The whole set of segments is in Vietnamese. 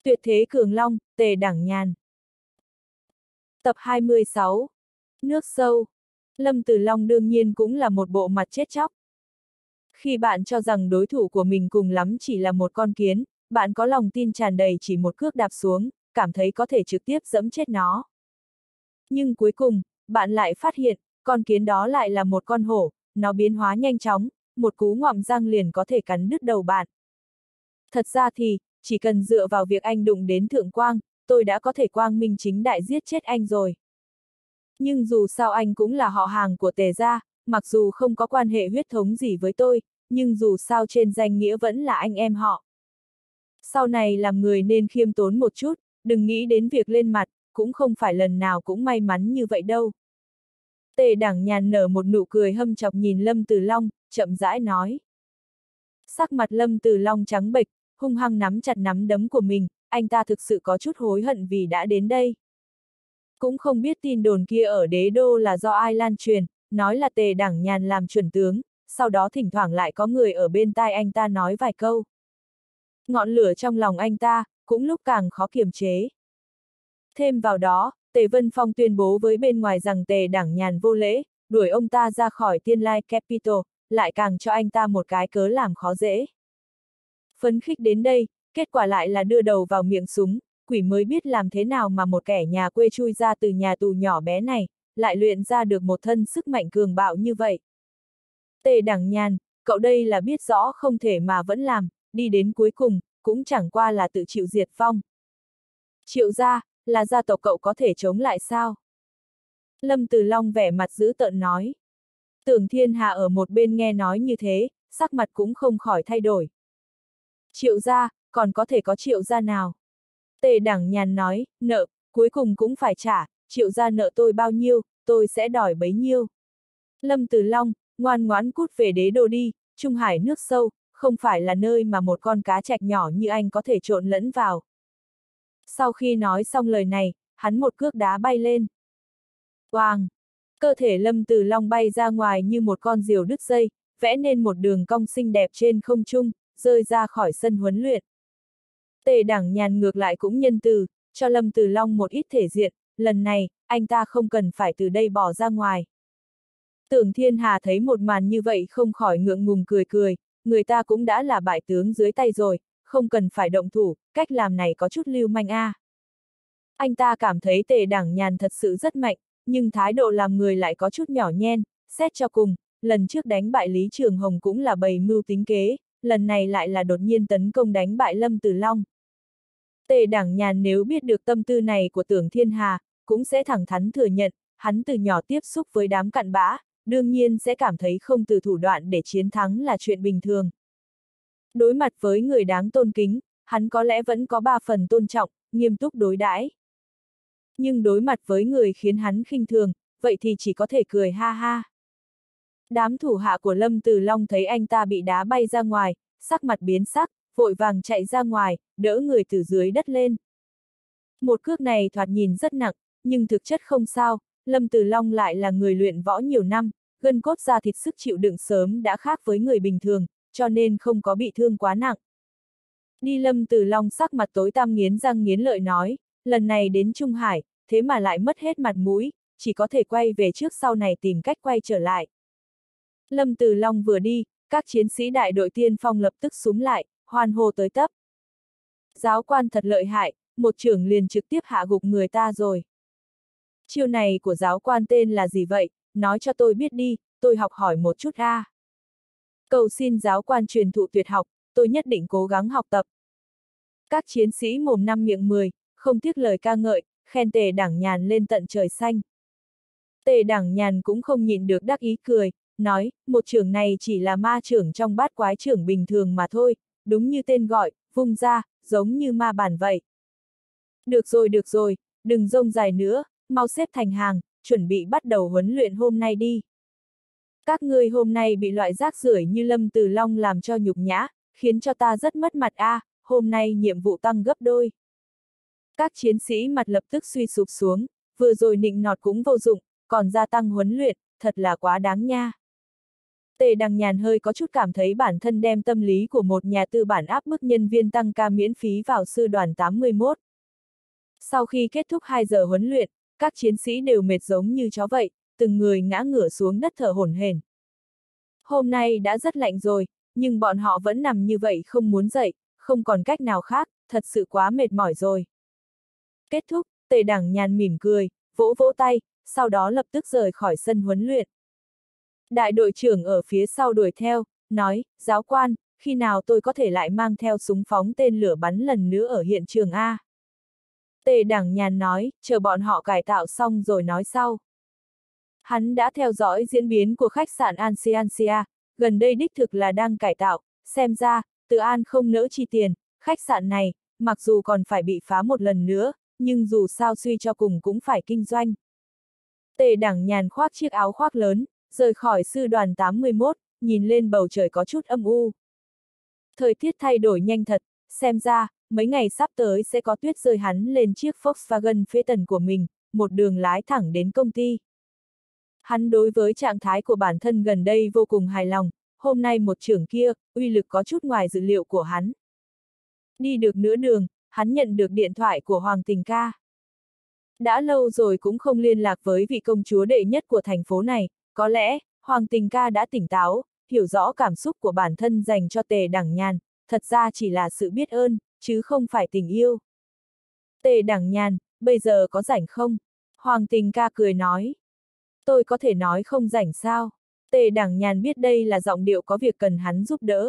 Tuyệt thế cường long, Tề Đẳng Nhàn. Tập 26. Nước sâu. Lâm Tử Long đương nhiên cũng là một bộ mặt chết chóc. Khi bạn cho rằng đối thủ của mình cùng lắm chỉ là một con kiến, bạn có lòng tin tràn đầy chỉ một cước đạp xuống, cảm thấy có thể trực tiếp giẫm chết nó. Nhưng cuối cùng, bạn lại phát hiện, con kiến đó lại là một con hổ, nó biến hóa nhanh chóng, một cú ngoạm răng liền có thể cắn đứt đầu bạn. Thật ra thì, chỉ cần dựa vào việc anh đụng đến Thượng Quang, tôi đã có thể quang minh chính đại giết chết anh rồi. Nhưng dù sao anh cũng là họ hàng của Tề gia, mặc dù không có quan hệ huyết thống gì với tôi, nhưng dù sao trên danh nghĩa vẫn là anh em họ. Sau này làm người nên khiêm tốn một chút, đừng nghĩ đến việc lên mặt, cũng không phải lần nào cũng may mắn như vậy đâu. Tề Đẳng Nhàn nở một nụ cười hâm chọc nhìn Lâm Tử Long, chậm rãi nói. Sắc mặt Lâm Tử Long trắng bệch, hung hăng nắm chặt nắm đấm của mình, anh ta thực sự có chút hối hận vì đã đến đây. Cũng không biết tin đồn kia ở đế đô là do ai lan truyền, nói là Tề Đẳng Nhàn làm chuẩn tướng, sau đó thỉnh thoảng lại có người ở bên tai anh ta nói vài câu. Ngọn lửa trong lòng anh ta, cũng lúc càng khó kiềm chế. Thêm vào đó, Tề Vân Phong tuyên bố với bên ngoài rằng Tề Đẳng Nhàn vô lễ, đuổi ông ta ra khỏi Tiên Lai Capital, lại càng cho anh ta một cái cớ làm khó dễ. Phấn khích đến đây, kết quả lại là đưa đầu vào miệng súng, quỷ mới biết làm thế nào mà một kẻ nhà quê chui ra từ nhà tù nhỏ bé này, lại luyện ra được một thân sức mạnh cường bạo như vậy. Tề Đẳng Nhàn, cậu đây là biết rõ không thể mà vẫn làm, đi đến cuối cùng, cũng chẳng qua là tự chịu diệt vong. Triệu gia, là gia tộc cậu có thể chống lại sao? Lâm Tử Long vẻ mặt dữ tợn nói. Tưởng Thiên Hà ở một bên nghe nói như thế, sắc mặt cũng không khỏi thay đổi. Triệu gia, còn có thể có triệu gia nào? Tề Đẳng Nhàn nói, nợ, cuối cùng cũng phải trả, triệu gia nợ tôi bao nhiêu, tôi sẽ đòi bấy nhiêu. Lâm Tử Long, ngoan ngoãn cút về đế đô đi, Trung Hải nước sâu, không phải là nơi mà một con cá trạch nhỏ như anh có thể trộn lẫn vào. Sau khi nói xong lời này, hắn một cước đá bay lên. Oàng! Cơ thể Lâm Tử Long bay ra ngoài như một con diều đứt dây, vẽ nên một đường cong xinh đẹp trên không trung, rơi ra khỏi sân huấn luyện. Tề Đẳng Nhàn ngược lại cũng nhân từ, cho Lâm Tử Long một ít thể diện, lần này, anh ta không cần phải từ đây bỏ ra ngoài. Tưởng Thiên Hà thấy một màn như vậy không khỏi ngượng ngùng cười cười, người ta cũng đã là bại tướng dưới tay rồi, không cần phải động thủ, cách làm này có chút lưu manh a. Anh ta cảm thấy Tề Đẳng Nhàn thật sự rất mạnh, nhưng thái độ làm người lại có chút nhỏ nhen, xét cho cùng, lần trước đánh bại Lý Trường Hồng cũng là bày mưu tính kế, lần này lại là đột nhiên tấn công đánh bại Lâm Tử Long. Tề Đẳng Nhàn nếu biết được tâm tư này của Tưởng Thiên Hà, cũng sẽ thẳng thắn thừa nhận, hắn từ nhỏ tiếp xúc với đám cặn bã, đương nhiên sẽ cảm thấy không từ thủ đoạn để chiến thắng là chuyện bình thường. Đối mặt với người đáng tôn kính, hắn có lẽ vẫn có 3 phần tôn trọng, nghiêm túc đối đãi. Nhưng đối mặt với người khiến hắn khinh thường, vậy thì chỉ có thể cười ha ha. Đám thủ hạ của Lâm Tử Long thấy anh ta bị đá bay ra ngoài, sắc mặt biến sắc, vội vàng chạy ra ngoài, đỡ người từ dưới đất lên. Một cước này thoạt nhìn rất nặng, nhưng thực chất không sao, Lâm Tử Long lại là người luyện võ nhiều năm, gân cốt da thịt sức chịu đựng sớm đã khác với người bình thường, cho nên không có bị thương quá nặng. Đi Lâm Tử Long sắc mặt tối tăm nghiến răng nghiến lợi nói, lần này đến Trung Hải, thế mà lại mất hết mặt mũi, chỉ có thể quay về trước sau này tìm cách quay trở lại. Lâm Tử Long vừa đi, các chiến sĩ đại đội tiên phong lập tức xúm lại, hoan hô tới tấp. Giáo quan thật lợi hại, một chưởng liền trực tiếp hạ gục người ta rồi. Chiêu này của giáo quan tên là gì vậy, nói cho tôi biết đi, tôi học hỏi một chút a. Cầu xin giáo quan truyền thụ tuyệt học, tôi nhất định cố gắng học tập. Các chiến sĩ mồm năm miệng 10, không tiếc lời ca ngợi, khen Tề Đẳng Nhàn lên tận trời xanh. Tề Đẳng Nhàn cũng không nhịn được đắc ý cười, nói, một chưởng này chỉ là ma chưởng trong bát quái chưởng bình thường mà thôi, đúng như tên gọi, vung ra, giống như ma bản vậy. Được rồi, đừng rông dài nữa, mau xếp thành hàng, chuẩn bị bắt đầu huấn luyện hôm nay đi. Các ngươi hôm nay bị loại rác rưởi như Lâm Tử Long làm cho nhục nhã, khiến cho ta rất mất mặt a, hôm nay nhiệm vụ tăng gấp đôi. Các chiến sĩ mặt lập tức suy sụp xuống, vừa rồi nịnh nọt cũng vô dụng, còn gia tăng huấn luyện, thật là quá đáng nha. Tề Đằng Nhàn hơi có chút cảm thấy bản thân đem tâm lý của một nhà tư bản áp bức nhân viên tăng ca miễn phí vào sư đoàn 81. Sau khi kết thúc 2 giờ huấn luyện, các chiến sĩ đều mệt giống như chó vậy, từng người ngã ngửa xuống đất thở hổn hển. Hôm nay đã rất lạnh rồi, nhưng bọn họ vẫn nằm như vậy không muốn dậy, không còn cách nào khác, thật sự quá mệt mỏi rồi. Kết thúc, Tề Đằng Nhàn mỉm cười, vỗ vỗ tay, sau đó lập tức rời khỏi sân huấn luyện. Đại đội trưởng ở phía sau đuổi theo, nói, giáo quan, khi nào tôi có thể lại mang theo súng phóng tên lửa bắn lần nữa ở hiện trường A? Tề Đằng Nhàn nói, chờ bọn họ cải tạo xong rồi nói sau. Hắn đã theo dõi diễn biến của khách sạn Ansia, gần đây đích thực là đang cải tạo, xem ra, Từ An không nỡ chi tiền, khách sạn này, mặc dù còn phải bị phá một lần nữa, nhưng dù sao suy cho cùng cũng phải kinh doanh. Tề Đằng Nhàn khoác chiếc áo khoác lớn, rời khỏi sư đoàn 81, nhìn lên bầu trời có chút âm u. Thời tiết thay đổi nhanh thật, xem ra, mấy ngày sắp tới sẽ có tuyết rơi. Hắn lên chiếc Volkswagen Phaeton của mình, một đường lái thẳng đến công ty. Hắn đối với trạng thái của bản thân gần đây vô cùng hài lòng, hôm nay một chưởng kia, uy lực có chút ngoài dự liệu của hắn. Đi được nửa đường, hắn nhận được điện thoại của Hoàng Tình Ca. Đã lâu rồi cũng không liên lạc với vị công chúa đệ nhất của thành phố này, có lẽ, Hoàng Tình Ca đã tỉnh táo, hiểu rõ cảm xúc của bản thân dành cho Tề Đằng Nhàn, thật ra chỉ là sự biết ơn, chứ không phải tình yêu. Tề Đằng Nhàn, bây giờ có rảnh không? Hoàng Tình Ca cười nói. Tôi có thể nói không rảnh sao? Tề Đằng Nhàn biết đây là giọng điệu có việc cần hắn giúp đỡ.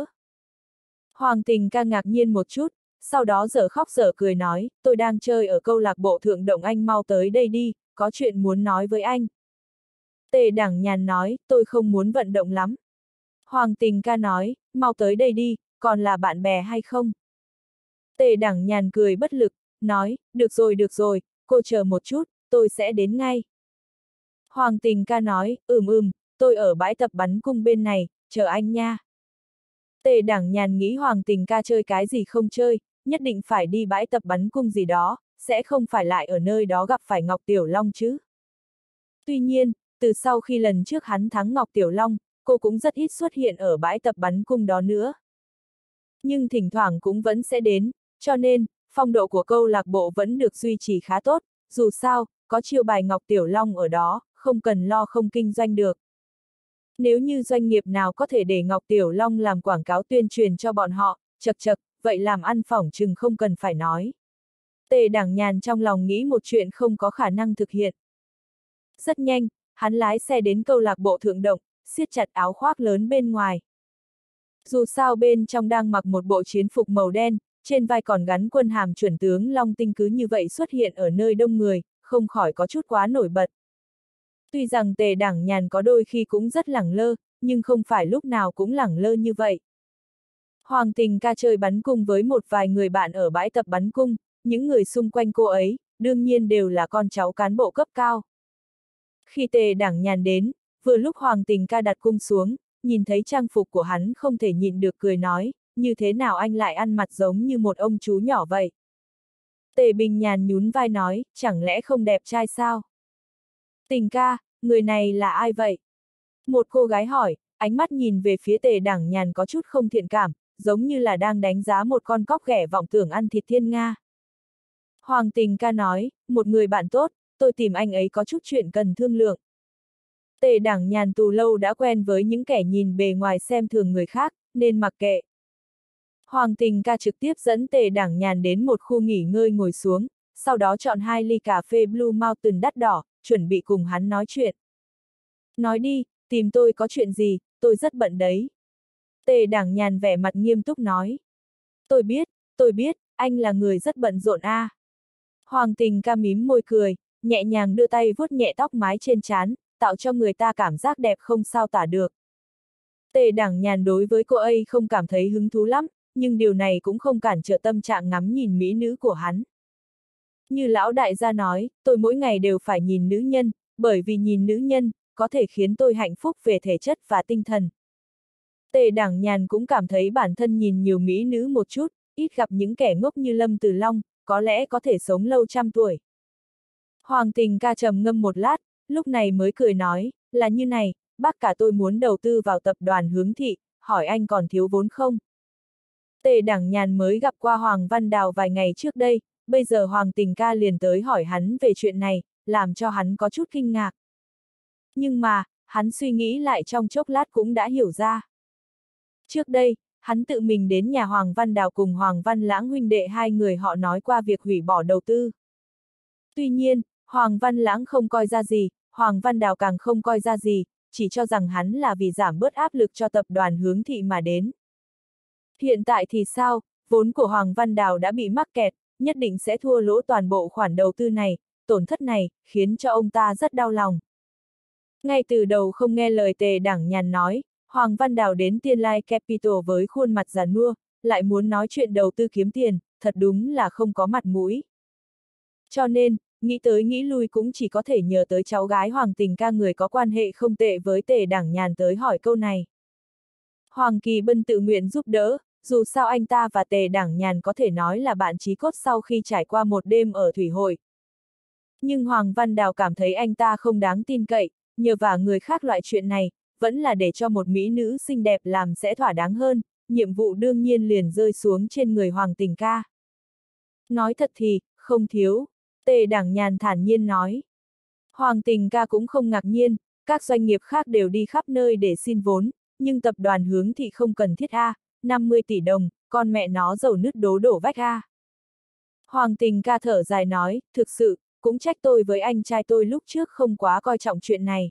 Hoàng Tình Ca ngạc nhiên một chút, sau đó dở khóc dở cười nói, tôi đang chơi ở câu lạc bộ Thượng Động, anh mau tới đây đi, có chuyện muốn nói với anh. Tề Đằng Nhàn nói, tôi không muốn vận động lắm. Hoàng Tình Ca nói, mau tới đây đi, còn là bạn bè hay không? Tề Đằng Nhàn cười bất lực, nói, được rồi, cô chờ một chút, tôi sẽ đến ngay. Hoàng Tình Ca nói, tôi ở bãi tập bắn cung bên này, chờ anh nha. Tề Đằng Nhàn nghĩ Hoàng Tình Ca chơi cái gì không chơi, nhất định phải đi bãi tập bắn cung gì đó, sẽ không phải lại ở nơi đó gặp phải Ngọc Tiểu Long chứ. Tuy nhiên, từ sau khi lần trước hắn thắng Ngọc Tiểu Long, cô cũng rất ít xuất hiện ở bãi tập bắn cung đó nữa. Nhưng thỉnh thoảng cũng vẫn sẽ đến, cho nên, phong độ của câu lạc bộ vẫn được duy trì khá tốt, dù sao, có chiêu bài Ngọc Tiểu Long ở đó, không cần lo không kinh doanh được. Nếu như doanh nghiệp nào có thể để Ngọc Tiểu Long làm quảng cáo tuyên truyền cho bọn họ, chật, vậy làm ăn phỏng chừng không cần phải nói. Tề Đằng Nhàn trong lòng nghĩ một chuyện không có khả năng thực hiện. Rất nhanh, hắn lái xe đến câu lạc bộ Thượng Động, siết chặt áo khoác lớn bên ngoài. Dù sao bên trong đang mặc một bộ chiến phục màu đen, trên vai còn gắn quân hàm chuẩn tướng Long Tinh cứ như vậy xuất hiện ở nơi đông người, không khỏi có chút quá nổi bật. Tuy rằng Tề Đằng Nhàn có đôi khi cũng rất lẳng lơ, nhưng không phải lúc nào cũng lẳng lơ như vậy. Hoàng Tình Ca chơi bắn cung với một vài người bạn ở bãi tập bắn cung, những người xung quanh cô ấy, đương nhiên đều là con cháu cán bộ cấp cao. Khi Tề Đằng Nhàn đến, vừa lúc Hoàng Tình Ca đặt cung xuống, nhìn thấy trang phục của hắn không thể nhịn được cười nói, như thế nào anh lại ăn mặc giống như một ông chú nhỏ vậy? Tề Bình Nhàn nhún vai nói, chẳng lẽ không đẹp trai sao? Tình Ca, người này là ai vậy? Một cô gái hỏi, ánh mắt nhìn về phía Tề Đằng Nhàn có chút không thiện cảm, giống như là đang đánh giá một con cóc ghẻ vọng tưởng ăn thịt thiên nga. Hoàng Tình Ca nói, một người bạn tốt, tôi tìm anh ấy có chút chuyện cần thương lượng. Tề Đằng Nhàn từ lâu đã quen với những kẻ nhìn bề ngoài xem thường người khác, nên mặc kệ. Hoàng Tình Ca trực tiếp dẫn Tề Đằng Nhàn đến một khu nghỉ ngơi ngồi xuống, sau đó chọn 2 ly cà phê Blue Mountain đắt đỏ, chuẩn bị cùng hắn nói chuyện. Nói đi, tìm tôi có chuyện gì, tôi rất bận đấy. Tề Đằng Nhàn vẻ mặt nghiêm túc nói. Tôi biết, anh là người rất bận rộn a. Hoàng Tình Ca mím môi cười, nhẹ nhàng đưa tay vuốt nhẹ tóc mái trên trán, tạo cho người ta cảm giác đẹp không sao tả được. Tề Đằng Nhàn đối với cô ấy không cảm thấy hứng thú lắm, nhưng điều này cũng không cản trở tâm trạng ngắm nhìn mỹ nữ của hắn. Như lão đại gia nói, tôi mỗi ngày đều phải nhìn nữ nhân, bởi vì nhìn nữ nhân, có thể khiến tôi hạnh phúc về thể chất và tinh thần. Tề Đằng Nhàn cũng cảm thấy bản thân nhìn nhiều mỹ nữ một chút, ít gặp những kẻ ngốc như Lâm Tử Long, có lẽ có thể sống lâu trăm tuổi. Hoàng Tình Ca trầm ngâm một lát, lúc này mới cười nói, là như này, bác cả tôi muốn đầu tư vào tập đoàn Hướng Thị, hỏi anh còn thiếu vốn không? Tề Đảng Nhàn mới gặp qua Hoàng Văn Đào vài ngày trước đây, bây giờ Hoàng Tình Ca liền tới hỏi hắn về chuyện này, làm cho hắn có chút kinh ngạc. Nhưng mà, hắn suy nghĩ lại trong chốc lát cũng đã hiểu ra. Trước đây, hắn tự mình đến nhà Hoàng Văn Đào cùng Hoàng Văn Lãng huynh đệ hai người họ nói qua việc hủy bỏ đầu tư. Tuy nhiên, Hoàng Văn Lãng không coi ra gì, Hoàng Văn Đào càng không coi ra gì, chỉ cho rằng hắn là vì giảm bớt áp lực cho tập đoàn Hướng Thị mà đến. Hiện tại thì sao, vốn của Hoàng Văn Đào đã bị mắc kẹt, nhất định sẽ thua lỗ toàn bộ khoản đầu tư này, tổn thất này, khiến cho ông ta rất đau lòng. Ngay từ đầu không nghe lời Tề Đảng Nhàn nói, Hoàng Văn Đào đến Tiên Lai Capital với khuôn mặt già nua, lại muốn nói chuyện đầu tư kiếm tiền, thật đúng là không có mặt mũi. Cho nên, nghĩ tới nghĩ lui cũng chỉ có thể nhờ tới cháu gái Hoàng Tình Ca người có quan hệ không tệ với Tề Đảng Nhàn tới hỏi câu này. Hoàng Kỳ Bân tự nguyện giúp đỡ, dù sao anh ta và Tề Đảng Nhàn có thể nói là bạn chí cốt sau khi trải qua một đêm ở thủy hội. Nhưng Hoàng Văn Đào cảm thấy anh ta không đáng tin cậy, nhờ vả người khác loại chuyện này, vẫn là để cho một mỹ nữ xinh đẹp làm sẽ thỏa đáng hơn, nhiệm vụ đương nhiên liền rơi xuống trên người Hoàng Tình Ca. Nói thật thì, không thiếu, Tề Đảng Nhàn thản nhiên nói. Hoàng Tình Ca cũng không ngạc nhiên, các doanh nghiệp khác đều đi khắp nơi để xin vốn, nhưng tập đoàn Hướng Thị không cần thiết a, 50 tỷ đồng, con mẹ nó dầu nứt đố đổ vách a. Hoàng Tình Ca thở dài nói, thực sự, cũng trách tôi với anh trai tôi lúc trước không quá coi trọng chuyện này.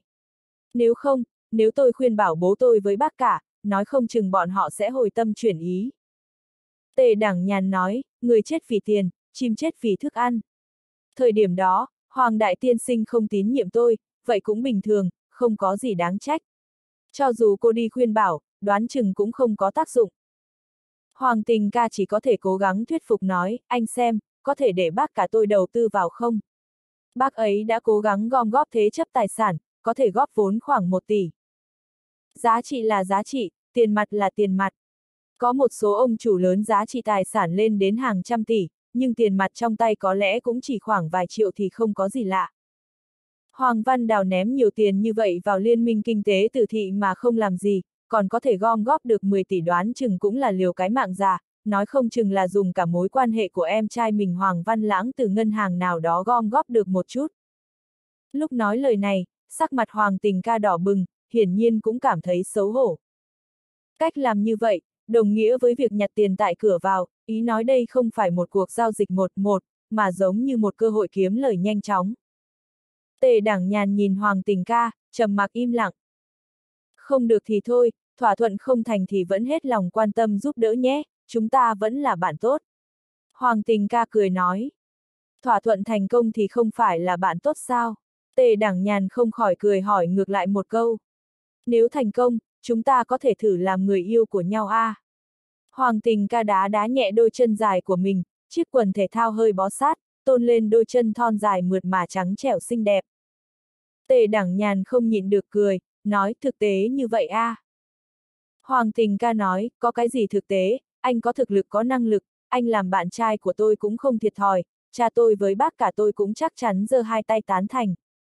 Nếu tôi khuyên bảo bố tôi với bác cả, nói không chừng bọn họ sẽ hồi tâm chuyển ý. Tề Đảng Nhàn nói, người chết vì tiền, chim chết vì thức ăn. Thời điểm đó, Hoàng Đại Tiên Sinh không tín nhiệm tôi, vậy cũng bình thường, không có gì đáng trách. Cho dù cô đi khuyên bảo, đoán chừng cũng không có tác dụng. Hoàng Tình Ca chỉ có thể cố gắng thuyết phục nói, anh xem, có thể để bác cả tôi đầu tư vào không? Bác ấy đã cố gắng gom góp thế chấp tài sản, có thể góp vốn khoảng 1 tỷ. Giá trị là giá trị, tiền mặt là tiền mặt. Có một số ông chủ lớn giá trị tài sản lên đến hàng trăm tỷ, nhưng tiền mặt trong tay có lẽ cũng chỉ khoảng vài triệu thì không có gì lạ. Hoàng Văn Đào ném nhiều tiền như vậy vào liên minh kinh tế từ thị mà không làm gì, còn có thể gom góp được 10 tỷ đoán chừng cũng là liều cái mạng già, nói không chừng là dùng cả mối quan hệ của em trai mình Hoàng Văn Lãng từ ngân hàng nào đó gom góp được một chút. Lúc nói lời này, sắc mặt Hoàng Tình Ca đỏ bừng, hiển nhiên cũng cảm thấy xấu hổ. Cách làm như vậy, đồng nghĩa với việc nhặt tiền tại cửa vào, ý nói đây không phải một cuộc giao dịch 1-1, mà giống như một cơ hội kiếm lời nhanh chóng. Tề Đảng Nhàn nhìn Hoàng Tình Ca, trầm mặc im lặng. Không được thì thôi, thỏa thuận không thành thì vẫn hết lòng quan tâm giúp đỡ nhé, chúng ta vẫn là bạn tốt. Hoàng Tình Ca cười nói. Thỏa thuận thành công thì không phải là bạn tốt sao? Tề Đảng Nhàn không khỏi cười hỏi ngược lại một câu. Nếu thành công, chúng ta có thể thử làm người yêu của nhau a. Hoàng Tình Ca đá đá nhẹ đôi chân dài của mình, chiếc quần thể thao hơi bó sát, tôn lên đôi chân thon dài mượt mà trắng trẻo xinh đẹp. Tề Đảng Nhàn không nhịn được cười, nói thực tế như vậy a. Hoàng Tình Ca nói, có cái gì thực tế, anh có thực lực có năng lực, anh làm bạn trai của tôi cũng không thiệt thòi, cha tôi với bác cả tôi cũng chắc chắn giơ hai tay tán thành.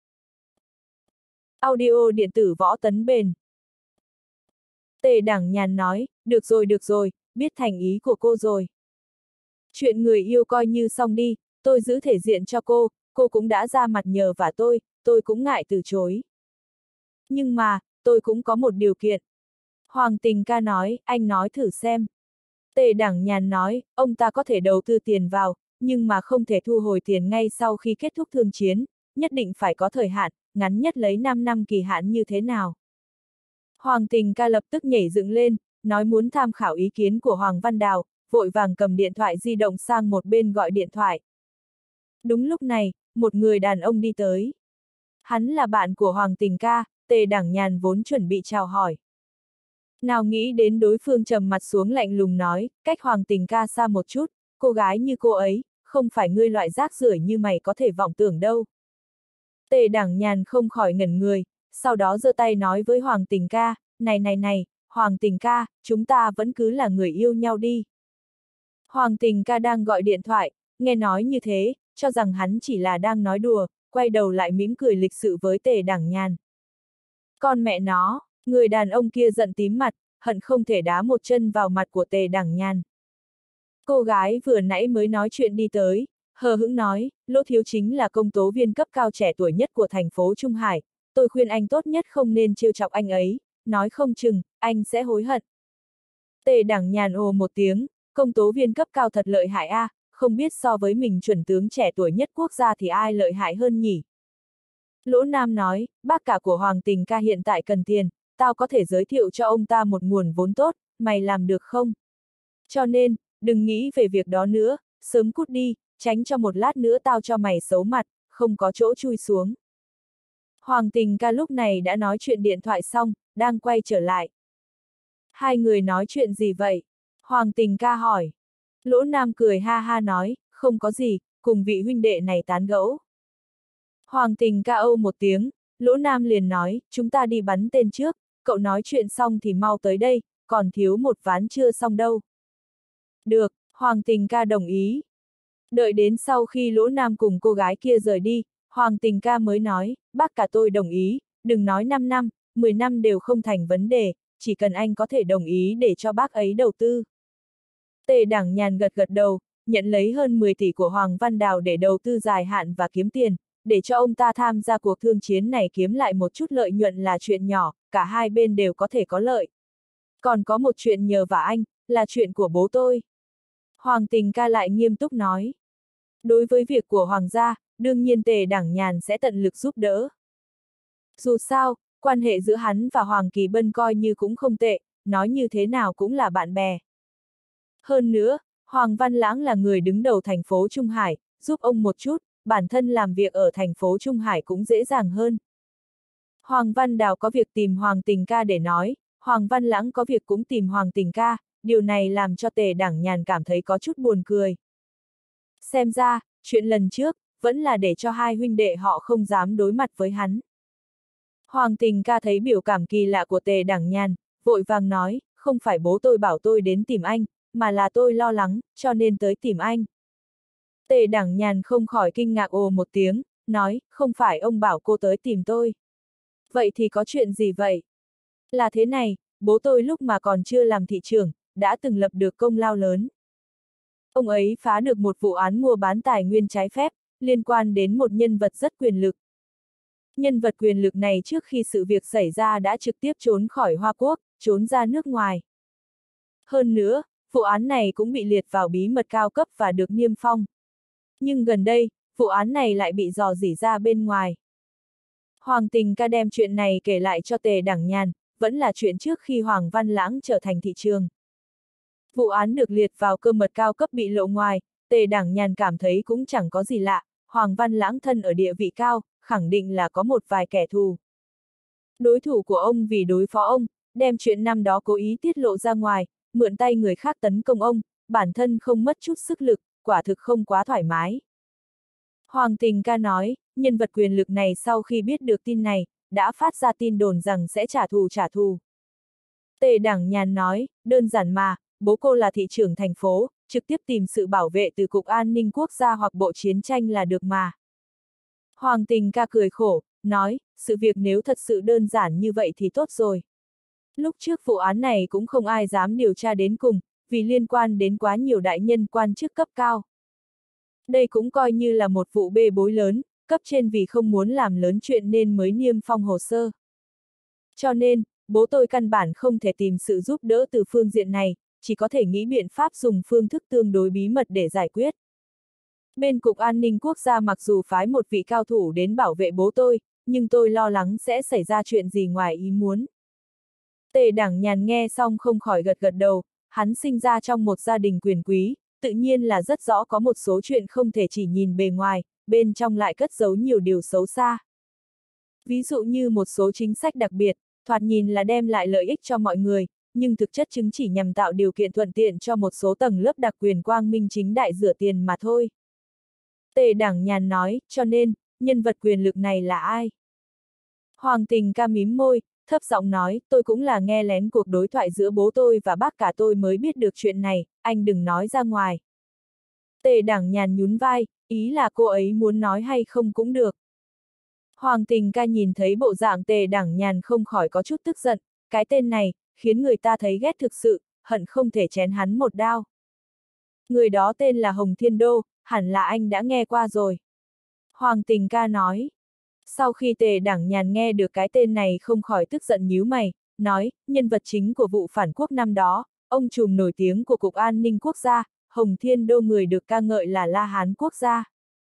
Audio điện tử Võ Tấn Bền. Tề Đảng Nhàn nói, được rồi, biết thành ý của cô rồi. Chuyện người yêu coi như xong đi, tôi giữ thể diện cho cô cũng đã ra mặt nhờ vả tôi cũng ngại từ chối. Nhưng mà, tôi cũng có một điều kiện. Hoàng Tình Ca nói, anh nói thử xem. Tề Đảng Nhàn nói, ông ta có thể đầu tư tiền vào, nhưng mà không thể thu hồi tiền ngay sau khi kết thúc thương chiến, nhất định phải có thời hạn, ngắn nhất lấy 5 năm kỳ hạn như thế nào. Hoàng Tình Ca lập tức nhảy dựng lên, nói muốn tham khảo ý kiến của Hoàng Văn Đào, vội vàng cầm điện thoại di động sang một bên gọi điện thoại. Đúng lúc này, một người đàn ông đi tới. Hắn là bạn của Hoàng Tình Ca, Tề Đảng Nhàn vốn chuẩn bị chào hỏi. Nào nghĩ đến đối phương trầm mặt xuống lạnh lùng nói, cách Hoàng Tình Ca xa một chút, cô gái như cô ấy, không phải ngươi loại rác rưởi như mày có thể vọng tưởng đâu. Tề Đảng Nhàn không khỏi ngẩn người, sau đó giơ tay nói với Hoàng Tình Ca, này, Hoàng Tình Ca, chúng ta vẫn cứ là người yêu nhau đi. Hoàng Tình Ca đang gọi điện thoại, nghe nói như thế, cho rằng hắn chỉ là đang nói đùa, quay đầu lại mỉm cười lịch sự với Tề Đảng Nhàn. Con mẹ nó, người đàn ông kia giận tím mặt, hận không thể đá một chân vào mặt của Tề Đẳng Nhàn. Cô gái vừa nãy mới nói chuyện đi tới, hờ hững nói, Lỗ thiếu chính là công tố viên cấp cao trẻ tuổi nhất của thành phố Trung Hải, tôi khuyên anh tốt nhất không nên trêu chọc anh ấy, nói không chừng, anh sẽ hối hận. Tề Đẳng Nhàn ồ một tiếng, công tố viên cấp cao thật lợi hại a, không biết so với mình chuẩn tướng trẻ tuổi nhất quốc gia thì ai lợi hại hơn nhỉ? Lỗ Nam nói, bác cả của Hoàng Tình ca hiện tại cần tiền, tao có thể giới thiệu cho ông ta một nguồn vốn tốt, mày làm được không? Cho nên, đừng nghĩ về việc đó nữa, sớm cút đi, tránh cho một lát nữa tao cho mày xấu mặt, không có chỗ chui xuống. Hoàng Tình ca lúc này đã nói chuyện điện thoại xong, đang quay trở lại. Hai người nói chuyện gì vậy? Hoàng Tình ca hỏi. Lỗ Nam cười ha ha nói, không có gì, cùng vị huynh đệ này tán gẫu. Hoàng Tình ca âu một tiếng, Lỗ Nam liền nói, chúng ta đi bắn tên trước, cậu nói chuyện xong thì mau tới đây, còn thiếu một ván chưa xong đâu. Được, Hoàng Tình ca đồng ý. Đợi đến sau khi Lỗ Nam cùng cô gái kia rời đi, Hoàng Tình ca mới nói, bác cả tôi đồng ý, đừng nói 5 năm, 10 năm đều không thành vấn đề, chỉ cần anh có thể đồng ý để cho bác ấy đầu tư. Tề Đẳng Nhàn gật gật đầu, nhận lấy hơn 10 tỷ của Hoàng Văn Đào để đầu tư dài hạn và kiếm tiền, để cho ông ta tham gia cuộc thương chiến này kiếm lại một chút lợi nhuận là chuyện nhỏ, cả hai bên đều có thể có lợi. Còn có một chuyện nhờ vả anh, là chuyện của bố tôi. Hoàng Tình ca lại nghiêm túc nói. Đối với việc của Hoàng gia, đương nhiên Tề Đẳng Nhàn sẽ tận lực giúp đỡ. Dù sao, quan hệ giữa hắn và Hoàng Kỳ Bân coi như cũng không tệ, nói như thế nào cũng là bạn bè. Hơn nữa, Hoàng Văn Lãng là người đứng đầu thành phố Trung Hải, giúp ông một chút, bản thân làm việc ở thành phố Trung Hải cũng dễ dàng hơn. Hoàng Văn Đào có việc tìm Hoàng Tình ca để nói, Hoàng Văn Lãng có việc cũng tìm Hoàng Tình ca, điều này làm cho Tề Đẳng Nhàn cảm thấy có chút buồn cười. Xem ra, chuyện lần trước, vẫn là để cho hai huynh đệ họ không dám đối mặt với hắn. Hoàng Tình ca thấy biểu cảm kỳ lạ của Tề Đẳng Nhàn, vội vàng nói, không phải bố tôi bảo tôi đến tìm anh, mà là tôi lo lắng, cho nên tới tìm anh. Tề Đẳng Nhàn không khỏi kinh ngạc ồ một tiếng, nói, không phải ông bảo cô tới tìm tôi. Vậy thì có chuyện gì vậy? Là thế này, bố tôi lúc mà còn chưa làm thị trưởng, đã từng lập được công lao lớn. Ông ấy phá được một vụ án mua bán tài nguyên trái phép, liên quan đến một nhân vật rất quyền lực. Nhân vật quyền lực này trước khi sự việc xảy ra đã trực tiếp trốn khỏi Hoa Quốc, trốn ra nước ngoài. Hơn nữa, vụ án này cũng bị liệt vào bí mật cao cấp và được niêm phong. Nhưng gần đây, vụ án này lại bị rò rỉ ra bên ngoài. Hoàng Tình ca đem chuyện này kể lại cho Tề Đẳng Nhàn, vẫn là chuyện trước khi Hoàng Văn Lãng trở thành thị trường. Vụ án được liệt vào cơ mật cao cấp bị lộ ngoài, Tề Đẳng Nhàn cảm thấy cũng chẳng có gì lạ, Hoàng Văn Lãng thân ở địa vị cao, khẳng định là có một vài kẻ thù. Đối thủ của ông vì đối phó ông, đem chuyện năm đó cố ý tiết lộ ra ngoài, mượn tay người khác tấn công ông, bản thân không mất chút sức lực, quả thực không quá thoải mái. Hoàng Tình ca nói, nhân vật quyền lực này sau khi biết được tin này, đã phát ra tin đồn rằng sẽ trả thù trả thù. Tề Đẳng Nhàn nói, đơn giản mà, bố cô là thị trưởng thành phố, trực tiếp tìm sự bảo vệ từ Cục An ninh Quốc gia hoặc Bộ Chiến tranh là được mà. Hoàng Tình ca cười khổ, nói, sự việc nếu thật sự đơn giản như vậy thì tốt rồi. Lúc trước vụ án này cũng không ai dám điều tra đến cùng, vì liên quan đến quá nhiều đại nhân quan chức cấp cao. Đây cũng coi như là một vụ bê bối lớn, cấp trên vì không muốn làm lớn chuyện nên mới niêm phong hồ sơ. Cho nên, bố tôi căn bản không thể tìm sự giúp đỡ từ phương diện này, chỉ có thể nghĩ biện pháp dùng phương thức tương đối bí mật để giải quyết. Bên Cục An ninh Quốc gia mặc dù phái một vị cao thủ đến bảo vệ bố tôi, nhưng tôi lo lắng sẽ xảy ra chuyện gì ngoài ý muốn. Tề Đẳng Nhàn nghe xong không khỏi gật gật đầu, hắn sinh ra trong một gia đình quyền quý, tự nhiên là rất rõ có một số chuyện không thể chỉ nhìn bề ngoài, bên trong lại cất giấu nhiều điều xấu xa. Ví dụ như một số chính sách đặc biệt, thoạt nhìn là đem lại lợi ích cho mọi người, nhưng thực chất chứng chỉ nhằm tạo điều kiện thuận tiện cho một số tầng lớp đặc quyền quang minh chính đại rửa tiền mà thôi. Tề Đẳng Nhàn nói, cho nên, nhân vật quyền lực này là ai? Hoàng Tình ca mím môi, thấp giọng nói, tôi cũng là nghe lén cuộc đối thoại giữa bố tôi và bác cả tôi mới biết được chuyện này, anh đừng nói ra ngoài. Tề Đẳng Nhàn nhún vai, ý là cô ấy muốn nói hay không cũng được. Hoàng Tình Ca nhìn thấy bộ dạng Tề Đảng Nhàn không khỏi có chút tức giận, cái tên này, khiến người ta thấy ghét thực sự, hận không thể chén hắn một đao. Người đó tên là Hồng Thiên Đô, hẳn là anh đã nghe qua rồi. Hoàng Tình Ca nói. Sau khi Tề Đảng Nhàn nghe được cái tên này không khỏi tức giận nhíu mày, nói, nhân vật chính của vụ phản quốc năm đó, ông trùm nổi tiếng của Cục An ninh Quốc gia, Hồng Thiên Đô người được ca ngợi là La Hán Quốc gia.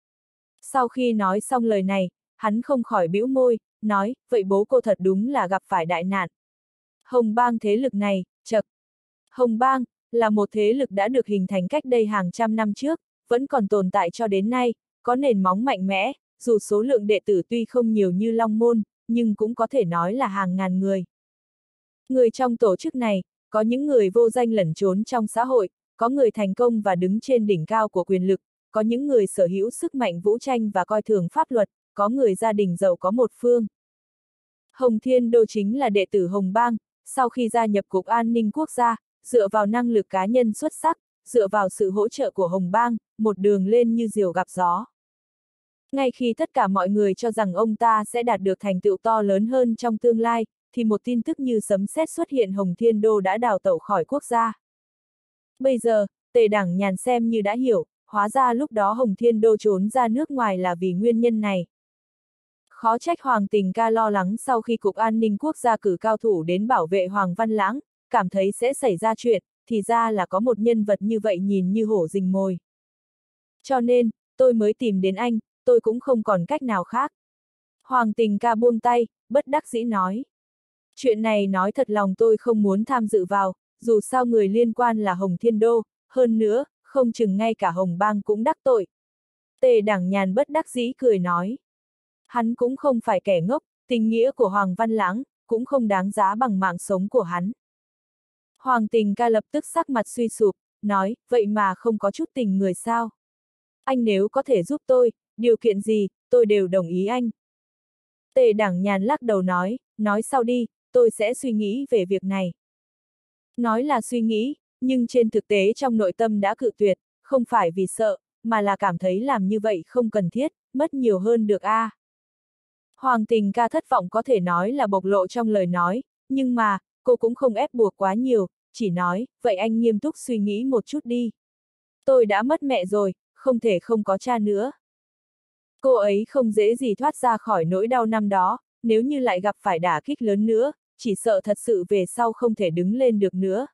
Sau khi nói xong lời này, hắn không khỏi bĩu môi, nói, vậy bố cô thật đúng là gặp phải đại nạn. Hồng Bang thế lực này, chậc. Hồng Bang, là một thế lực đã được hình thành cách đây hàng trăm năm trước, vẫn còn tồn tại cho đến nay, có nền móng mạnh mẽ, dù số lượng đệ tử tuy không nhiều như Long Môn, nhưng cũng có thể nói là hàng ngàn người. Người trong tổ chức này, có những người vô danh lẩn trốn trong xã hội, có người thành công và đứng trên đỉnh cao của quyền lực, có những người sở hữu sức mạnh vũ tranh và coi thường pháp luật, có người gia đình giàu có một phương. Hồng Thiên Đô chính là đệ tử Hồng Bang, sau khi gia nhập Cục An ninh Quốc gia, dựa vào năng lực cá nhân xuất sắc, dựa vào sự hỗ trợ của Hồng Bang, một đường lên như diều gặp gió. Ngay khi tất cả mọi người cho rằng ông ta sẽ đạt được thành tựu to lớn hơn trong tương lai, thì một tin tức như sấm sét xuất hiện, Hồng Thiên Đô đã đào tẩu khỏi quốc gia. Bây giờ, Tề Đảng Nhàn xem như đã hiểu, hóa ra lúc đó Hồng Thiên Đô trốn ra nước ngoài là vì nguyên nhân này. Khó trách Hoàng Tình Ca lo lắng sau khi Cục An ninh Quốc gia cử cao thủ đến bảo vệ Hoàng Văn Lãng, cảm thấy sẽ xảy ra chuyện, thì ra là có một nhân vật như vậy nhìn như hổ rình mồi. Cho nên, tôi mới tìm đến anh, tôi cũng không còn cách nào khác. Hoàng Tình Ca buông tay, bất đắc dĩ nói. Chuyện này nói thật lòng tôi không muốn tham dự vào, dù sao người liên quan là Hồng Thiên Đô, hơn nữa, không chừng ngay cả Hồng Bang cũng đắc tội. Tề Đảng Nhàn bất đắc dĩ cười nói. Hắn cũng không phải kẻ ngốc, tình nghĩa của Hoàng Văn Lãng, cũng không đáng giá bằng mạng sống của hắn. Hoàng Tình Ca lập tức sắc mặt suy sụp, nói, vậy mà không có chút tình người sao? Anh nếu có thể giúp tôi, điều kiện gì, tôi đều đồng ý anh. Tề Đảng Nhàn lắc đầu nói sau đi, tôi sẽ suy nghĩ về việc này. Nói là suy nghĩ, nhưng trên thực tế trong nội tâm đã cự tuyệt, không phải vì sợ, mà là cảm thấy làm như vậy không cần thiết, mất nhiều hơn được a. Hoàng Tình Ca thất vọng có thể nói là bộc lộ trong lời nói, nhưng mà, cô cũng không ép buộc quá nhiều, chỉ nói, vậy anh nghiêm túc suy nghĩ một chút đi. Tôi đã mất mẹ rồi, không thể không có cha nữa. Cô ấy không dễ gì thoát ra khỏi nỗi đau năm đó, nếu như lại gặp phải đả kích lớn nữa, chỉ sợ thật sự về sau không thể đứng lên được nữa.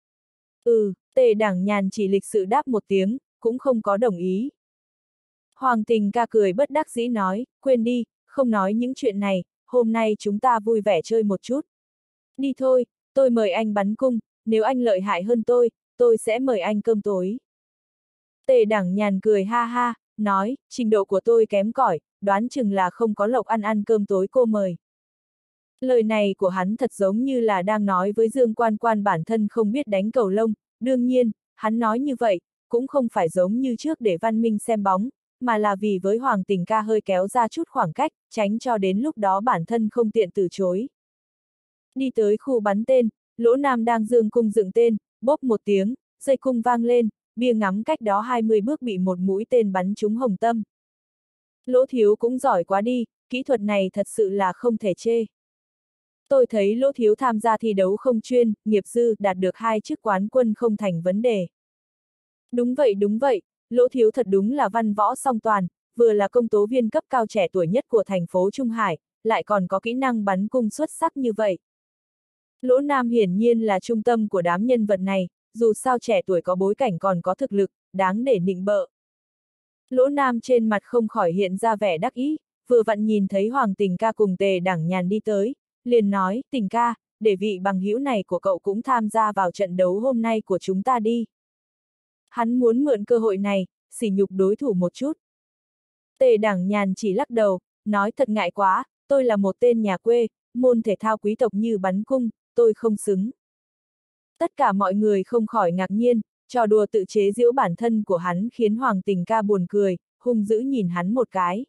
Tề Đảng Nhàn chỉ lịch sự đáp một tiếng, cũng không có đồng ý. Hoàng Tình Ca cười bất đắc dĩ nói, quên đi, không nói những chuyện này, hôm nay chúng ta vui vẻ chơi một chút. Đi thôi, tôi mời anh bắn cung, nếu anh lợi hại hơn tôi sẽ mời anh cơm tối. Tề Đảng Nhàn cười ha ha, nói, trình độ của tôi kém cỏi, đoán chừng là không có lộc ăn cơm tối cô mời. Lời này của hắn thật giống như là đang nói với Dương Quan Quan bản thân không biết đánh cầu lông, đương nhiên, hắn nói như vậy, cũng không phải giống như trước để Văn Minh xem bóng, mà là vì với Hoàng Tình Ca hơi kéo ra chút khoảng cách, tránh cho đến lúc đó bản thân không tiện từ chối. Đi tới khu bắn tên, Lỗ Nam đang dương cung dựng tên, bốp một tiếng, dây cung vang lên, bia ngắm cách đó 20 bước bị một mũi tên bắn trúng hồng tâm. Lỗ Thiếu cũng giỏi quá đi, kỹ thuật này thật sự là không thể chê. Tôi thấy Lỗ Thiếu tham gia thi đấu không chuyên, nghiệp dư, đạt được 2 chức quán quân không thành vấn đề. Đúng vậy, Lỗ Thiếu thật đúng là văn võ song toàn, vừa là công tố viên cấp cao trẻ tuổi nhất của thành phố Trung Hải, lại còn có kỹ năng bắn cung xuất sắc như vậy. Lỗ Nam hiển nhiên là trung tâm của đám nhân vật này, dù sao trẻ tuổi có bối cảnh còn có thực lực, đáng để nịnh bợ. Lỗ Nam trên mặt không khỏi hiện ra vẻ đắc ý, vừa vặn nhìn thấy Hoàng Tình Ca cùng Tề Đảng Nhàn đi tới, liền nói, Tình Ca, để vị bằng hữu này của cậu cũng tham gia vào trận đấu hôm nay của chúng ta đi. Hắn muốn mượn cơ hội này, sỉ nhục đối thủ một chút. Tề Đảng Nhàn chỉ lắc đầu, nói thật ngại quá, tôi là một tên nhà quê, môn thể thao quý tộc như bắn cung, tôi không xứng. Tất cả mọi người không khỏi ngạc nhiên, trò đùa tự chế giễu bản thân của hắn khiến Hoàng Tình Ca buồn cười, hung dữ nhìn hắn một cái.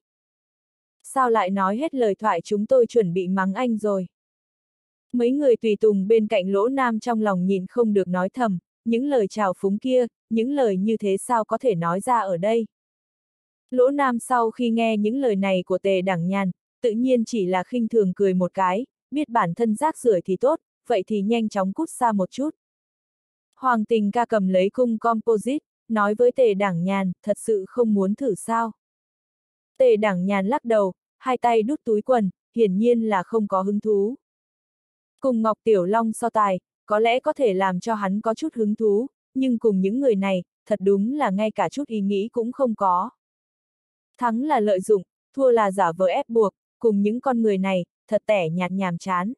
Sao lại nói hết lời thoại, chúng tôi chuẩn bị mắng anh rồi. Mấy người tùy tùng bên cạnh Lỗ Nam trong lòng nhìn không được nói thầm, những lời trào phúng kia, những lời như thế sao có thể nói ra ở đây. Lỗ Nam sau khi nghe những lời này của Tề Đảng Nhàn, tự nhiên chỉ là khinh thường cười một cái, biết bản thân rác rưởi thì tốt, vậy thì nhanh chóng cút xa một chút. Hoàng Tình ca cầm lấy cung composite, nói với Tề Đảng Nhàn, thật sự không muốn thử sao. Tề Đảng Nhàn lắc đầu, hai tay đút túi quần, hiển nhiên là không có hứng thú. Cùng Ngọc Tiểu Long so tài, có lẽ có thể làm cho hắn có chút hứng thú, nhưng cùng những người này, thật đúng là ngay cả chút ý nghĩ cũng không có. Thắng là lợi dụng, thua là giả vờ ép buộc, cùng những con người này, thật tẻ nhạt nhàm chán.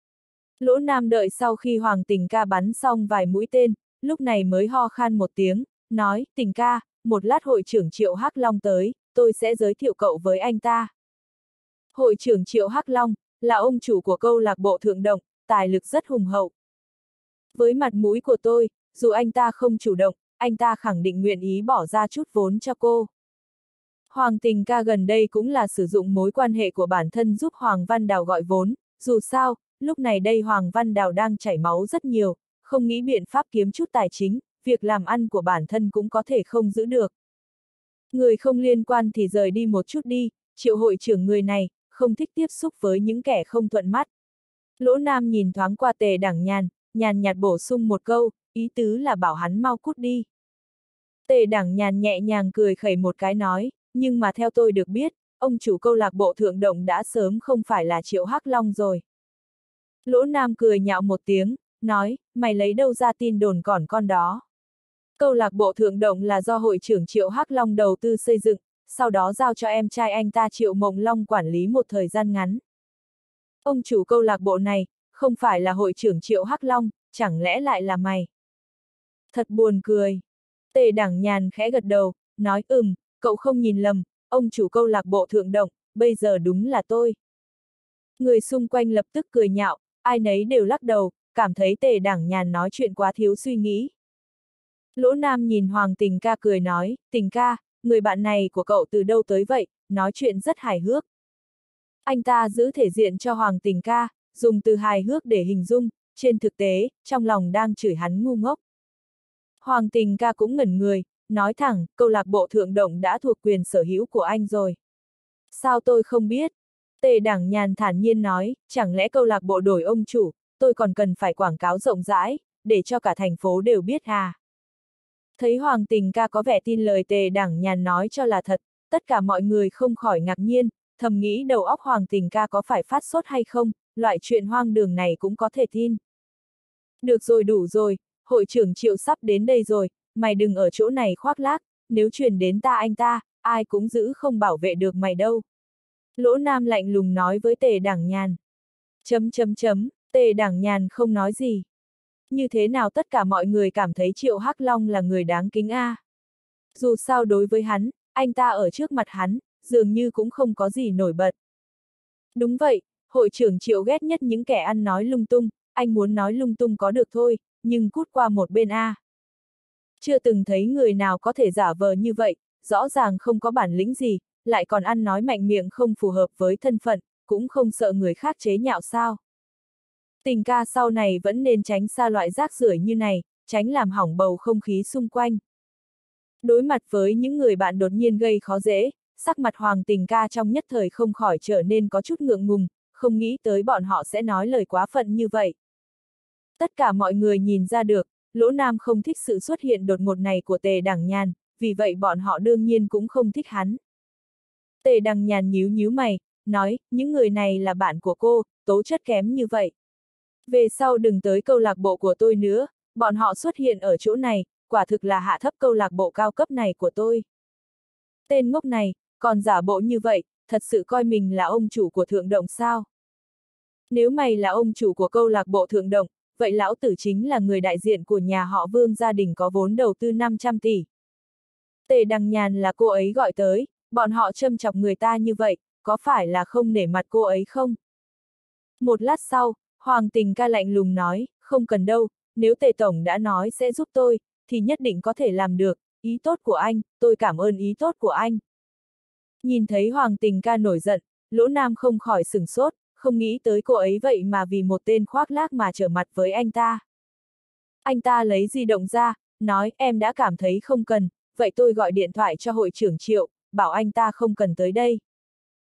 Lỗ Nam đợi sau khi Hoàng Tình ca bắn xong vài mũi tên, lúc này mới ho khan một tiếng, nói, Tình ca, một lát hội trưởng Triệu Hắc Long tới, tôi sẽ giới thiệu cậu với anh ta. Hội trưởng Triệu Hắc Long, là ông chủ của câu lạc bộ Thượng Động, tài lực rất hùng hậu. Với mặt mũi của tôi, dù anh ta không chủ động, anh ta khẳng định nguyện ý bỏ ra chút vốn cho cô. Hoàng Tình ca gần đây cũng là sử dụng mối quan hệ của bản thân giúp Hoàng Văn Đào gọi vốn, dù sao, lúc này đây Hoàng Văn Đào đang chảy máu rất nhiều, không nghĩ biện pháp kiếm chút tài chính, việc làm ăn của bản thân cũng có thể không giữ được. Người không liên quan thì rời đi một chút đi, Triệu hội trưởng người này, không thích tiếp xúc với những kẻ không thuận mắt. Lỗ Nam nhìn thoáng qua Tề Đảng Nhàn, nhàn nhạt bổ sung một câu, ý tứ là bảo hắn mau cút đi. Tề Đảng Nhàn nhẹ nhàng cười khẩy một cái nói, nhưng mà theo tôi được biết, ông chủ câu lạc bộ Thượng Động đã sớm không phải là Triệu Hắc Long rồi. Lỗ Nam cười nhạo một tiếng, nói, mày lấy đâu ra tin đồn còn con đó. Câu lạc bộ Thượng Động là do hội trưởng Triệu Hắc Long đầu tư xây dựng, sau đó giao cho em trai anh ta Triệu Mộng Long quản lý một thời gian ngắn. Ông chủ câu lạc bộ này, không phải là hội trưởng Triệu Hắc Long, chẳng lẽ lại là mày? Thật buồn cười. Tề Đảng Nhàn khẽ gật đầu, nói cậu không nhìn lầm, ông chủ câu lạc bộ Thượng Động, bây giờ đúng là tôi. Người xung quanh lập tức cười nhạo, ai nấy đều lắc đầu, cảm thấy Tề Đảng Nhàn nói chuyện quá thiếu suy nghĩ. Lỗ Nam nhìn Hoàng Tình ca cười nói, Tình ca, người bạn này của cậu từ đâu tới vậy, nói chuyện rất hài hước. Anh ta giữ thể diện cho Hoàng Tình ca, dùng từ hài hước để hình dung, trên thực tế, trong lòng đang chửi hắn ngu ngốc. Hoàng Tình ca cũng ngẩn người, nói thẳng, câu lạc bộ Thượng Động đã thuộc quyền sở hữu của anh rồi. Sao tôi không biết? Tề Đảng Nhàn thản nhiên nói, chẳng lẽ câu lạc bộ đổi ông chủ, tôi còn cần phải quảng cáo rộng rãi, để cho cả thành phố đều biết à? Thấy Hoàng Tình ca có vẻ tin lời Tề Đảng Nhàn nói cho là thật, tất cả mọi người không khỏi ngạc nhiên, thầm nghĩ đầu óc Hoàng Tình ca có phải phát sốt hay không, loại chuyện hoang đường này cũng có thể tin. Được rồi đủ rồi, hội trưởng Triệu sắp đến đây rồi, mày đừng ở chỗ này khoác lác, nếu truyền đến anh ta, ai cũng giữ không bảo vệ được mày đâu. Lỗ Nam lạnh lùng nói với Tề Đảng Nhàn. Tề Đảng Nhàn không nói gì. Như thế nào tất cả mọi người cảm thấy Triệu Hắc Long là người đáng kính a. Dù sao đối với hắn, anh ta ở trước mặt hắn, dường như cũng không có gì nổi bật. Đúng vậy, hội trưởng Triệu ghét nhất những kẻ ăn nói lung tung, anh muốn nói lung tung có được thôi, nhưng cút qua một bên a. Chưa từng thấy người nào có thể giả vờ như vậy, rõ ràng không có bản lĩnh gì, lại còn ăn nói mạnh miệng không phù hợp với thân phận, cũng không sợ người khác chế nhạo sao. Tình ca sau này vẫn nên tránh xa loại rác rưởi như này, tránh làm hỏng bầu không khí xung quanh. Đối mặt với những người bạn đột nhiên gây khó dễ, sắc mặt Hoàng Tình ca trong nhất thời không khỏi trở nên có chút ngượng ngùng, không nghĩ tới bọn họ sẽ nói lời quá phận như vậy. Tất cả mọi người nhìn ra được, Lỗ Nam không thích sự xuất hiện đột ngột này của Tề Đảng Nhàn, vì vậy bọn họ đương nhiên cũng không thích hắn. Tề Đằng Nhàn nhíu nhíu mày, nói, những người này là bạn của cô, tố chất kém như vậy. Về sau đừng tới câu lạc bộ của tôi nữa, bọn họ xuất hiện ở chỗ này, quả thực là hạ thấp câu lạc bộ cao cấp này của tôi. Tên ngốc này, còn giả bộ như vậy, thật sự coi mình là ông chủ của Thượng Động sao? Nếu mày là ông chủ của câu lạc bộ Thượng Động, vậy lão tử chính là người đại diện của nhà họ Vương gia đình có vốn đầu tư 500 tỷ. Tề Đằng Nhàn là cô ấy gọi tới, bọn họ châm chọc người ta như vậy, có phải là không nể mặt cô ấy không? Một lát sau, Hoàng Tình ca lạnh lùng nói, không cần đâu, nếu Tề Tổng đã nói sẽ giúp tôi, thì nhất định có thể làm được, ý tốt của anh, tôi cảm ơn ý tốt của anh. Nhìn thấy Hoàng Tình ca nổi giận, Lỗ Nam không khỏi sửng sốt, không nghĩ tới cô ấy vậy mà vì một tên khoác lác mà trở mặt với anh ta. Anh ta lấy di động ra, nói em đã cảm thấy không cần, vậy tôi gọi điện thoại cho hội trưởng Triệu, bảo anh ta không cần tới đây.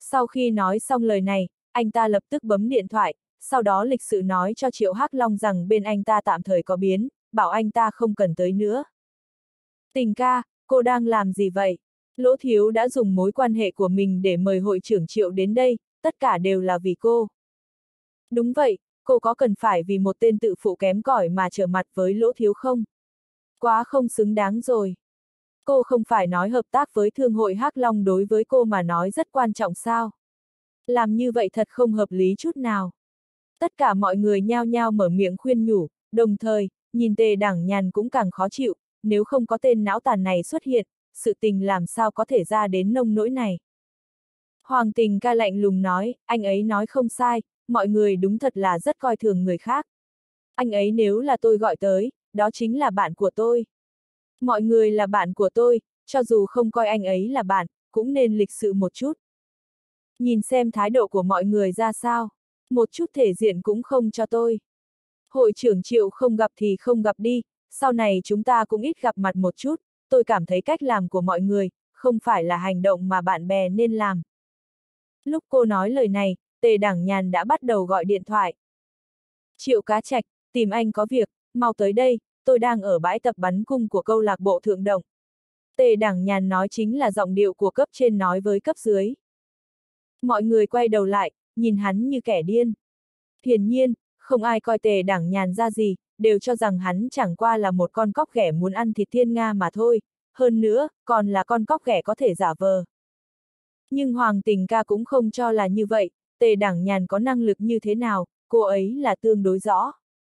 Sau khi nói xong lời này, anh ta lập tức bấm điện thoại, sau đó lịch sự nói cho Triệu Hắc Long rằng bên anh ta tạm thời có biến, bảo anh ta không cần tới nữa. Tình ca, cô đang làm gì vậy? Lỗ Thiếu đã dùng mối quan hệ của mình để mời hội trưởng Triệu đến đây, tất cả đều là vì cô. Đúng vậy, cô có cần phải vì một tên tự phụ kém cỏi mà trở mặt với Lỗ Thiếu không? Quá không xứng đáng rồi. Cô không phải nói hợp tác với thương hội Hắc Long đối với cô mà nói rất quan trọng sao? Làm như vậy thật không hợp lý chút nào. Tất cả mọi người nhao nhao mở miệng khuyên nhủ, đồng thời, nhìn Tề Đảng Nhàn cũng càng khó chịu, nếu không có tên não tàn này xuất hiện, sự tình làm sao có thể ra đến nông nỗi này. Hoàng Tình ca lạnh lùng nói, anh ấy nói không sai, mọi người đúng thật là rất coi thường người khác. Anh ấy nếu là tôi gọi tới, đó chính là bạn của tôi. Mọi người là bạn của tôi, cho dù không coi anh ấy là bạn, cũng nên lịch sự một chút. Nhìn xem thái độ của mọi người ra sao, một chút thể diện cũng không cho tôi. Hội trưởng Triệu không gặp thì không gặp đi, sau này chúng ta cũng ít gặp mặt một chút, tôi cảm thấy cách làm của mọi người, không phải là hành động mà bạn bè nên làm. Lúc cô nói lời này, Tề Đảng Nhàn đã bắt đầu gọi điện thoại. Triệu Cá Trạch, tìm anh có việc, mau tới đây, tôi đang ở bãi tập bắn cung của câu lạc bộ Thượng Động. Tề Đảng Nhàn nói chính là giọng điệu của cấp trên nói với cấp dưới. Mọi người quay đầu lại, nhìn hắn như kẻ điên. Hiển nhiên, không ai coi Tề Đảng Nhàn ra gì, đều cho rằng hắn chẳng qua là một con cóc ghẻ muốn ăn thịt thiên nga mà thôi, hơn nữa, còn là con cóc ghẻ có thể giả vờ. Nhưng Hoàng Tình ca cũng không cho là như vậy, Tề Đảng Nhàn có năng lực như thế nào, cô ấy là tương đối rõ.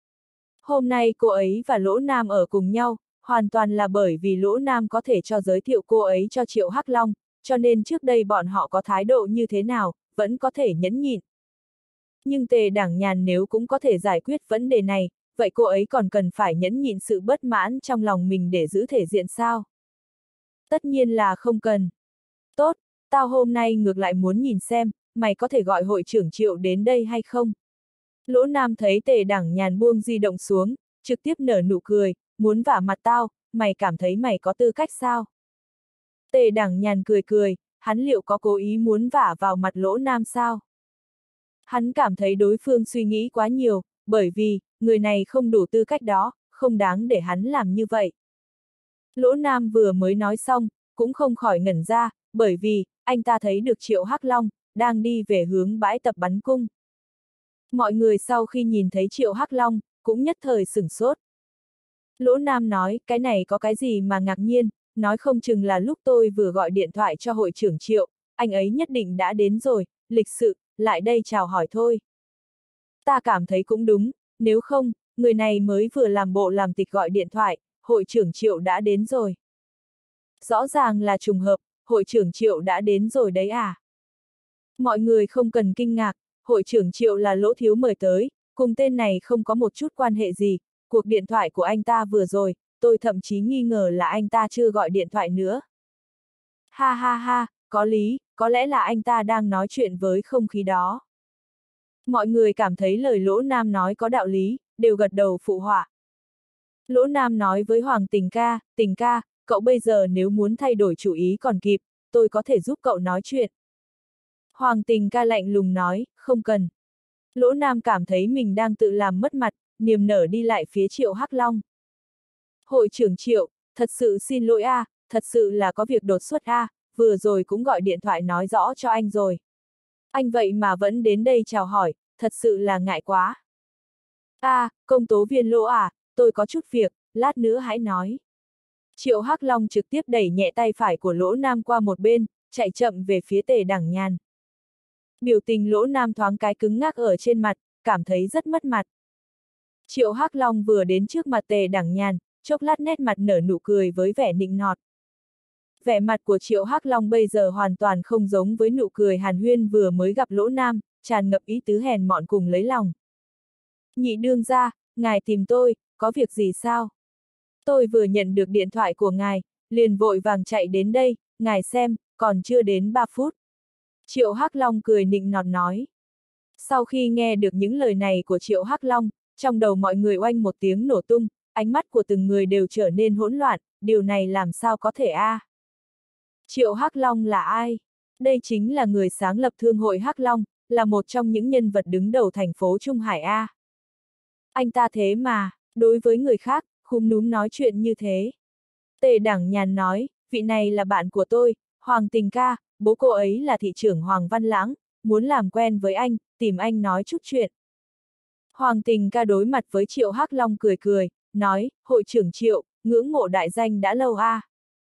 Hôm nay cô ấy và Lỗ Nam ở cùng nhau, hoàn toàn là bởi vì Lỗ Nam có thể cho giới thiệu cô ấy cho Triệu Hắc Long, cho nên trước đây bọn họ có thái độ như thế nào, vẫn có thể nhẫn nhịn. Nhưng Tề Đảng Nhàn nếu cũng có thể giải quyết vấn đề này, vậy cô ấy còn cần phải nhẫn nhịn sự bất mãn trong lòng mình để giữ thể diện sao? Tất nhiên là không cần. Tốt, tao hôm nay ngược lại muốn nhìn xem, mày có thể gọi hội trưởng Triệu đến đây hay không? Lỗ Nam thấy Tề Đảng Nhàn buông di động xuống, trực tiếp nở nụ cười, muốn vả mặt tao, mày cảm thấy mày có tư cách sao? Tề Đảng Nhàn cười cười, hắn liệu có cố ý muốn vả vào mặt Lỗ Nam sao? Hắn cảm thấy đối phương suy nghĩ quá nhiều, bởi vì, người này không đủ tư cách đó, không đáng để hắn làm như vậy. Lỗ Nam vừa mới nói xong, cũng không khỏi ngẩn ra, bởi vì, anh ta thấy được Triệu Hắc Long, đang đi về hướng bãi tập bắn cung. Mọi người sau khi nhìn thấy Triệu Hắc Long, cũng nhất thời sửng sốt. Lỗ Nam nói, cái này có cái gì mà ngạc nhiên, nói không chừng là lúc tôi vừa gọi điện thoại cho hội trưởng Triệu, anh ấy nhất định đã đến rồi, lịch sự, lại đây chào hỏi thôi. Ta cảm thấy cũng đúng, nếu không, người này mới vừa làm bộ làm tịch gọi điện thoại, hội trưởng Triệu đã đến rồi. Rõ ràng là trùng hợp, hội trưởng Triệu đã đến rồi đấy à. Mọi người không cần kinh ngạc, hội trưởng Triệu là Lỗ Thiếu mời tới, cùng tên này không có một chút quan hệ gì, cuộc điện thoại của anh ta vừa rồi, tôi thậm chí nghi ngờ là anh ta chưa gọi điện thoại nữa. Ha ha ha, có lý, có lẽ là anh ta đang nói chuyện với không khí đó. Mọi người cảm thấy lời Lỗ Nam nói có đạo lý, đều gật đầu phụ họa. Lỗ Nam nói với Hoàng Tình ca, cậu bây giờ nếu muốn thay đổi chủ ý còn kịp, tôi có thể giúp cậu nói chuyện. Hoàng Tình ca lạnh lùng nói, không cần. Lỗ Nam cảm thấy mình đang tự làm mất mặt, niềm nở đi lại phía Triệu Hắc Long. Hội trưởng Triệu, thật sự xin lỗi a, thật sự là có việc đột xuất a, vừa rồi cũng gọi điện thoại nói rõ cho anh rồi. Anh vậy mà vẫn đến đây chào hỏi, thật sự là ngại quá. Công tố viên Lỗ à, tôi có chút việc, lát nữa hãy nói. Triệu Hắc Long trực tiếp đẩy nhẹ tay phải của Lỗ Nam qua một bên, chạy chậm về phía Tề Đảng Nhàn. Biểu tình Lỗ Nam thoáng cái cứng ngắc ở trên mặt, cảm thấy rất mất mặt. Triệu Hắc Long vừa đến trước mặt Tề Đảng Nhàn, chốc lát nét mặt nở nụ cười với vẻ nịnh nọt. Vẻ mặt của Triệu Hắc Long bây giờ hoàn toàn không giống với nụ cười hàn huyên vừa mới gặp Lỗ Nam, tràn ngập ý tứ hèn mọn cùng lấy lòng. Nhị đương gia, ngài tìm tôi, có việc gì sao? Tôi vừa nhận được điện thoại của ngài, liền vội vàng chạy đến đây, ngài xem, còn chưa đến 3 phút. Triệu Hắc Long cười nịnh nọt nói. Sau khi nghe được những lời này của Triệu Hắc Long, trong đầu mọi người oanh một tiếng nổ tung, ánh mắt của từng người đều trở nên hỗn loạn, điều này làm sao có thể a? Triệu Hắc Long là ai? Đây chính là người sáng lập Thương hội Hắc Long, là một trong những nhân vật đứng đầu thành phố Trung Hải A. Anh ta thế mà, đối với người khác, khúm núm nói chuyện như thế. Tề Đẳng Nhàn nói, vị này là bạn của tôi, Hoàng Tình ca, bố cô ấy là thị trưởng Hoàng Văn Lãng, muốn làm quen với anh, tìm anh nói chút chuyện. Hoàng Tình ca đối mặt với Triệu Hắc Long cười cười, nói, hội trưởng Triệu, ngưỡng mộ đại danh đã lâu a.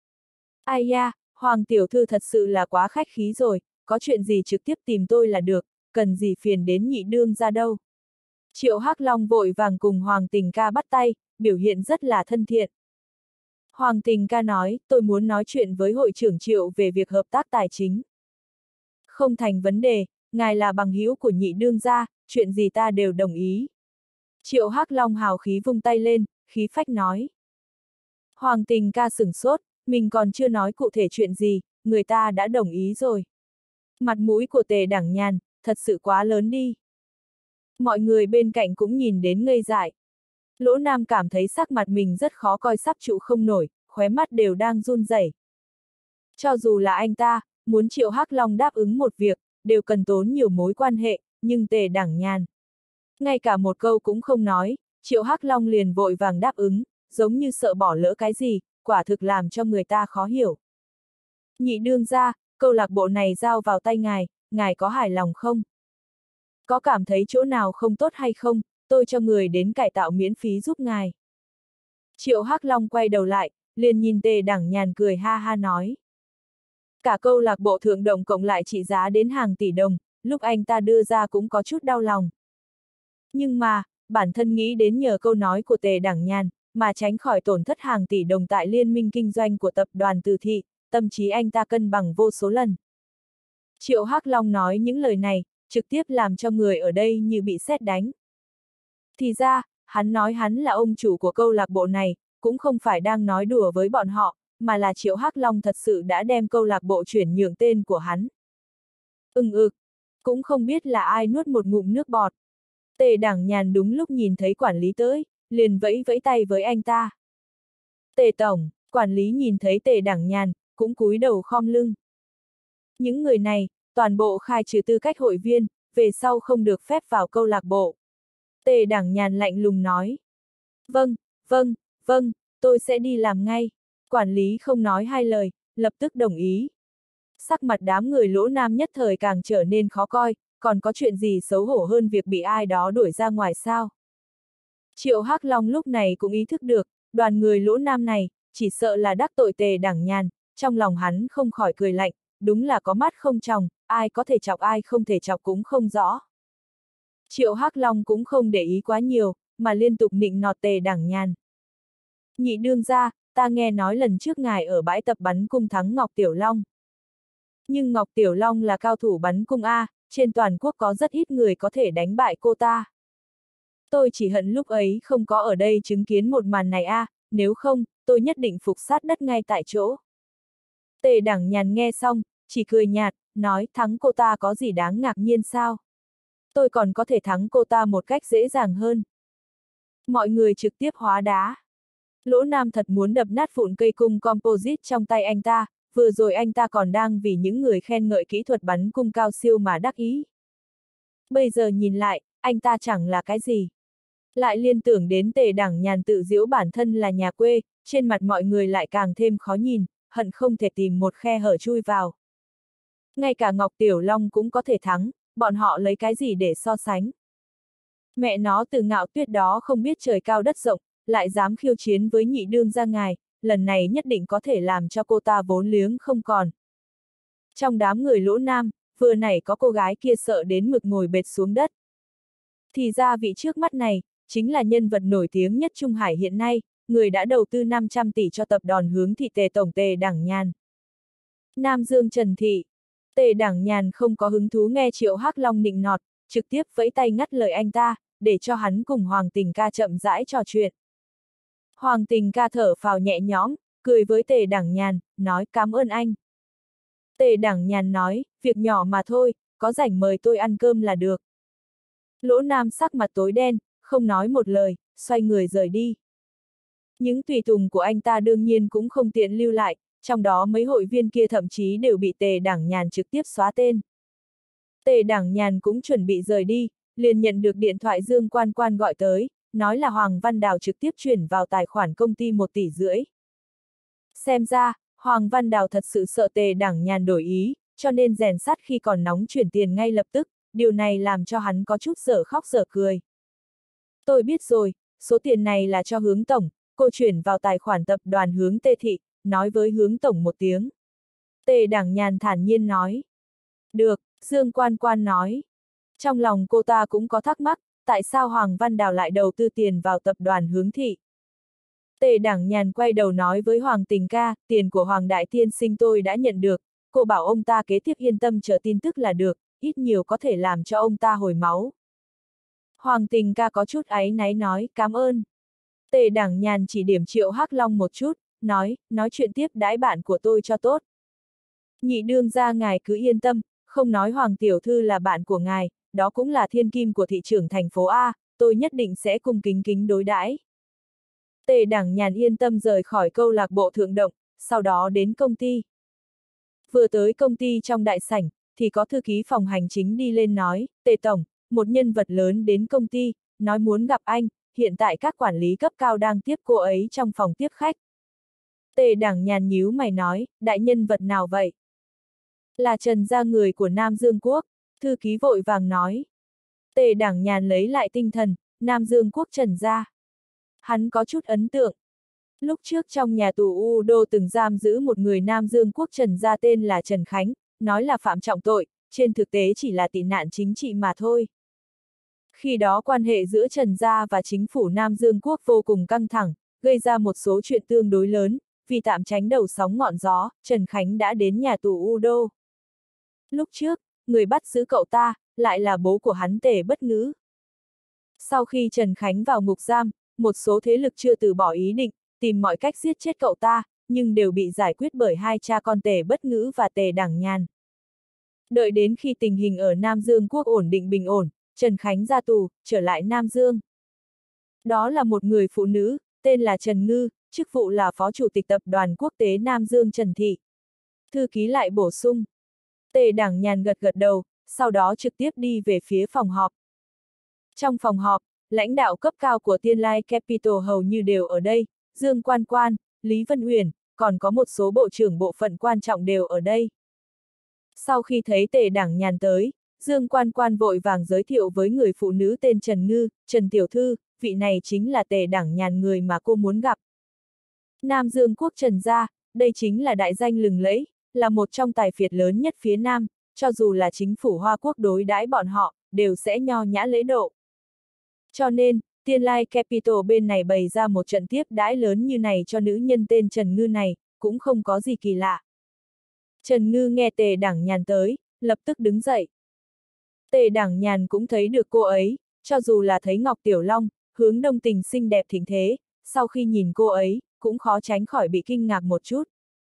Ai da, Hoàng tiểu thư thật sự là quá khách khí rồi, có chuyện gì trực tiếp tìm tôi là được, cần gì phiền đến nhị đương ra đâu. Triệu Hắc Long vội vàng cùng Hoàng Tình ca bắt tay, biểu hiện rất là thân thiện. Hoàng Tình ca nói, tôi muốn nói chuyện với hội trưởng Triệu về việc hợp tác tài chính. Không thành vấn đề, ngài là bằng hữu của nhị đương gia, chuyện gì ta đều đồng ý. Triệu Hắc Long hào khí vung tay lên, khí phách nói. Hoàng Tình ca sửng sốt, mình còn chưa nói cụ thể chuyện gì, người ta đã đồng ý rồi. Mặt mũi của Tề Đẳng Nhàn, thật sự quá lớn đi. Mọi người bên cạnh cũng nhìn đến ngây dại. Lỗ Nam cảm thấy sắc mặt mình rất khó coi, sắp trụ không nổi, khóe mắt đều đang run rẩy. Cho dù là anh ta, muốn Triệu Hắc Long đáp ứng một việc, đều cần tốn nhiều mối quan hệ, nhưng Tề Đẳng Nhàn ngay cả một câu cũng không nói, Triệu Hắc Long liền vội vàng đáp ứng, giống như sợ bỏ lỡ cái gì, quả thực làm cho người ta khó hiểu. Nhị đương gia, câu lạc bộ này giao vào tay ngài có hài lòng không? Có cảm thấy chỗ nào không tốt hay không, tôi cho người đến cải tạo miễn phí giúp ngài. Triệu Hắc Long quay đầu lại, liền nhìn Tề Đẳng Nhàn cười ha ha nói. Cả câu lạc bộ thượng đồng cộng lại trị giá đến hàng tỷ đồng, lúc anh ta đưa ra cũng có chút đau lòng. Nhưng mà, bản thân nghĩ đến nhờ câu nói của Tề Đẳng Nhàn, mà tránh khỏi tổn thất hàng tỷ đồng tại liên minh kinh doanh của tập đoàn Từ Thị, tâm trí anh ta cân bằng vô số lần. Triệu Hắc Long nói những lời này, trực tiếp làm cho người ở đây như bị sét đánh. Thì ra, hắn nói hắn là ông chủ của câu lạc bộ này, cũng không phải đang nói đùa với bọn họ, mà là Triệu Hắc Long thật sự đã đem câu lạc bộ chuyển nhượng tên của hắn. Cũng không biết là ai nuốt một ngụm nước bọt. Tề Đẳng Nhàn đúng lúc nhìn thấy quản lý tới, liền vẫy vẫy tay với anh ta. Tề tổng, quản lý nhìn thấy Tề Đẳng Nhàn, cũng cúi đầu khom lưng. Những người này, toàn bộ khai trừ tư cách hội viên, về sau không được phép vào câu lạc bộ. Tề Đẳng Nhàn lạnh lùng nói. Vâng, tôi sẽ đi làm ngay. Quản lý không nói hai lời, lập tức đồng ý. Sắc mặt đám người Lỗ Nam nhất thời càng trở nên khó coi, còn có chuyện gì xấu hổ hơn việc bị ai đó đuổi ra ngoài sao? Triệu Hắc Long lúc này cũng ý thức được, đoàn người Lỗ Nam này, chỉ sợ là đắc tội Tề Đẳng Nhàn, trong lòng hắn không khỏi cười lạnh, đúng là có mắt không tròng, ai có thể chọc ai không thể chọc cũng không rõ. Triệu Hắc Long cũng không để ý quá nhiều, mà liên tục nịnh nọt Tề Đẳng Nhàn. Nhị đương gia, ta nghe nói lần trước ngài ở bãi tập bắn cung thắng Ngọc Tiểu Long. Nhưng Ngọc Tiểu Long là cao thủ bắn cung A, trên toàn quốc có rất ít người có thể đánh bại cô ta. Tôi chỉ hận lúc ấy không có ở đây chứng kiến một màn này A, nếu không, tôi nhất định phục sát đất ngay tại chỗ. Tề Đẳng Nhàn nghe xong, chỉ cười nhạt, nói thắng cô ta có gì đáng ngạc nhiên sao? Tôi còn có thể thắng cô ta một cách dễ dàng hơn. Mọi người trực tiếp hóa đá. Lỗ Nam thật muốn đập nát vụn cây cung composite trong tay anh ta, vừa rồi anh ta còn đang vì những người khen ngợi kỹ thuật bắn cung cao siêu mà đắc ý. Bây giờ nhìn lại, anh ta chẳng là cái gì. Lại liên tưởng đến Tề Đẳng Nhàn tự giễu bản thân là nhà quê, trên mặt mọi người lại càng thêm khó nhìn, hận không thể tìm một khe hở chui vào. Ngay cả Ngọc Tiểu Long cũng có thể thắng, bọn họ lấy cái gì để so sánh. Mẹ nó Từ Ngạo Tuyết đó không biết trời cao đất rộng, lại dám khiêu chiến với nhị đương gia ngài, lần này nhất định có thể làm cho cô ta vốn liếng không còn. Trong đám người Lỗ Nam, vừa nãy có cô gái kia sợ đến mực ngồi bệt xuống đất. Thì ra vị trước mắt này, chính là nhân vật nổi tiếng nhất Trung Hải hiện nay, người đã đầu tư 500 tỷ cho tập đoàn Hướng Thị Tề tổng Tề Đẳng Nhàn. Nam Dương Trần Thị. Tề Đẳng Nhàn không có hứng thú nghe Triệu Hắc Long nịnh nọt, trực tiếp vẫy tay ngắt lời anh ta, để cho hắn cùng Hoàng Tình ca chậm rãi trò chuyện. Hoàng Tình ca thở phào nhẹ nhõm, cười với Tề Đẳng Nhàn, nói cảm ơn anh. Tề Đẳng Nhàn nói, việc nhỏ mà thôi, có rảnh mời tôi ăn cơm là được. Lỗ Nam sắc mặt tối đen, không nói một lời, xoay người rời đi. Những tùy tùng của anh ta đương nhiên cũng không tiện lưu lại, Trong đó mấy hội viên kia thậm chí đều bị Tề Đảng Nhàn trực tiếp xóa tên. Tề Đảng Nhàn cũng chuẩn bị rời đi, liền nhận được điện thoại Dương Quan Quan gọi tới, nói là Hoàng Văn Đào trực tiếp chuyển vào tài khoản công ty 1,5 tỷ. Xem ra, Hoàng Văn Đào thật sự sợ Tề Đảng Nhàn đổi ý, cho nên rèn sắt khi còn nóng chuyển tiền ngay lập tức, điều này làm cho hắn có chút dở khóc dở cười. Tôi biết rồi, số tiền này là cho Hướng Tổng, cô chuyển vào tài khoản tập đoàn Hướng Tê Thị, nói với Hướng Tổng một tiếng. Tề Đảng Nhàn thản nhiên nói. Được, Dương Quan Quan nói. Trong lòng cô ta cũng có thắc mắc, tại sao Hoàng Văn Đào lại đầu tư tiền vào tập đoàn Hướng Thị. Tề Đảng Nhàn quay đầu nói với Hoàng Tình ca, tiền của Hoàng Đại Tiên Sinh tôi đã nhận được, cô bảo ông ta kế tiếp yên tâm chờ tin tức là được, ít nhiều có thể làm cho ông ta hồi máu. Hoàng Tình ca có chút áy náy nói, cảm ơn. Tề Đảng Nhàn chỉ điểm Triệu Hắc Long một chút, nói chuyện tiếp đãi bạn của tôi cho tốt. Nhị đương gia ngài cứ yên tâm, không nói Hoàng Tiểu Thư là bạn của ngài, đó cũng là thiên kim của thị trưởng thành phố A, tôi nhất định sẽ cung kính kính đối đãi. Tề Đảng Nhàn yên tâm rời khỏi câu lạc bộ Thượng Động, sau đó đến công ty. Vừa tới công ty trong đại sảnh, thì có thư ký phòng hành chính đi lên nói, Tề Tổng, một nhân vật lớn đến công ty, nói muốn gặp anh, hiện tại các quản lý cấp cao đang tiếp cô ấy trong phòng tiếp khách. Tề Đảng Nhàn nhíu mày nói, đại nhân vật nào vậy? Là Trần gia người của Nam Dương Quốc, thư ký vội vàng nói. Tề Đảng Nhàn lấy lại tinh thần, Nam Dương Quốc Trần gia. Hắn có chút ấn tượng. Lúc trước trong nhà tù U Đô từng giam giữ một người Nam Dương Quốc Trần gia tên là Trần Khánh, nói là phạm trọng tội, trên thực tế chỉ là tị nạn chính trị mà thôi. Khi đó quan hệ giữa Trần gia và chính phủ Nam Dương Quốc vô cùng căng thẳng, gây ra một số chuyện tương đối lớn, vì tạm tránh đầu sóng ngọn gió, Trần Khánh đã đến nhà tù U Đô. Lúc trước, người bắt giữ cậu ta, lại là bố của hắn Tề Bất Ngữ. Sau khi Trần Khánh vào ngục giam, một số thế lực chưa từ bỏ ý định, tìm mọi cách giết chết cậu ta, nhưng đều bị giải quyết bởi hai cha con Tề Bất Ngữ và Tề Đảng Nhàn. Đợi đến khi tình hình ở Nam Dương Quốc ổn định bình ổn, Trần Khánh ra tù, trở lại Nam Dương. Đó là một người phụ nữ, tên là Trần Ngư, chức vụ là Phó Chủ tịch Tập đoàn Quốc tế Nam Dương Trần Thị. Thư ký lại bổ sung. Tề Đảng Nhàn gật gật đầu, sau đó trực tiếp đi về phía phòng họp. Trong phòng họp, lãnh đạo cấp cao của Tiên Lai Capital hầu như đều ở đây, Dương Quan Quan, Lý Vân Uyển, còn có một số bộ trưởng bộ phận quan trọng đều ở đây. Sau khi thấy Tề Đảng Nhàn tới, Dương Quan Quan vội vàng giới thiệu với người phụ nữ tên Trần Ngư, Trần Tiểu Thư, vị này chính là Tề Đảng Nhàn người mà cô muốn gặp. Nam Dương Quốc Trần gia, đây chính là đại danh lừng lẫy, là một trong tài phiệt lớn nhất phía Nam, cho dù là chính phủ Hoa Quốc đối đãi bọn họ, đều sẽ nho nhã lễ độ. Cho nên, Tiên Lai Capital bên này bày ra một trận tiếp đãi lớn như này cho nữ nhân tên Trần Ngư này, cũng không có gì kỳ lạ. Trần Ngư nghe Tề Đảng Nhàn tới, lập tức đứng dậy. Tề Đảng Nhàn cũng thấy được cô ấy, cho dù là thấy Ngọc Tiểu Long, Hướng Đông Tình xinh đẹp thịnh thế, sau khi nhìn cô ấy, cũng khó tránh khỏi bị kinh ngạc một chút.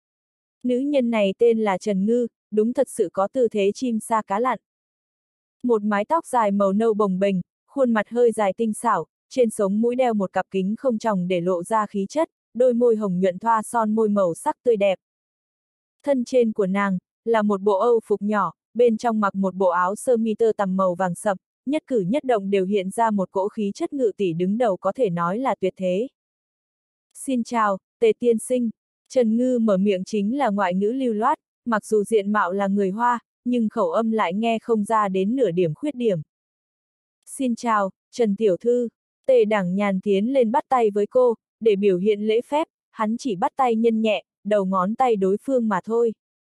Nữ nhân này tên là Trần Ngư, đúng thật sự có tư thế chim sa cá lặn. Một mái tóc dài màu nâu bồng bềnh, khuôn mặt hơi dài tinh xảo, trên sống mũi đeo một cặp kính không tròng để lộ ra khí chất, đôi môi hồng nhuận thoa son môi màu sắc tươi đẹp. Thân trên của nàng, là một bộ âu phục nhỏ, bên trong mặc một bộ áo sơ mi tơ tằm màu vàng sậm, nhất cử nhất động đều hiện ra một cỗ khí chất ngự tỷ đứng đầu có thể nói là tuyệt thế. Xin chào, Tề tiên sinh. Trần Ngư mở miệng chính là ngoại ngữ lưu loát, mặc dù diện mạo là người Hoa, nhưng khẩu âm lại nghe không ra đến nửa điểm khuyết điểm. Xin chào, Trần Tiểu Thư. Tề Đảng Nhàn tiến lên bắt tay với cô, để biểu hiện lễ phép, hắn chỉ bắt tay nhân nhẹ, đầu ngón tay đối phương mà thôi.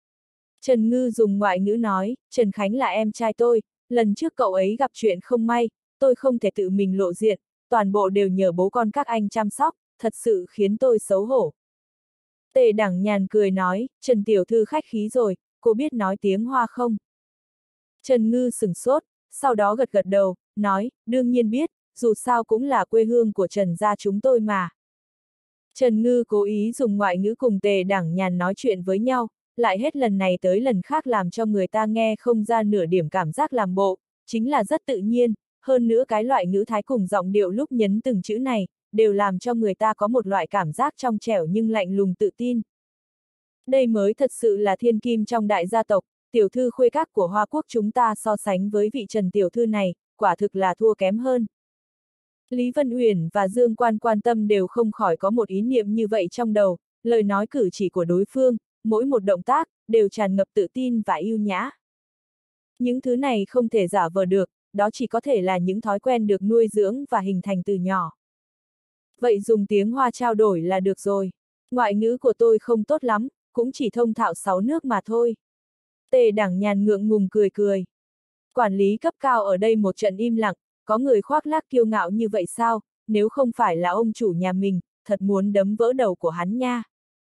Trần Ngư dùng ngoại ngữ nói, Trần Khánh là em trai tôi, lần trước cậu ấy gặp chuyện không may, tôi không thể tự mình lộ diện, toàn bộ đều nhờ bố con các anh chăm sóc, thật sự khiến tôi xấu hổ. Tề Đảng Nhàn cười nói, Trần Tiểu Thư khách khí rồi, cô biết nói tiếng Hoa không? Trần Ngư sửng sốt, sau đó gật gật đầu, nói, đương nhiên biết, dù sao cũng là quê hương của Trần gia chúng tôi mà. Trần Ngư cố ý dùng ngoại ngữ cùng Tề Đảng Nhàn nói chuyện với nhau, lại hết lần này tới lần khác làm cho người ta nghe không ra nửa điểm cảm giác làm bộ, chính là rất tự nhiên, hơn nữa cái loại ngữ thái cùng giọng điệu lúc nhấn từng chữ này, đều làm cho người ta có một loại cảm giác trong trẻo nhưng lạnh lùng tự tin. Đây mới thật sự là thiên kim trong đại gia tộc, tiểu thư khuê các của Hoa Quốc chúng ta so sánh với vị Trần tiểu thư này, quả thực là thua kém hơn. Lý Vân Uyển và Dương Quan quan tâm đều không khỏi có một ý niệm như vậy trong đầu, lời nói cử chỉ của đối phương, mỗi một động tác, đều tràn ngập tự tin và yêu nhã. Những thứ này không thể giả vờ được, đó chỉ có thể là những thói quen được nuôi dưỡng và hình thành từ nhỏ. Vậy dùng tiếng Hoa trao đổi là được rồi. Ngoại ngữ của tôi không tốt lắm, cũng chỉ thông thạo 6 nước mà thôi. Tề Đảng Nhàn ngượng ngùng cười cười. Quản lý cấp cao ở đây một trận im lặng, có người khoác lác kiêu ngạo như vậy sao, nếu không phải là ông chủ nhà mình, thật muốn đấm vỡ đầu của hắn nha.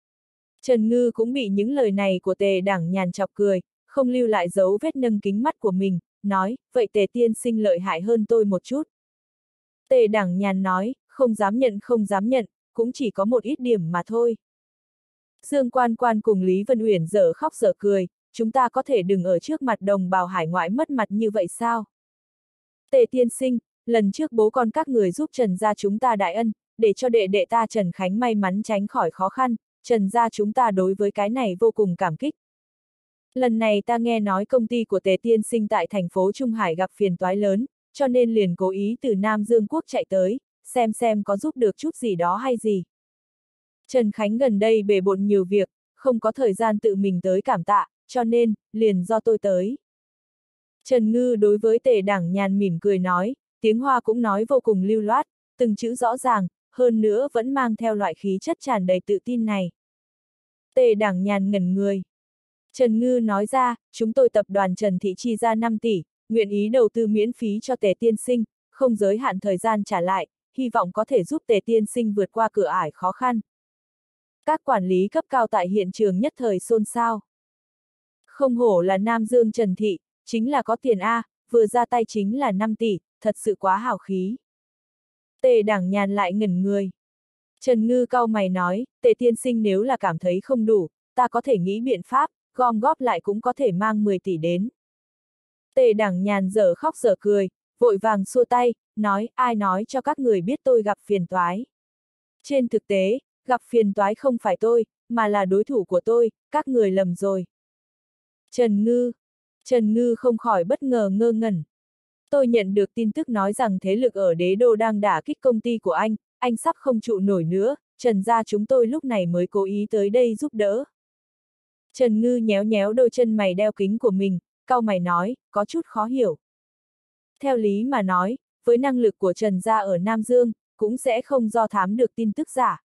Trần Ngư cũng bị những lời này của Tề Đảng Nhàn chọc cười, không lưu lại dấu vết nâng kính mắt của mình, nói, vậy Tề tiên sinh lợi hại hơn tôi một chút. Tề Đảng Nhàn nói, không dám nhận, cũng chỉ có một ít điểm mà thôi. Dương Quan Quan cùng Lý Vân Uyển dở khóc dở cười, chúng ta có thể đừng ở trước mặt đồng bào hải ngoại mất mặt như vậy sao? Tề tiên sinh, lần trước bố con các người giúp Trần gia chúng ta đại ân, để cho đệ đệ ta Trần Khánh may mắn tránh khỏi khó khăn, Trần gia chúng ta đối với cái này vô cùng cảm kích. Lần này ta nghe nói công ty của Tề tiên sinh tại thành phố Trung Hải gặp phiền toái lớn, cho nên liền cố ý từ Nam Dương Quốc chạy tới, xem có giúp được chút gì đó hay gì. Trần Khánh gần đây bề bộn nhiều việc, không có thời gian tự mình tới cảm tạ, cho nên, liền do tôi tới. Trần Ngư đối với Tề Đảng Nhàn mỉm cười nói, tiếng Hoa cũng nói vô cùng lưu loát, từng chữ rõ ràng, hơn nữa vẫn mang theo loại khí chất tràn đầy tự tin này. Tề Đảng Nhàn ngẩn người. Trần Ngư nói ra, chúng tôi tập đoàn Trần Thị chi ra 5 tỷ, nguyện ý đầu tư miễn phí cho Tề tiên sinh, không giới hạn thời gian trả lại, hy vọng có thể giúp Tề tiên sinh vượt qua cửa ải khó khăn. Các quản lý cấp cao tại hiện trường nhất thời xôn xao. Không hổ là Nam Dương Trần Thị, chính là có tiền A, vừa ra tay chính là 5 tỷ, thật sự quá hào khí. Tề Đảng Nhàn lại ngẩn người. Trần Ngư cau mày nói, Tề tiên sinh nếu là cảm thấy không đủ, ta có thể nghĩ biện pháp, gom góp lại cũng có thể mang 10 tỷ đến. Tề Đảng Nhàn dở khóc dở cười, vội vàng xua tay, nói, ai nói cho các người biết tôi gặp phiền toái. Trên thực tế, gặp phiền toái không phải tôi, mà là đối thủ của tôi, các người lầm rồi. Trần Ngư không khỏi bất ngờ ngơ ngẩn. Tôi nhận được tin tức nói rằng thế lực ở đế đô đang đả kích công ty của anh sắp không trụ nổi nữa, Trần gia chúng tôi lúc này mới cố ý tới đây giúp đỡ. Trần Ngư nhéo nhéo đôi chân mày đeo kính của mình, cau mày nói, có chút khó hiểu. Theo lý mà nói, với năng lực của Trần gia ở Nam Dương, cũng sẽ không do thám được tin tức giả.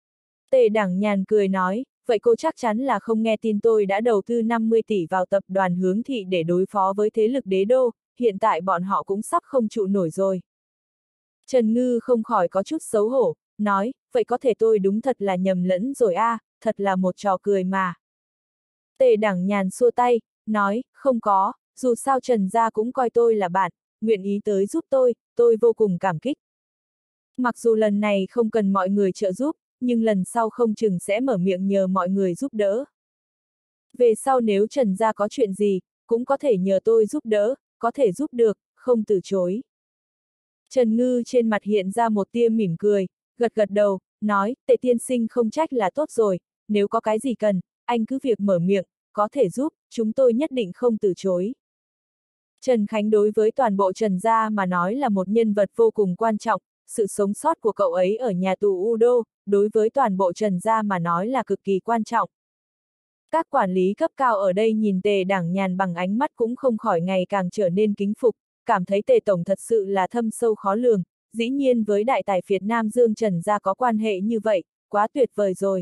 Tề Đảng Nhàn cười nói, vậy cô chắc chắn là không nghe tin tôi đã đầu tư 50 tỷ vào tập đoàn Hướng Thị để đối phó với thế lực đế đô, hiện tại bọn họ cũng sắp không trụ nổi rồi. Trần Ngư không khỏi có chút xấu hổ, nói, vậy có thể tôi đúng thật là nhầm lẫn rồi a, thật là một trò cười mà. Tề Đảng Nhàn xua tay, nói, không có, dù sao Trần gia cũng coi tôi là bạn, nguyện ý tới giúp tôi vô cùng cảm kích. Mặc dù lần này không cần mọi người trợ giúp, nhưng lần sau không chừng sẽ mở miệng nhờ mọi người giúp đỡ. Về sau nếu Trần gia có chuyện gì, cũng có thể nhờ tôi giúp đỡ, có thể giúp được, không từ chối. Trần Ngư trên mặt hiện ra một tia mỉm cười, gật gật đầu, nói, Tề tiên sinh không trách là tốt rồi, nếu có cái gì cần, anh cứ việc mở miệng, có thể giúp, chúng tôi nhất định không từ chối. Trần Khánh đối với toàn bộ Trần gia mà nói là một nhân vật vô cùng quan trọng, sự sống sót của cậu ấy ở nhà tù Udo, đối với toàn bộ Trần gia mà nói là cực kỳ quan trọng. Các quản lý cấp cao ở đây nhìn Tề Đảng Nhàn bằng ánh mắt cũng không khỏi ngày càng trở nên kính phục, cảm thấy Tề Tổng thật sự là thâm sâu khó lường, dĩ nhiên với đại tài phiệt Nam Dương Trần gia có quan hệ như vậy, quá tuyệt vời rồi.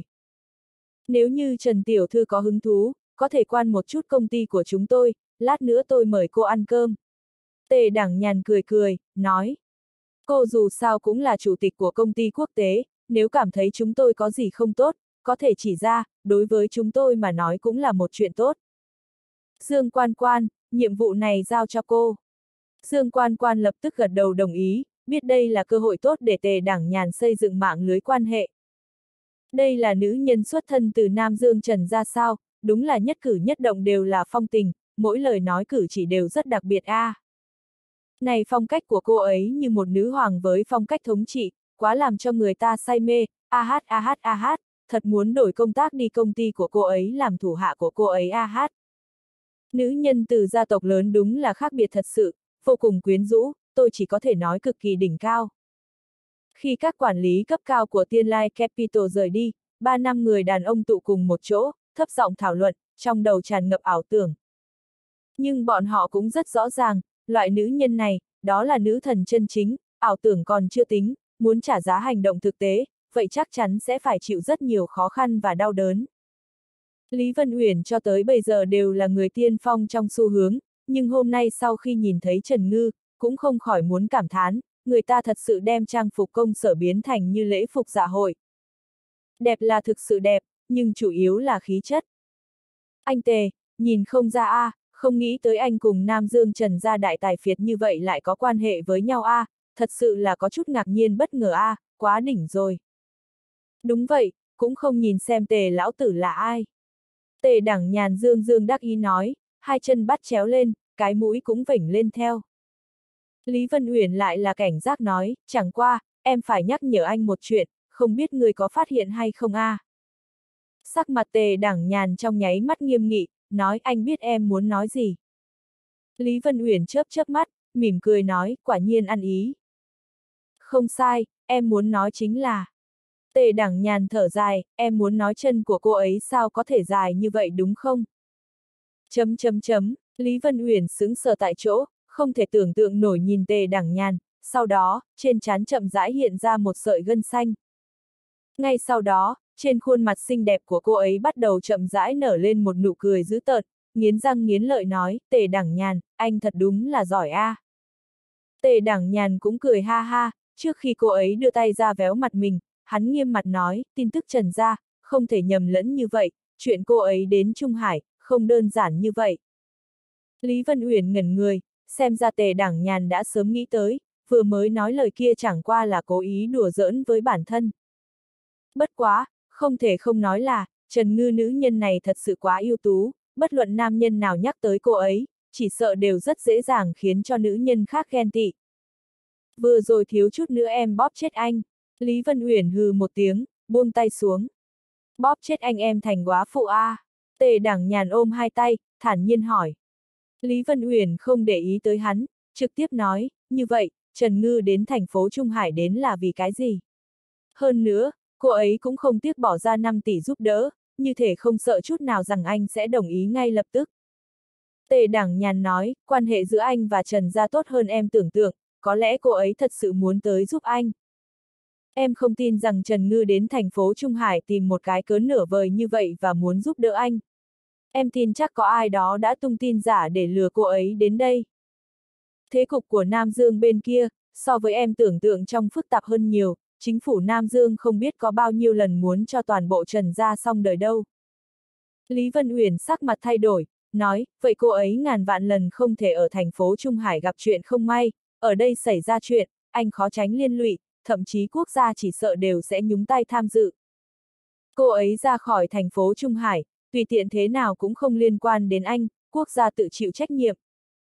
Nếu như Trần Tiểu Thư có hứng thú, có thể quan một chút công ty của chúng tôi, lát nữa tôi mời cô ăn cơm. Tề Đảng Nhàn cười cười, nói. Cô dù sao cũng là chủ tịch của công ty quốc tế, nếu cảm thấy chúng tôi có gì không tốt, có thể chỉ ra, đối với chúng tôi mà nói cũng là một chuyện tốt. Dương Quan Quan, nhiệm vụ này giao cho cô. Dương Quan Quan lập tức gật đầu đồng ý, biết đây là cơ hội tốt để Tề Đảng Nhàn xây dựng mạng lưới quan hệ. Đây là nữ nhân xuất thân từ Nam Dương Trần gia sao, đúng là nhất cử nhất động đều là phong tình, mỗi lời nói cử chỉ đều rất đặc biệt a. Này phong cách của cô ấy như một nữ hoàng với phong cách thống trị, quá làm cho người ta say mê, a hát. thật muốn đổi công tác đi công ty của cô ấy làm thủ hạ của cô ấy a hát. Nữ nhân từ gia tộc lớn đúng là khác biệt thật sự, vô cùng quyến rũ, tôi chỉ có thể nói cực kỳ đỉnh cao. Khi các quản lý cấp cao của Tiên Lai Capital rời đi, 3-5 người đàn ông tụ cùng một chỗ, thấp giọng thảo luận, trong đầu tràn ngập ảo tưởng. Nhưng bọn họ cũng rất rõ ràng, loại nữ nhân này, đó là nữ thần chân chính, ảo tưởng còn chưa tính, muốn trả giá hành động thực tế, vậy chắc chắn sẽ phải chịu rất nhiều khó khăn và đau đớn. Lý Vân Uyển cho tới bây giờ đều là người tiên phong trong xu hướng, nhưng hôm nay sau khi nhìn thấy Trần Ngư, cũng không khỏi muốn cảm thán, người ta thật sự đem trang phục công sở biến thành như lễ phục dạ hội. Đẹp là thực sự đẹp, nhưng chủ yếu là khí chất. Anh Tề, nhìn không ra a, không nghĩ tới anh cùng Nam Dương Trần gia đại tài phiệt như vậy lại có quan hệ với nhau a, thật sự là có chút ngạc nhiên bất ngờ a, quá đỉnh rồi. Đúng vậy, cũng không nhìn xem Tề lão tử là ai. Tề Đẳng Nhàn dương dương đắc ý nói, hai chân bắt chéo lên, cái mũi cũng vểnh lên theo. Lý Vân Uyển lại là cảnh giác nói, chẳng qua, em phải nhắc nhở anh một chuyện, không biết người có phát hiện hay không a? Sắc mặt Tề Đẳng Nhàn trong nháy mắt nghiêm nghị, nói anh biết em muốn nói gì. Lý Vân Uyển chớp chớp mắt, mỉm cười nói, quả nhiên ăn ý. Không sai, em muốn nói chính là. Tề Đẳng Nhàn thở dài, em muốn nói chân của cô ấy sao có thể dài như vậy đúng không? Lý Vân Uyển sững sờ tại chỗ, không thể tưởng tượng nổi nhìn Tề Đẳng Nhàn, sau đó, trên trán chậm rãi hiện ra một sợi gân xanh. Ngay sau đó, trên khuôn mặt xinh đẹp của cô ấy bắt đầu chậm rãi nở lên một nụ cười dữ tợn, nghiến răng nghiến lợi nói, Tề Đẳng Nhàn, anh thật đúng là giỏi a. Tề Đẳng Nhàn cũng cười ha ha, trước khi cô ấy đưa tay ra véo mặt mình, hắn nghiêm mặt nói, tin tức Trần gia, không thể nhầm lẫn như vậy, chuyện cô ấy đến Trung Hải, không đơn giản như vậy. Lý Vân Uyển ngẩn người, xem ra Tề Đẳng Nhàn đã sớm nghĩ tới, vừa mới nói lời kia chẳng qua là cố ý đùa giỡn với bản thân. Bất quá, không thể không nói là, Trần Ngư nữ nhân này thật sự quá ưu tú, bất luận nam nhân nào nhắc tới cô ấy, chỉ sợ đều rất dễ dàng khiến cho nữ nhân khác ghen tị. Vừa rồi thiếu chút nữa em bóp chết anh. Lý Vân Uyển hừ một tiếng, buông tay xuống. Bóp chết anh em thành góa phụ a. Tề Đẳng Nhàn ôm hai tay, thản nhiên hỏi. Lý Vân Uyển không để ý tới hắn, trực tiếp nói, như vậy, Trần Ngư đến thành phố Trung Hải đến là vì cái gì? Hơn nữa, cô ấy cũng không tiếc bỏ ra 5 tỷ giúp đỡ, như thể không sợ chút nào rằng anh sẽ đồng ý ngay lập tức. Tề Đẳng Nhàn nói, quan hệ giữa anh và Trần gia tốt hơn em tưởng tượng, có lẽ cô ấy thật sự muốn tới giúp anh. Em không tin rằng Trần Ngư đến thành phố Trung Hải tìm một cái cớ nửa vời như vậy và muốn giúp đỡ anh. Em tin chắc có ai đó đã tung tin giả để lừa cô ấy đến đây. Thế cục của Nam Dương bên kia, so với em tưởng tượng trong phức tạp hơn nhiều, chính phủ Nam Dương không biết có bao nhiêu lần muốn cho toàn bộ Trần gia xong đời đâu. Lý Vân Uyển sắc mặt thay đổi, nói, vậy cô ấy ngàn vạn lần không thể ở thành phố Trung Hải gặp chuyện không may, ở đây xảy ra chuyện, anh khó tránh liên lụy, thậm chí quốc gia chỉ sợ đều sẽ nhúng tay tham dự. Cô ấy ra khỏi thành phố Trung Hải, tùy tiện thế nào cũng không liên quan đến anh, quốc gia tự chịu trách nhiệm.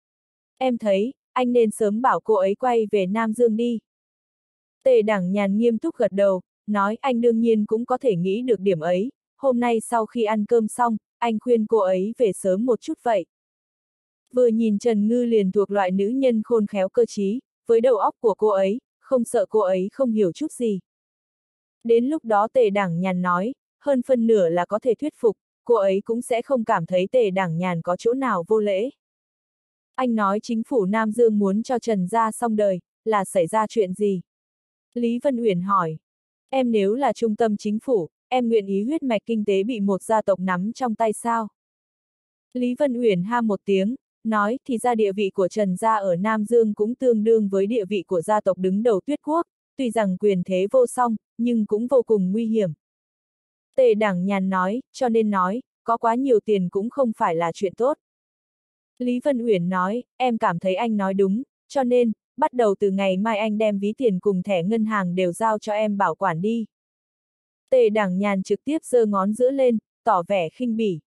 Em thấy, anh nên sớm bảo cô ấy quay về Nam Dương đi. Tề Đẳng Nhàn nghiêm túc gật đầu, nói anh đương nhiên cũng có thể nghĩ được điểm ấy, hôm nay sau khi ăn cơm xong, anh khuyên cô ấy về sớm một chút vậy. Vừa nhìn Trần Ngư liền thuộc loại nữ nhân khôn khéo cơ trí, với đầu óc của cô ấy, không sợ cô ấy không hiểu chút gì. Đến lúc đó Tề Đẳng Nhàn nói, hơn phân nửa là có thể thuyết phục, cô ấy cũng sẽ không cảm thấy Tề Đẳng Nhàn có chỗ nào vô lễ. Anh nói chính phủ Nam Dương muốn cho Trần gia xong đời, là xảy ra chuyện gì? Lý Vân Uyển hỏi. Em nếu là trung tâm chính phủ, em nguyện ý huyết mạch kinh tế bị một gia tộc nắm trong tay sao? Lý Vân Uyển ha một tiếng, nói thì ra địa vị của Trần gia ở Nam Dương cũng tương đương với địa vị của gia tộc đứng đầu Tuyết Quốc, tuy rằng quyền thế vô song, nhưng cũng vô cùng nguy hiểm. Tề Đẳng Nhàn nói, cho nên nói, có quá nhiều tiền cũng không phải là chuyện tốt. Lý Vân Uyển nói, em cảm thấy anh nói đúng, cho nên, bắt đầu từ ngày mai anh đem ví tiền cùng thẻ ngân hàng đều giao cho em bảo quản đi. Tề Đẳng Nhàn trực tiếp giơ ngón giữa lên, tỏ vẻ khinh bỉ.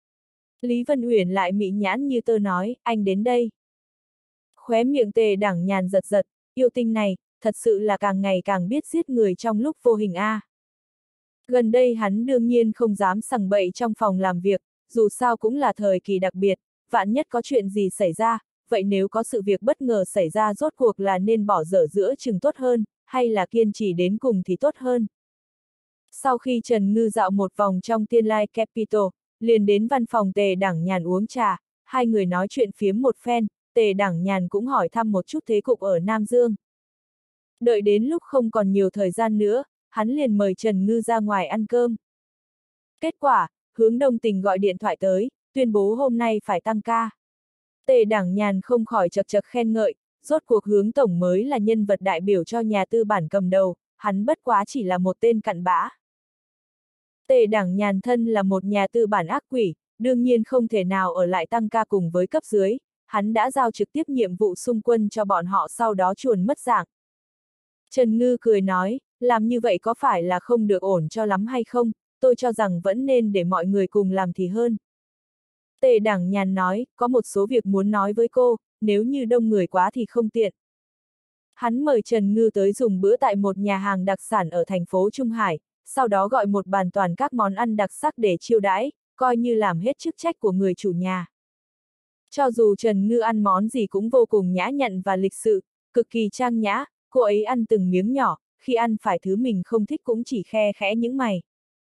Lý Vân Uyển lại mị nhãn như tơ nói, anh đến đây. Khóe miệng Tề Đẳng Nhàn giật giật, yêu tinh này, thật sự là càng ngày càng biết giết người trong lúc vô hình a. Gần đây hắn đương nhiên không dám sằng bậy trong phòng làm việc, dù sao cũng là thời kỳ đặc biệt, vạn nhất có chuyện gì xảy ra, vậy nếu có sự việc bất ngờ xảy ra rốt cuộc là nên bỏ dở giữa chừng tốt hơn, hay là kiên trì đến cùng thì tốt hơn. Sau khi Trần Ngư dạo một vòng trong Tiên Lai Capital, liền đến văn phòng Tề Đảng Nhàn uống trà, hai người nói chuyện phiếm một phen, Tề Đảng Nhàn cũng hỏi thăm một chút thế cục ở Nam Dương. Đợi đến lúc không còn nhiều thời gian nữa, hắn liền mời Trần Ngư ra ngoài ăn cơm. Kết quả, Hướng Đông Tình gọi điện thoại tới, tuyên bố hôm nay phải tăng ca. Tề Đảng Nhàn không khỏi chật chật khen ngợi, rốt cuộc Hướng Tổng mới là nhân vật đại biểu cho nhà tư bản cầm đầu, hắn bất quá chỉ là một tên cặn bã. Tề Đảng Nhàn thân là một nhà tư bản ác quỷ, đương nhiên không thể nào ở lại tăng ca cùng với cấp dưới, hắn đã giao trực tiếp nhiệm vụ xung quân cho bọn họ sau đó chuồn mất dạng. Trần Ngư cười nói, làm như vậy có phải là không được ổn cho lắm hay không, tôi cho rằng vẫn nên để mọi người cùng làm thì hơn. Tề Đảng Nhàn nói, có một số việc muốn nói với cô, nếu như đông người quá thì không tiện. Hắn mời Trần Ngư tới dùng bữa tại một nhà hàng đặc sản ở thành phố Trung Hải, sau đó gọi một bàn toàn các món ăn đặc sắc để chiêu đãi, coi như làm hết chức trách của người chủ nhà. Cho dù Trần Ngư ăn món gì cũng vô cùng nhã nhặn và lịch sự, cực kỳ trang nhã, cô ấy ăn từng miếng nhỏ, khi ăn phải thứ mình không thích cũng chỉ khe khẽ những mày.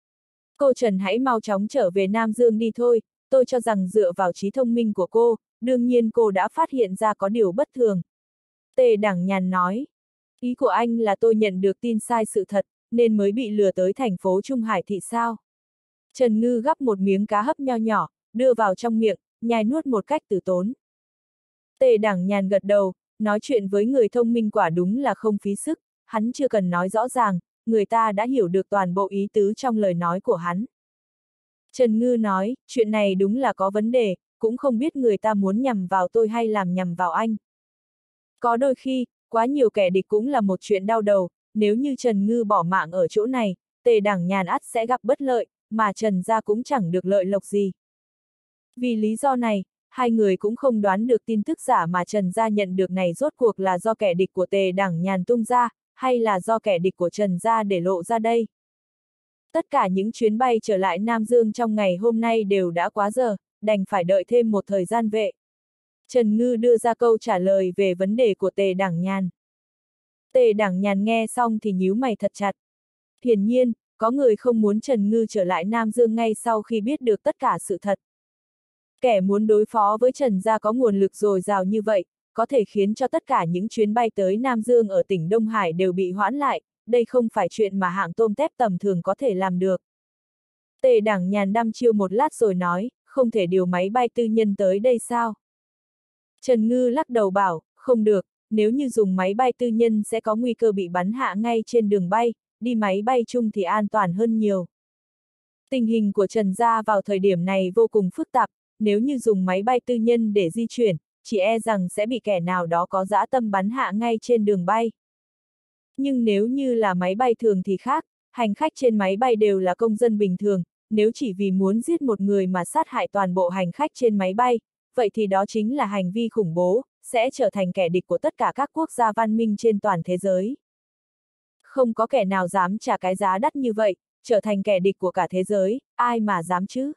Cô Trần hãy mau chóng trở về Nam Dương đi thôi, tôi cho rằng dựa vào trí thông minh của cô, đương nhiên cô đã phát hiện ra có điều bất thường. Tề Đảng Nhàn nói, ý của anh là tôi nhận được tin sai sự thật, nên mới bị lừa tới thành phố Trung Hải thị sao? Trần Ngư gắp một miếng cá hấp nho nhỏ, đưa vào trong miệng, nhai nuốt một cách từ tốn. Tề Đảng Nhàn gật đầu, nói chuyện với người thông minh quả đúng là không phí sức, hắn chưa cần nói rõ ràng, người ta đã hiểu được toàn bộ ý tứ trong lời nói của hắn. Trần Ngư nói, chuyện này đúng là có vấn đề, cũng không biết người ta muốn nhằm vào tôi hay làm nhằm vào anh. Có đôi khi, quá nhiều kẻ địch cũng là một chuyện đau đầu, nếu như Trần Ngư bỏ mạng ở chỗ này, Tề Đảng Nhàn ắt sẽ gặp bất lợi, mà Trần gia cũng chẳng được lợi lộc gì. Vì lý do này, hai người cũng không đoán được tin tức giả mà Trần gia nhận được này rốt cuộc là do kẻ địch của Tề Đảng Nhàn tung ra, hay là do kẻ địch của Trần gia để lộ ra đây. Tất cả những chuyến bay trở lại Nam Dương trong ngày hôm nay đều đã quá giờ, đành phải đợi thêm một thời gian vệ. Trần Ngư đưa ra câu trả lời về vấn đề của Tề Đảng Nhàn. Tề Đảng Nhàn nghe xong thì nhíu mày thật chặt. Hiển nhiên, có người không muốn Trần Ngư trở lại Nam Dương ngay sau khi biết được tất cả sự thật. Kẻ muốn đối phó với Trần gia có nguồn lực dồi dào như vậy, có thể khiến cho tất cả những chuyến bay tới Nam Dương ở tỉnh Đông Hải đều bị hoãn lại, đây không phải chuyện mà hạng tôm tép tầm thường có thể làm được. Tề Đảng Nhàn đăm chiêu một lát rồi nói, không thể điều máy bay tư nhân tới đây sao? Trần Ngư lắc đầu bảo, không được, nếu như dùng máy bay tư nhân sẽ có nguy cơ bị bắn hạ ngay trên đường bay, đi máy bay chung thì an toàn hơn nhiều. Tình hình của Trần gia vào thời điểm này vô cùng phức tạp, nếu như dùng máy bay tư nhân để di chuyển, chỉ e rằng sẽ bị kẻ nào đó có dã tâm bắn hạ ngay trên đường bay. Nhưng nếu như là máy bay thường thì khác, hành khách trên máy bay đều là công dân bình thường, nếu chỉ vì muốn giết một người mà sát hại toàn bộ hành khách trên máy bay, vậy thì đó chính là hành vi khủng bố, sẽ trở thành kẻ địch của tất cả các quốc gia văn minh trên toàn thế giới. Không có kẻ nào dám trả cái giá đắt như vậy, trở thành kẻ địch của cả thế giới, ai mà dám chứ?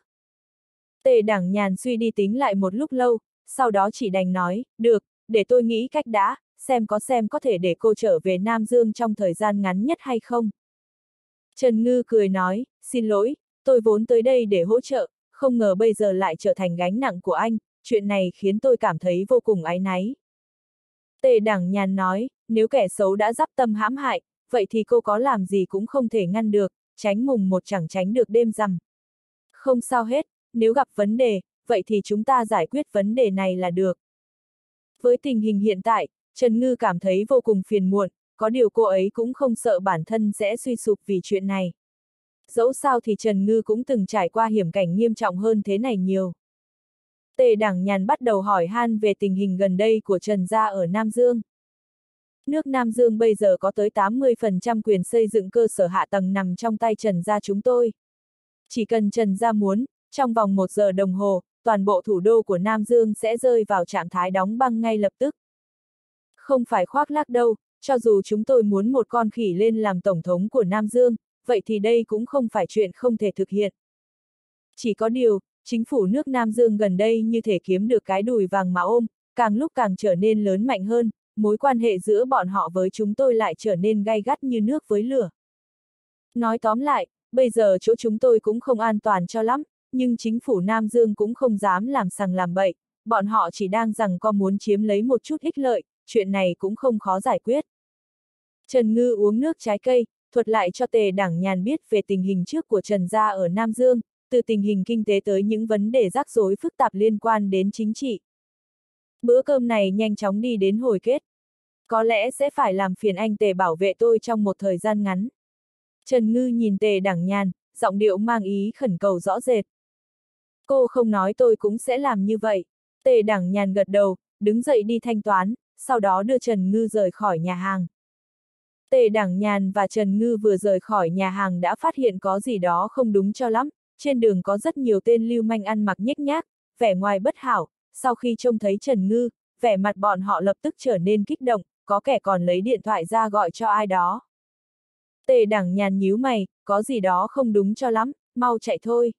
Tề Đảng Nhàn suy đi tính lại một lúc lâu, sau đó chỉ đành nói, được, để tôi nghĩ cách đã, xem có thể để cô trở về Nam Dương trong thời gian ngắn nhất hay không. Trần Ngư cười nói, xin lỗi, tôi vốn tới đây để hỗ trợ, không ngờ bây giờ lại trở thành gánh nặng của anh, chuyện này khiến tôi cảm thấy vô cùng áy náy. Tề Đảng Nhàn nói, nếu kẻ xấu đã dắp tâm hãm hại, vậy thì cô có làm gì cũng không thể ngăn được, tránh mùng một chẳng tránh được đêm rằm. Không sao hết, nếu gặp vấn đề, vậy thì chúng ta giải quyết vấn đề này là được. Với tình hình hiện tại, Trần Ngư cảm thấy vô cùng phiền muộn, có điều cô ấy cũng không sợ bản thân sẽ suy sụp vì chuyện này. Dẫu sao thì Trần Ngư cũng từng trải qua hiểm cảnh nghiêm trọng hơn thế này nhiều. Tề Đảng Nhàn bắt đầu hỏi han về tình hình gần đây của Trần gia ở Nam Dương. Nước Nam Dương bây giờ có tới 80% quyền xây dựng cơ sở hạ tầng nằm trong tay Trần gia chúng tôi. Chỉ cần Trần gia muốn, trong vòng 1 giờ đồng hồ, toàn bộ thủ đô của Nam Dương sẽ rơi vào trạng thái đóng băng ngay lập tức. Không phải khoác lác đâu, cho dù chúng tôi muốn một con khỉ lên làm tổng thống của Nam Dương, vậy thì đây cũng không phải chuyện không thể thực hiện. Chỉ có điều, chính phủ nước Nam Dương gần đây như thể kiếm được cái đùi vàng mà ôm, càng lúc càng trở nên lớn mạnh hơn, mối quan hệ giữa bọn họ với chúng tôi lại trở nên gay gắt như nước với lửa. Nói tóm lại, bây giờ chỗ chúng tôi cũng không an toàn cho lắm, nhưng chính phủ Nam Dương cũng không dám làm sằng làm bậy, bọn họ chỉ đang giằng co muốn chiếm lấy một chút ích lợi, chuyện này cũng không khó giải quyết. Trần Ngư uống nước trái cây, thuật lại cho Tề Đảng Nhàn biết về tình hình trước của Trần gia ở Nam Dương, từ tình hình kinh tế tới những vấn đề rắc rối phức tạp liên quan đến chính trị. Bữa cơm này nhanh chóng đi đến hồi kết. Có lẽ sẽ phải làm phiền anh Tề bảo vệ tôi trong một thời gian ngắn. Trần Ngư nhìn Tề Đảng Nhàn, giọng điệu mang ý khẩn cầu rõ rệt. Cô không nói tôi cũng sẽ làm như vậy. Tề Đảng Nhàn gật đầu, đứng dậy đi thanh toán, sau đó đưa Trần Ngư rời khỏi nhà hàng. Tề Đảng Nhàn và Trần Ngư vừa rời khỏi nhà hàng đã phát hiện có gì đó không đúng cho lắm, trên đường có rất nhiều tên lưu manh ăn mặc nhếch nhác, vẻ ngoài bất hảo, sau khi trông thấy Trần Ngư, vẻ mặt bọn họ lập tức trở nên kích động, có kẻ còn lấy điện thoại ra gọi cho ai đó. Tề Đảng Nhàn nhíu mày, có gì đó không đúng cho lắm, mau chạy thôi.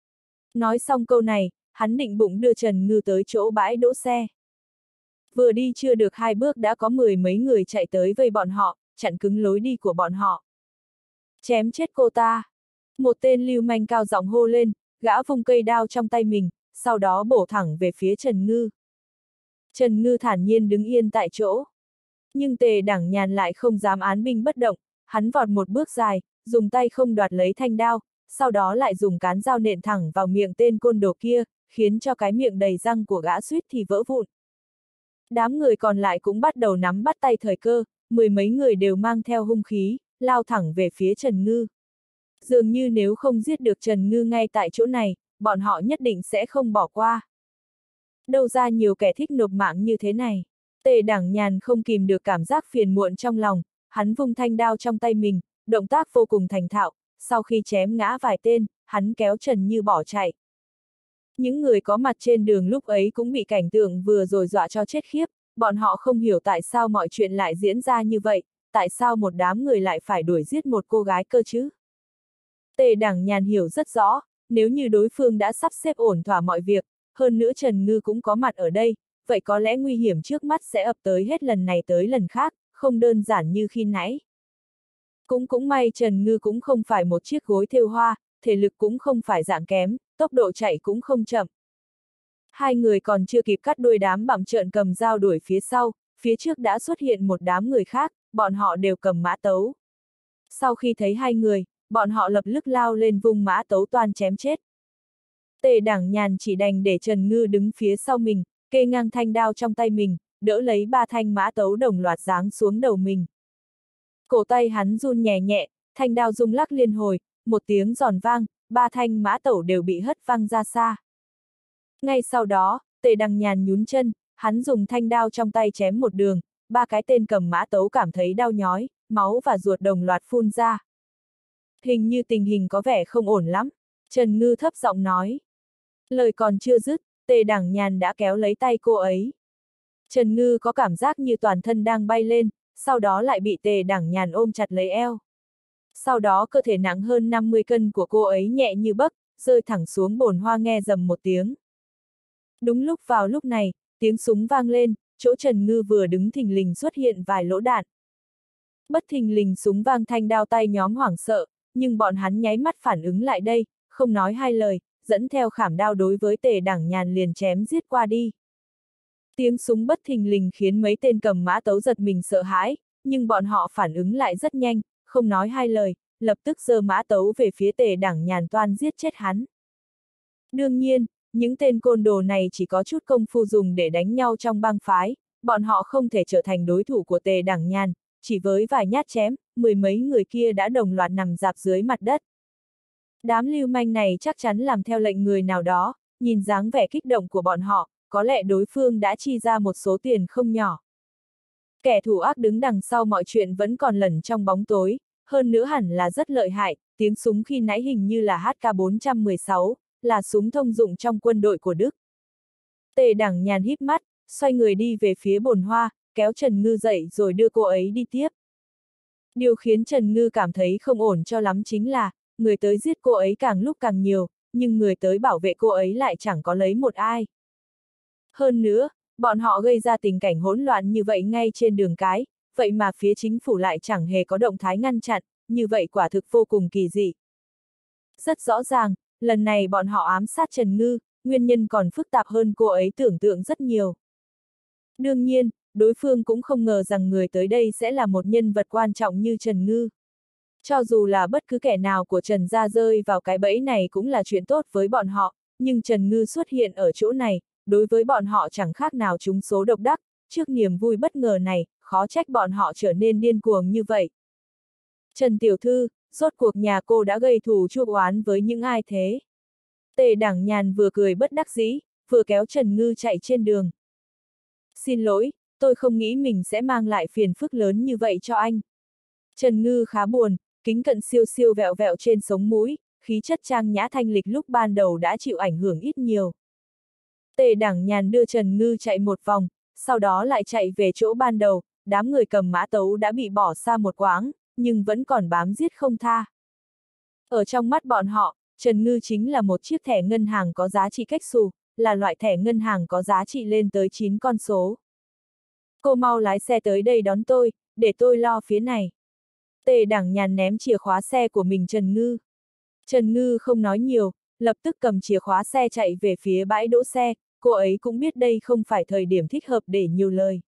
Nói xong câu này, hắn định bụng đưa Trần Ngư tới chỗ bãi đỗ xe. Vừa đi chưa được 2 bước đã có 10 mấy người chạy tới vây bọn họ, chặn cứng lối đi của bọn họ. Chém chết cô ta! Một tên lưu manh cao giọng hô lên, gã vung cây đao trong tay mình, sau đó bổ thẳng về phía Trần Ngư. Trần Ngư thản nhiên đứng yên tại chỗ. Nhưng Tề Đảng Nhàn lại không dám án binh bất động, hắn vọt một bước dài, dùng tay không đoạt lấy thanh đao, sau đó lại dùng cán dao nện thẳng vào miệng tên côn đồ kia, khiến cho cái miệng đầy răng của gã suýt thì vỡ vụn. Đám người còn lại cũng bắt đầu nắm bắt tay thời cơ, 10 mấy người đều mang theo hung khí, lao thẳng về phía Trần Ngư. Dường như nếu không giết được Trần Ngư ngay tại chỗ này, bọn họ nhất định sẽ không bỏ qua. Đâu ra nhiều kẻ thích nộp mạng như thế này. Tề Đảng Nhàn không kìm được cảm giác phiền muộn trong lòng, hắn vung thanh đao trong tay mình, động tác vô cùng thành thạo, sau khi chém ngã vài tên, hắn kéo Trần Như bỏ chạy. Những người có mặt trên đường lúc ấy cũng bị cảnh tượng vừa rồi dọa cho chết khiếp, bọn họ không hiểu tại sao mọi chuyện lại diễn ra như vậy, tại sao một đám người lại phải đuổi giết một cô gái cơ chứ. Tề Đảng Nhàn hiểu rất rõ, nếu như đối phương đã sắp xếp ổn thỏa mọi việc, hơn nữa Trần Ngư cũng có mặt ở đây, vậy có lẽ nguy hiểm trước mắt sẽ ập tới hết lần này tới lần khác, không đơn giản như khi nãy. Cũng may Trần Ngư cũng không phải một chiếc gối thêu hoa, thể lực cũng không phải dạng kém, tốc độ chạy cũng không chậm. Hai người còn chưa kịp cắt đuôi đám bặm trợn cầm dao đuổi phía sau, phía trước đã xuất hiện một đám người khác, bọn họ đều cầm mã tấu. Sau khi thấy hai người, bọn họ lập tức lao lên vung mã tấu toan chém chết. Tề Đảng Nhàn chỉ đành để Trần Ngư đứng phía sau mình, kê ngang thanh đao trong tay mình, đỡ lấy 3 thanh mã tấu đồng loạt giáng xuống đầu mình. Cổ tay hắn run nhẹ nhẹ, thanh đao rung lắc liên hồi, một tiếng giòn vang, 3 thanh mã tấu đều bị hất văng ra xa. Ngay sau đó, Tề Đảng Nhàn nhún chân, hắn dùng thanh đao trong tay chém một đường, 3 cái tên cầm mã tấu cảm thấy đau nhói, máu và ruột đồng loạt phun ra. Hình như tình hình có vẻ không ổn lắm, Trần Ngư thấp giọng nói. Lời còn chưa dứt, Tề Đảng Nhàn đã kéo lấy tay cô ấy. Trần Ngư có cảm giác như toàn thân đang bay lên, sau đó lại bị Tề Đảng Nhàn ôm chặt lấy eo. Sau đó cơ thể nặng hơn 50 cân của cô ấy nhẹ như bấc, rơi thẳng xuống bồn hoa nghe rầm một tiếng. Đúng vào lúc này, tiếng súng vang lên, chỗ Trần Ngư vừa đứng thình lình xuất hiện vài lỗ đạn. Bất thình lình súng vang thanh đao tay nhóm hoảng sợ, nhưng bọn hắn nháy mắt phản ứng lại đây, không nói hai lời, dẫn theo khảm đao đối với Tề Đảng Nhàn liền chém giết qua đi. Tiếng súng bất thình lình khiến mấy tên cầm mã tấu giật mình sợ hãi, nhưng bọn họ phản ứng lại rất nhanh, không nói hai lời, lập tức giơ mã tấu về phía Tề Đảng Nhàn toan giết chết hắn. Đương nhiên, những tên côn đồ này chỉ có chút công phu dùng để đánh nhau trong bang phái, bọn họ không thể trở thành đối thủ của Tề Đảng Nhàn, chỉ với vài nhát chém, 10 mấy người kia đã đồng loạt nằm rạp dưới mặt đất. Đám lưu manh này chắc chắn làm theo lệnh người nào đó, nhìn dáng vẻ kích động của bọn họ, có lẽ đối phương đã chi ra một số tiền không nhỏ. Kẻ thủ ác đứng đằng sau mọi chuyện vẫn còn lẩn trong bóng tối, hơn nữa hẳn là rất lợi hại, tiếng súng khi nãy hình như là HK416, là súng thông dụng trong quân đội của Đức. Tề Đảng Nhàn híp mắt, xoay người đi về phía bồn hoa, kéo Trần Ngư dậy rồi đưa cô ấy đi tiếp. Điều khiến Trần Ngư cảm thấy không ổn cho lắm chính là, người tới giết cô ấy càng lúc càng nhiều, nhưng người tới bảo vệ cô ấy lại chẳng có lấy một ai. Hơn nữa, bọn họ gây ra tình cảnh hỗn loạn như vậy ngay trên đường cái, vậy mà phía chính phủ lại chẳng hề có động thái ngăn chặn, như vậy quả thực vô cùng kỳ dị. Rất rõ ràng, lần này bọn họ ám sát Trần Ngư, nguyên nhân còn phức tạp hơn cô ấy tưởng tượng rất nhiều. Đương nhiên, đối phương cũng không ngờ rằng người tới đây sẽ là một nhân vật quan trọng như Trần Ngư. Cho dù là bất cứ kẻ nào của Trần gia rơi vào cái bẫy này cũng là chuyện tốt với bọn họ, nhưng Trần Ngư xuất hiện ở chỗ này, đối với bọn họ chẳng khác nào trúng số độc đắc, trước niềm vui bất ngờ này, khó trách bọn họ trở nên điên cuồng như vậy. Trần tiểu thư, rốt cuộc nhà cô đã gây thù chuốc oán với những ai thế? Tề Đảng Nhàn vừa cười bất đắc dĩ, vừa kéo Trần Ngư chạy trên đường. Xin lỗi, tôi không nghĩ mình sẽ mang lại phiền phức lớn như vậy cho anh. Trần Ngư khá buồn, kính cận siêu siêu vẹo vẹo trên sống mũi, khí chất trang nhã thanh lịch lúc ban đầu đã chịu ảnh hưởng ít nhiều. Tề Đảng Nhàn đưa Trần Ngư chạy một vòng, sau đó lại chạy về chỗ ban đầu, đám người cầm mã tấu đã bị bỏ xa một quãng, nhưng vẫn còn bám giết không tha. Ở trong mắt bọn họ, Trần Ngư chính là một chiếc thẻ ngân hàng có giá trị cách xù, là loại thẻ ngân hàng có giá trị lên tới 9 con số. Cô mau lái xe tới đây đón tôi, để tôi lo phía này. Tề Đảng Nhàn ném chìa khóa xe của mình Trần Ngư. Trần Ngư không nói nhiều, lập tức cầm chìa khóa xe chạy về phía bãi đỗ xe, cô ấy cũng biết đây không phải thời điểm thích hợp để nhiều lời.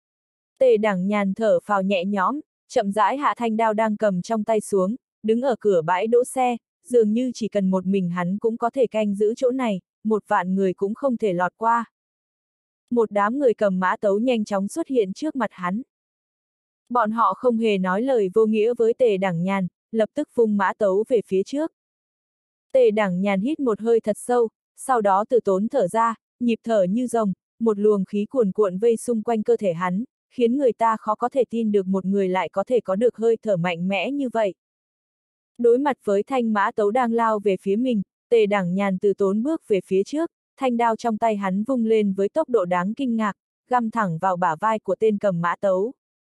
Tề Đảng Nhàn thở phào nhẹ nhõm, chậm rãi hạ thanh đao đang cầm trong tay xuống, đứng ở cửa bãi đỗ xe, dường như chỉ cần một mình hắn cũng có thể canh giữ chỗ này, 1.000.000 người cũng không thể lọt qua. Một đám người cầm mã tấu nhanh chóng xuất hiện trước mặt hắn. Bọn họ không hề nói lời vô nghĩa với Tề Đảng Nhàn, lập tức vung mã tấu về phía trước. Tề Đảng Nhàn hít một hơi thật sâu, sau đó từ tốn thở ra, nhịp thở như rồng, một luồng khí cuồn cuộn vây xung quanh cơ thể hắn, khiến người ta khó có thể tin được một người lại có thể có được hơi thở mạnh mẽ như vậy. Đối mặt với thanh mã tấu đang lao về phía mình, Tề Đảng Nhàn từ tốn bước về phía trước, thanh đao trong tay hắn vung lên với tốc độ đáng kinh ngạc, găm thẳng vào bả vai của tên cầm mã tấu.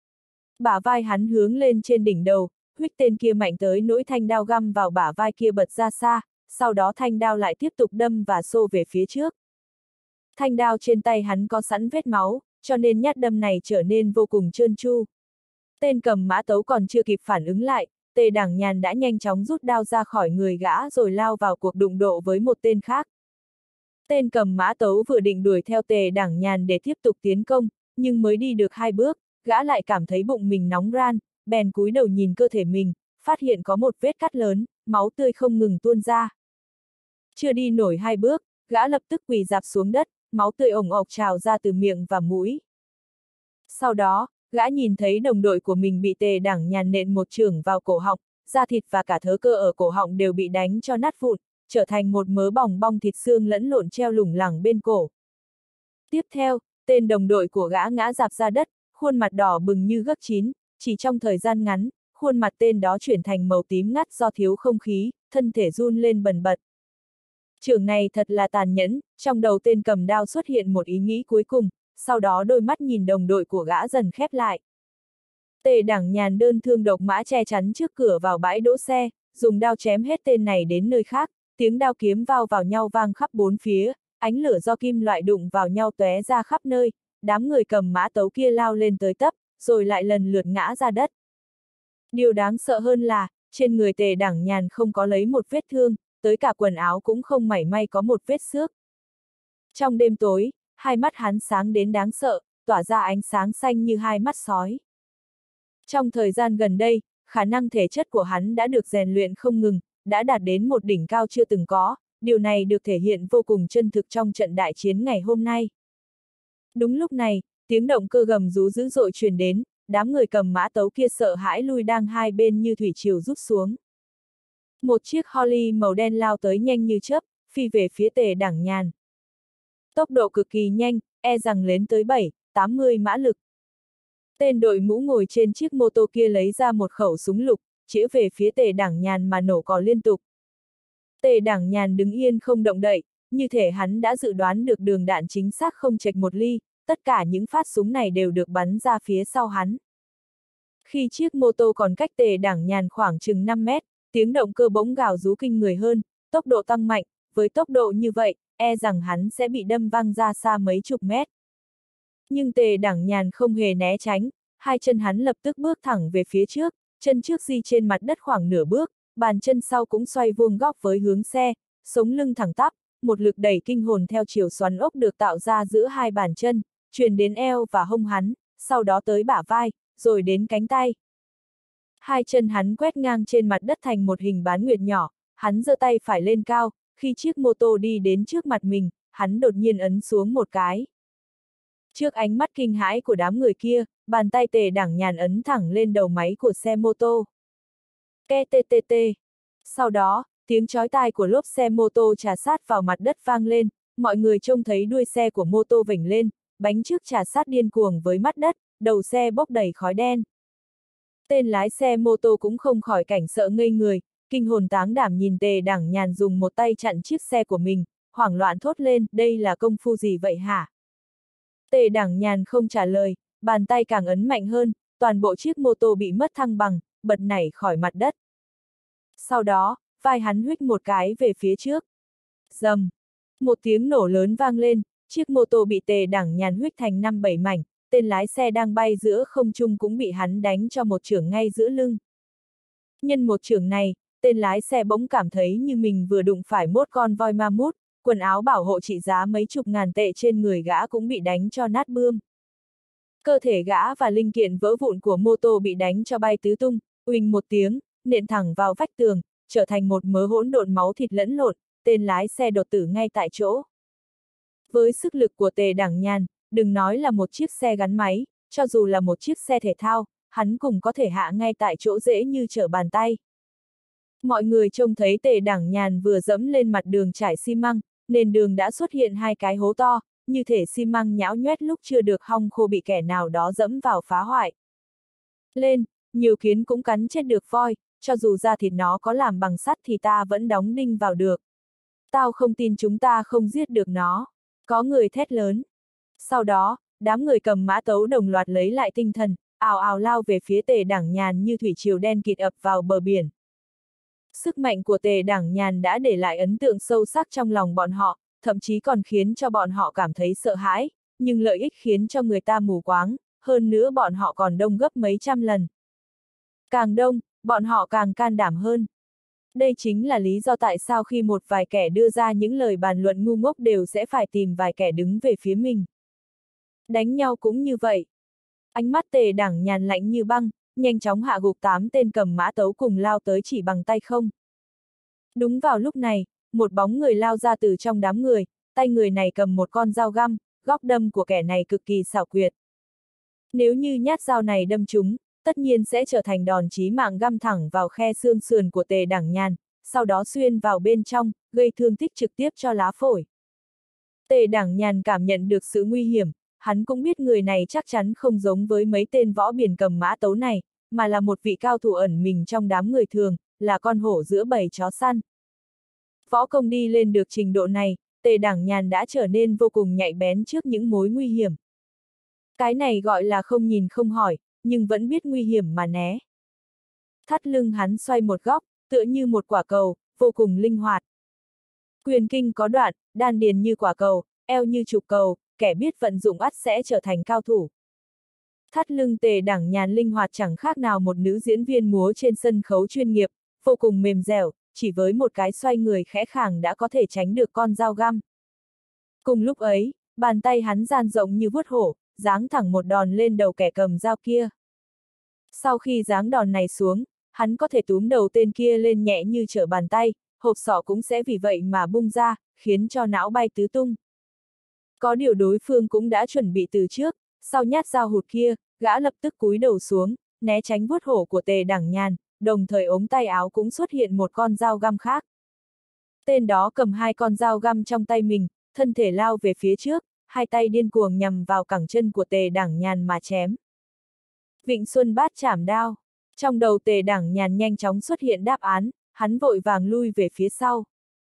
Bả vai hắn hướng lên trên đỉnh đầu, huých tên kia mạnh tới nỗi thanh đao găm vào bả vai kia bật ra xa, sau đó thanh đao lại tiếp tục đâm và xô về phía trước. Thanh đao trên tay hắn có sẵn vết máu, cho nên nhát đâm này trở nên vô cùng trơn tru. Tên cầm mã tấu còn chưa kịp phản ứng lại, Tề Đảng Nhàn đã nhanh chóng rút đao ra khỏi người gã rồi lao vào cuộc đụng độ với một tên khác. Tên cầm mã tấu vừa định đuổi theo Tề Đảng Nhàn để tiếp tục tiến công, nhưng mới đi được 2 bước, gã lại cảm thấy bụng mình nóng ran, bèn cúi đầu nhìn cơ thể mình, phát hiện có một vết cắt lớn, máu tươi không ngừng tuôn ra. Chưa đi nổi 2 bước, gã lập tức quỳ rạp xuống đất, máu tươi ồng ộc trào ra từ miệng và mũi. Sau đó, gã nhìn thấy đồng đội của mình bị Tề Đảng Nhàn nện một chưởng vào cổ họng, da thịt và cả thớ cơ ở cổ họng đều bị đánh cho nát vụn, trở thành một mớ bòng bong thịt xương lẫn lộn treo lủng lẳng bên cổ. Tiếp theo, tên đồng đội của gã ngã rạp ra đất, khuôn mặt đỏ bừng như gấc chín, chỉ trong thời gian ngắn, khuôn mặt tên đó chuyển thành màu tím ngắt do thiếu không khí, thân thể run lên bần bật. Chưởng này thật là tàn nhẫn, trong đầu tên cầm đao xuất hiện một ý nghĩ cuối cùng, sau đó đôi mắt nhìn đồng đội của gã dần khép lại. Tề Đảng Nhàn đơn thương độc mã che chắn trước cửa vào bãi đỗ xe, dùng đao chém hết tên này đến nơi khác, tiếng đao kiếm vao vào nhau vang khắp bốn phía, ánh lửa do kim loại đụng vào nhau tóe ra khắp nơi, đám người cầm mã tấu kia lao lên tới tấp, rồi lại lần lượt ngã ra đất. Điều đáng sợ hơn là, trên người Tề Đảng Nhàn không có lấy một vết thương, tới cả quần áo cũng không mảy may có một vết xước. Trong đêm tối, hai mắt hắn sáng đến đáng sợ, tỏa ra ánh sáng xanh như hai mắt sói. Trong thời gian gần đây, khả năng thể chất của hắn đã được rèn luyện không ngừng, đã đạt đến một đỉnh cao chưa từng có, điều này được thể hiện vô cùng chân thực trong trận đại chiến ngày hôm nay. Đúng lúc này, tiếng động cơ gầm rú dữ dội truyền đến, đám người cầm mã tấu kia sợ hãi lui đang hai bên như thủy triều rút xuống. Một chiếc Holly màu đen lao tới nhanh như chớp, phi về phía Tề Đảng Nhàn. Tốc độ cực kỳ nhanh, e rằng lên tới 7-80 mã lực. Tên đội mũ ngồi trên chiếc mô tô kia lấy ra một khẩu súng lục, chĩa về phía Tề Đảng Nhàn mà nổ cò liên tục. Tề Đảng Nhàn đứng yên không động đậy, như thể hắn đã dự đoán được đường đạn chính xác không chệch một ly, tất cả những phát súng này đều được bắn ra phía sau hắn. Khi chiếc mô tô còn cách Tề Đảng Nhàn khoảng chừng 5 mét, tiếng động cơ bỗng gào rú kinh người hơn, tốc độ tăng mạnh, với tốc độ như vậy, e rằng hắn sẽ bị đâm văng ra xa mấy chục mét. Nhưng Tề Đảng Nhàn không hề né tránh, hai chân hắn lập tức bước thẳng về phía trước, chân trước di trên mặt đất khoảng nửa bước, bàn chân sau cũng xoay vuông góc với hướng xe, sống lưng thẳng tắp, một lực đẩy kinh hồn theo chiều xoắn ốc được tạo ra giữa hai bàn chân, truyền đến eo và hông hắn, sau đó tới bả vai, rồi đến cánh tay. Hai chân hắn quét ngang trên mặt đất thành một hình bán nguyệt nhỏ, hắn giơ tay phải lên cao, khi chiếc mô tô đi đến trước mặt mình, hắn đột nhiên ấn xuống một cái. Trước ánh mắt kinh hãi của đám người kia, bàn tay Tề Đảng Nhàn ấn thẳng lên đầu máy của xe mô tô. Ke tê tê tê. Sau đó, tiếng chói tai của lốp xe mô tô chà sát vào mặt đất vang lên, mọi người trông thấy đuôi xe của mô tô vểnh lên, bánh trước chà sát điên cuồng với mắt đất, đầu xe bốc đầy khói đen. Tên lái xe mô tô cũng không khỏi cảnh sợ ngây người, kinh hồn táng đảm nhìn Tề Đảng Nhàn dùng một tay chặn chiếc xe của mình, hoảng loạn thốt lên, đây là công phu gì vậy hả? Tề Đảng Nhàn không trả lời, bàn tay càng ấn mạnh hơn, toàn bộ chiếc mô tô bị mất thăng bằng, bật nảy khỏi mặt đất. Sau đó, vai hắn huých một cái về phía trước. Rầm! Một tiếng nổ lớn vang lên, chiếc mô tô bị Tề Đảng Nhàn huých thành 5-7 mảnh, tên lái xe đang bay giữa không trung cũng bị hắn đánh cho một chưởng ngay giữa lưng. Nhân một chưởng này, tên lái xe bỗng cảm thấy như mình vừa đụng phải một con voi ma mút, quần áo bảo hộ trị giá mấy chục ngàn tệ trên người gã cũng bị đánh cho nát bươm. Cơ thể gã và linh kiện vỡ vụn của mô tô bị đánh cho bay tứ tung, uỳnh một tiếng, nện thẳng vào vách tường, trở thành một mớ hỗn độn máu thịt lẫn lộn, tên lái xe đột tử ngay tại chỗ. Với sức lực của Tề Đảng Nhàn, đừng nói là một chiếc xe gắn máy, cho dù là một chiếc xe thể thao, hắn cũng có thể hạ ngay tại chỗ dễ như trở bàn tay. Mọi người trông thấy Tề Đảng Nhàn vừa dẫm lên mặt đường trải xi măng, nền đường đã xuất hiện hai cái hố to, như thể xi măng nhão nhoét lúc chưa được hong khô bị kẻ nào đó dẫm vào phá hoại. Lên, nhiều kiến cũng cắn chết được voi, cho dù da thịt nó có làm bằng sắt thì ta vẫn đóng đinh vào được. Tao không tin chúng ta không giết được nó. Có người thét lớn. Sau đó, đám người cầm mã tấu đồng loạt lấy lại tinh thần, ào ào lao về phía Tề Đảng Nhàn như thủy triều đen kịt ập vào bờ biển. Sức mạnh của Tề Đảng Nhàn đã để lại ấn tượng sâu sắc trong lòng bọn họ, thậm chí còn khiến cho bọn họ cảm thấy sợ hãi, nhưng lợi ích khiến cho người ta mù quáng, hơn nữa bọn họ còn đông gấp mấy trăm lần. Càng đông, bọn họ càng can đảm hơn. Đây chính là lý do tại sao khi một vài kẻ đưa ra những lời bàn luận ngu ngốc đều sẽ phải tìm vài kẻ đứng về phía mình. Đánh nhau cũng như vậy. Ánh mắt Tề Đảng Nhàn lạnh như băng, nhanh chóng hạ gục 8 tên cầm mã tấu cùng lao tới chỉ bằng tay không. Đúng vào lúc này, một bóng người lao ra từ trong đám người, tay người này cầm một con dao găm, góc đâm của kẻ này cực kỳ xảo quyệt. Nếu như nhát dao này đâm trúng, tất nhiên sẽ trở thành đòn chí mạng găm thẳng vào khe xương sườn của Tề Đảng Nhàn, sau đó xuyên vào bên trong, gây thương tích trực tiếp cho lá phổi. Tề Đảng Nhàn cảm nhận được sự nguy hiểm, hắn cũng biết người này chắc chắn không giống với mấy tên võ biển cầm mã tấu này, mà là một vị cao thủ ẩn mình trong đám người thường, là con hổ giữa bầy chó săn. Võ công đi lên được trình độ này, Tề Đảng Nhàn đã trở nên vô cùng nhạy bén trước những mối nguy hiểm. Cái này gọi là không nhìn không hỏi, nhưng vẫn biết nguy hiểm mà né. Thắt lưng hắn xoay một góc, tựa như một quả cầu, vô cùng linh hoạt. Quyền kinh có đoạn, đan điền như quả cầu, eo như trục cầu, kẻ biết vận dụng ắt sẽ trở thành cao thủ. Thắt lưng Tề Đảng Nhàn linh hoạt chẳng khác nào một nữ diễn viên múa trên sân khấu chuyên nghiệp, vô cùng mềm dẻo, chỉ với một cái xoay người khẽ khàng đã có thể tránh được con dao găm. Cùng lúc ấy, bàn tay hắn dang rộng như vuốt hổ, giáng thẳng một đòn lên đầu kẻ cầm dao kia. Sau khi giáng đòn này xuống, hắn có thể túm đầu tên kia lên nhẹ như trở bàn tay, hộp sọ cũng sẽ vì vậy mà bung ra, khiến cho não bay tứ tung. Có điều đối phương cũng đã chuẩn bị từ trước, sau nhát dao hụt kia, gã lập tức cúi đầu xuống, né tránh vuốt hổ của Tề Đảng Nhàn, đồng thời ống tay áo cũng xuất hiện một con dao găm khác. Tên đó cầm hai con dao găm trong tay mình, thân thể lao về phía trước, hai tay điên cuồng nhằm vào cẳng chân của Tề Đảng Nhàn mà chém. Vịnh Xuân Bát chảm đao. Trong đầu Tề Đảng Nhàn nhanh chóng xuất hiện đáp án, hắn vội vàng lui về phía sau.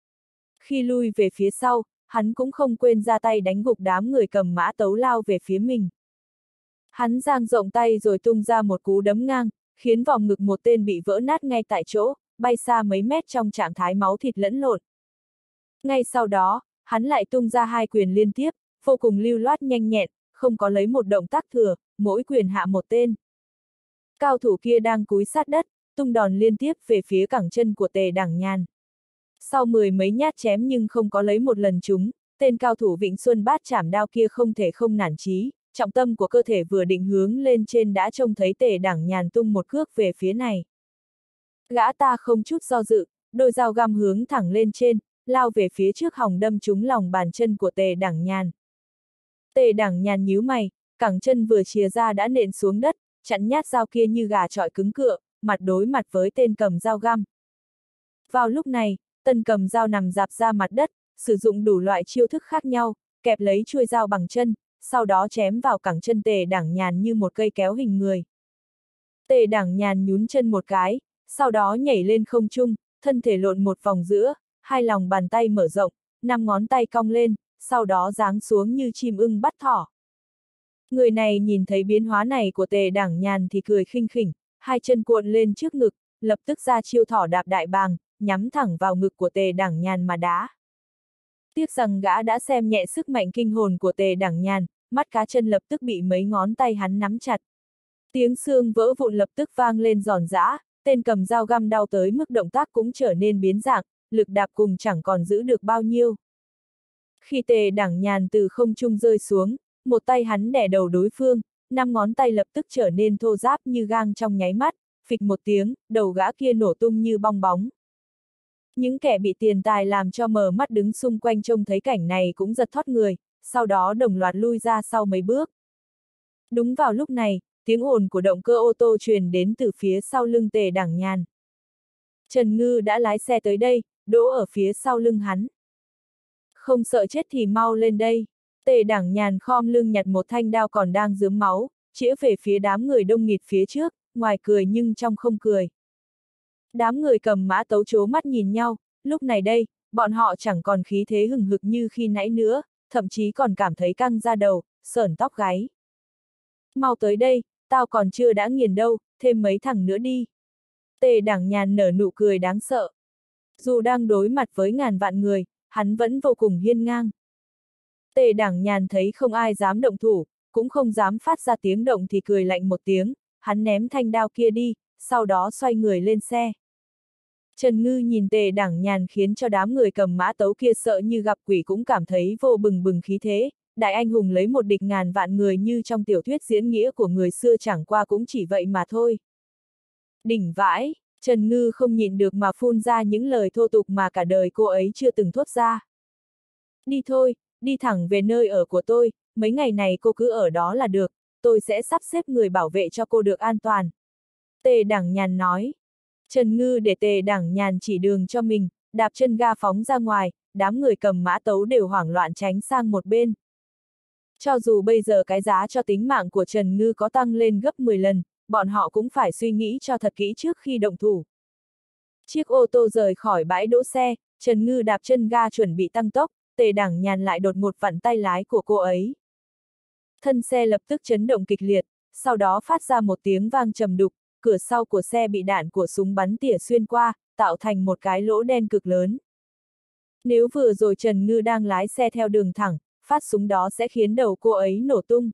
Khi lui về phía sau, hắn cũng không quên ra tay đánh gục đám người cầm mã tấu lao về phía mình. Hắn dang rộng tay rồi tung ra một cú đấm ngang, khiến vòng ngực một tên bị vỡ nát ngay tại chỗ, bay xa mấy mét trong trạng thái máu thịt lẫn lộn. Ngay sau đó, hắn lại tung ra hai quyền liên tiếp, vô cùng lưu loát nhanh nhẹn, không có lấy một động tác thừa, mỗi quyền hạ một tên. Cao thủ kia đang cúi sát đất, tung đòn liên tiếp về phía cẳng chân của Tề Đảng Nhàn. Sau 10 mấy nhát chém nhưng không có lấy một lần trúng, tên cao thủ Vịnh Xuân Bát Chảm Đao kia không thể không nản chí, trọng tâm của cơ thể vừa định hướng lên trên đã trông thấy Tề Đảng Nhàn tung một cước về phía này. Gã ta không chút do dự, đôi dao găm hướng thẳng lên trên, lao về phía trước hòng đâm trúng lòng bàn chân của Tề Đảng Nhàn. Tề Đảng Nhàn nhíu mày, cẳng chân vừa chìa ra đã nện xuống đất, chặn nhát dao kia như gà chọi cứng cựa, mặt đối mặt với tên cầm dao găm. Vào lúc này, tên cầm dao nằm rạp ra mặt đất, sử dụng đủ loại chiêu thức khác nhau, kẹp lấy chuôi dao bằng chân, sau đó chém vào cẳng chân Tề Đảng Nhàn như một cây kéo hình người. Tề Đảng Nhàn nhún chân một cái, sau đó nhảy lên không trung, thân thể lộn một vòng giữa, hai lòng bàn tay mở rộng, 5 ngón tay cong lên, sau đó giáng xuống như chim ưng bắt thỏ. Người này nhìn thấy biến hóa này của Tề Đảng Nhàn thì cười khinh khỉnh, hai chân cuộn lên trước ngực, lập tức ra chiêu thỏ đạp đại bàng, nhắm thẳng vào ngực của Tề Đảng Nhàn mà đá. Tiếc rằng gã đã xem nhẹ sức mạnh kinh hồn của Tề Đảng Nhàn, mắt cá chân lập tức bị mấy ngón tay hắn nắm chặt. Tiếng xương vỡ vụn lập tức vang lên giòn giã, tên cầm dao găm đau tới mức động tác cũng trở nên biến dạng, lực đạp cùng chẳng còn giữ được bao nhiêu. Khi Tề Đảng Nhàn từ không trung rơi xuống, một tay hắn đè đầu đối phương, 5 ngón tay lập tức trở nên thô ráp như gang trong nháy mắt, phịch một tiếng, đầu gã kia nổ tung như bong bóng. Những kẻ bị tiền tài làm cho mờ mắt đứng xung quanh trông thấy cảnh này cũng giật thót người, sau đó đồng loạt lui ra sau mấy bước. Đúng vào lúc này, tiếng ồn của động cơ ô tô truyền đến từ phía sau lưng Tề Đảng Nhàn. Trần Ngư đã lái xe tới đây, đỗ ở phía sau lưng hắn. Không sợ chết thì mau lên đây. Tề Đảng Nhàn khom lưng nhặt một thanh đao còn đang rướm máu, chĩa về phía đám người đông nghịt phía trước, ngoài cười nhưng trong không cười. Đám người cầm mã tấu trố mắt nhìn nhau, lúc này đây, bọn họ chẳng còn khí thế hừng hực như khi nãy nữa, thậm chí còn cảm thấy căng da đầu, sởn tóc gáy. Mau tới đây, tao còn chưa đã nghiền đâu, thêm mấy thằng nữa đi. Tề Đảng Nhàn nở nụ cười đáng sợ. Dù đang đối mặt với ngàn vạn người, hắn vẫn vô cùng hiên ngang. Tề Đảng Nhàn thấy không ai dám động thủ, cũng không dám phát ra tiếng động thì cười lạnh một tiếng, hắn ném thanh đao kia đi, sau đó xoay người lên xe. Trần Ngư nhìn Tề Đảng Nhàn khiến cho đám người cầm mã tấu kia sợ như gặp quỷ cũng cảm thấy vô bừng bừng khí thế, đại anh hùng lấy một địch ngàn vạn người như trong tiểu thuyết diễn nghĩa của người xưa chẳng qua cũng chỉ vậy mà thôi. Đỉnh vãi, Trần Ngư không nhịn được mà phun ra những lời thô tục mà cả đời cô ấy chưa từng thốt ra. Đi thôi, đi thẳng về nơi ở của tôi, mấy ngày này cô cứ ở đó là được, tôi sẽ sắp xếp người bảo vệ cho cô được an toàn. Tề Đảng Nhàn nói. Trần Ngư để Tề Đảng Nhàn chỉ đường cho mình, đạp chân ga phóng ra ngoài, đám người cầm mã tấu đều hoảng loạn tránh sang một bên. Cho dù bây giờ cái giá cho tính mạng của Trần Ngư có tăng lên gấp 10 lần, bọn họ cũng phải suy nghĩ cho thật kỹ trước khi động thủ. Chiếc ô tô rời khỏi bãi đỗ xe, Trần Ngư đạp chân ga chuẩn bị tăng tốc, Tề Đảng Nhàn lại đột ngột vặn tay lái của cô ấy. Thân xe lập tức chấn động kịch liệt, sau đó phát ra một tiếng vang trầm đục, cửa sau của xe bị đạn của súng bắn tỉa xuyên qua, tạo thành một cái lỗ đen cực lớn. Nếu vừa rồi Trần Ngư đang lái xe theo đường thẳng, phát súng đó sẽ khiến đầu cô ấy nổ tung.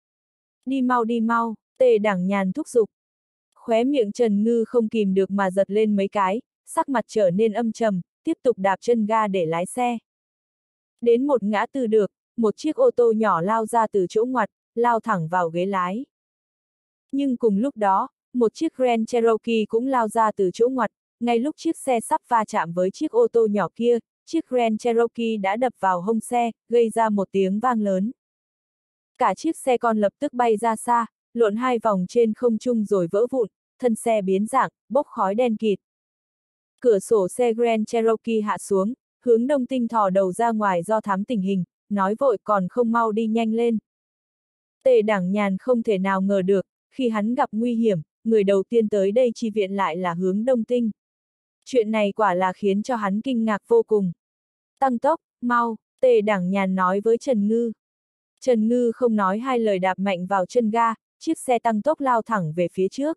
Đi mau, Tề Đảng Nhàn thúc giục. Khóe miệng Trần Ngư không kìm được mà giật lên mấy cái, sắc mặt trở nên âm trầm, tiếp tục đạp chân ga để lái xe. Đến một ngã tư được, một chiếc ô tô nhỏ lao ra từ chỗ ngoặt, lao thẳng vào ghế lái. Nhưng cùng lúc đó, một chiếc Grand Cherokee cũng lao ra từ chỗ ngoặt, ngay lúc chiếc xe sắp va chạm với chiếc ô tô nhỏ kia, chiếc Grand Cherokee đã đập vào hông xe, gây ra một tiếng vang lớn. Cả chiếc xe con lập tức bay ra xa, lộn 2 vòng trên không trung rồi vỡ vụn, thân xe biến dạng, bốc khói đen kịt. Cửa sổ xe Grand Cherokee hạ xuống, hướng Đông Tinh thò đầu ra ngoài do thám tình hình, nói vội còn không mau đi nhanh lên. Tề Đảng Nhàn không thể nào ngờ được, khi hắn gặp nguy hiểm, người đầu tiên tới đây chi viện lại là hướng Đông Tinh. Chuyện này quả là khiến cho hắn kinh ngạc vô cùng. Tăng tốc, mau, Tề Đảng Nhàn nói với Trần Ngư. Trần Ngư không nói hai lời đạp mạnh vào chân ga, chiếc xe tăng tốc lao thẳng về phía trước.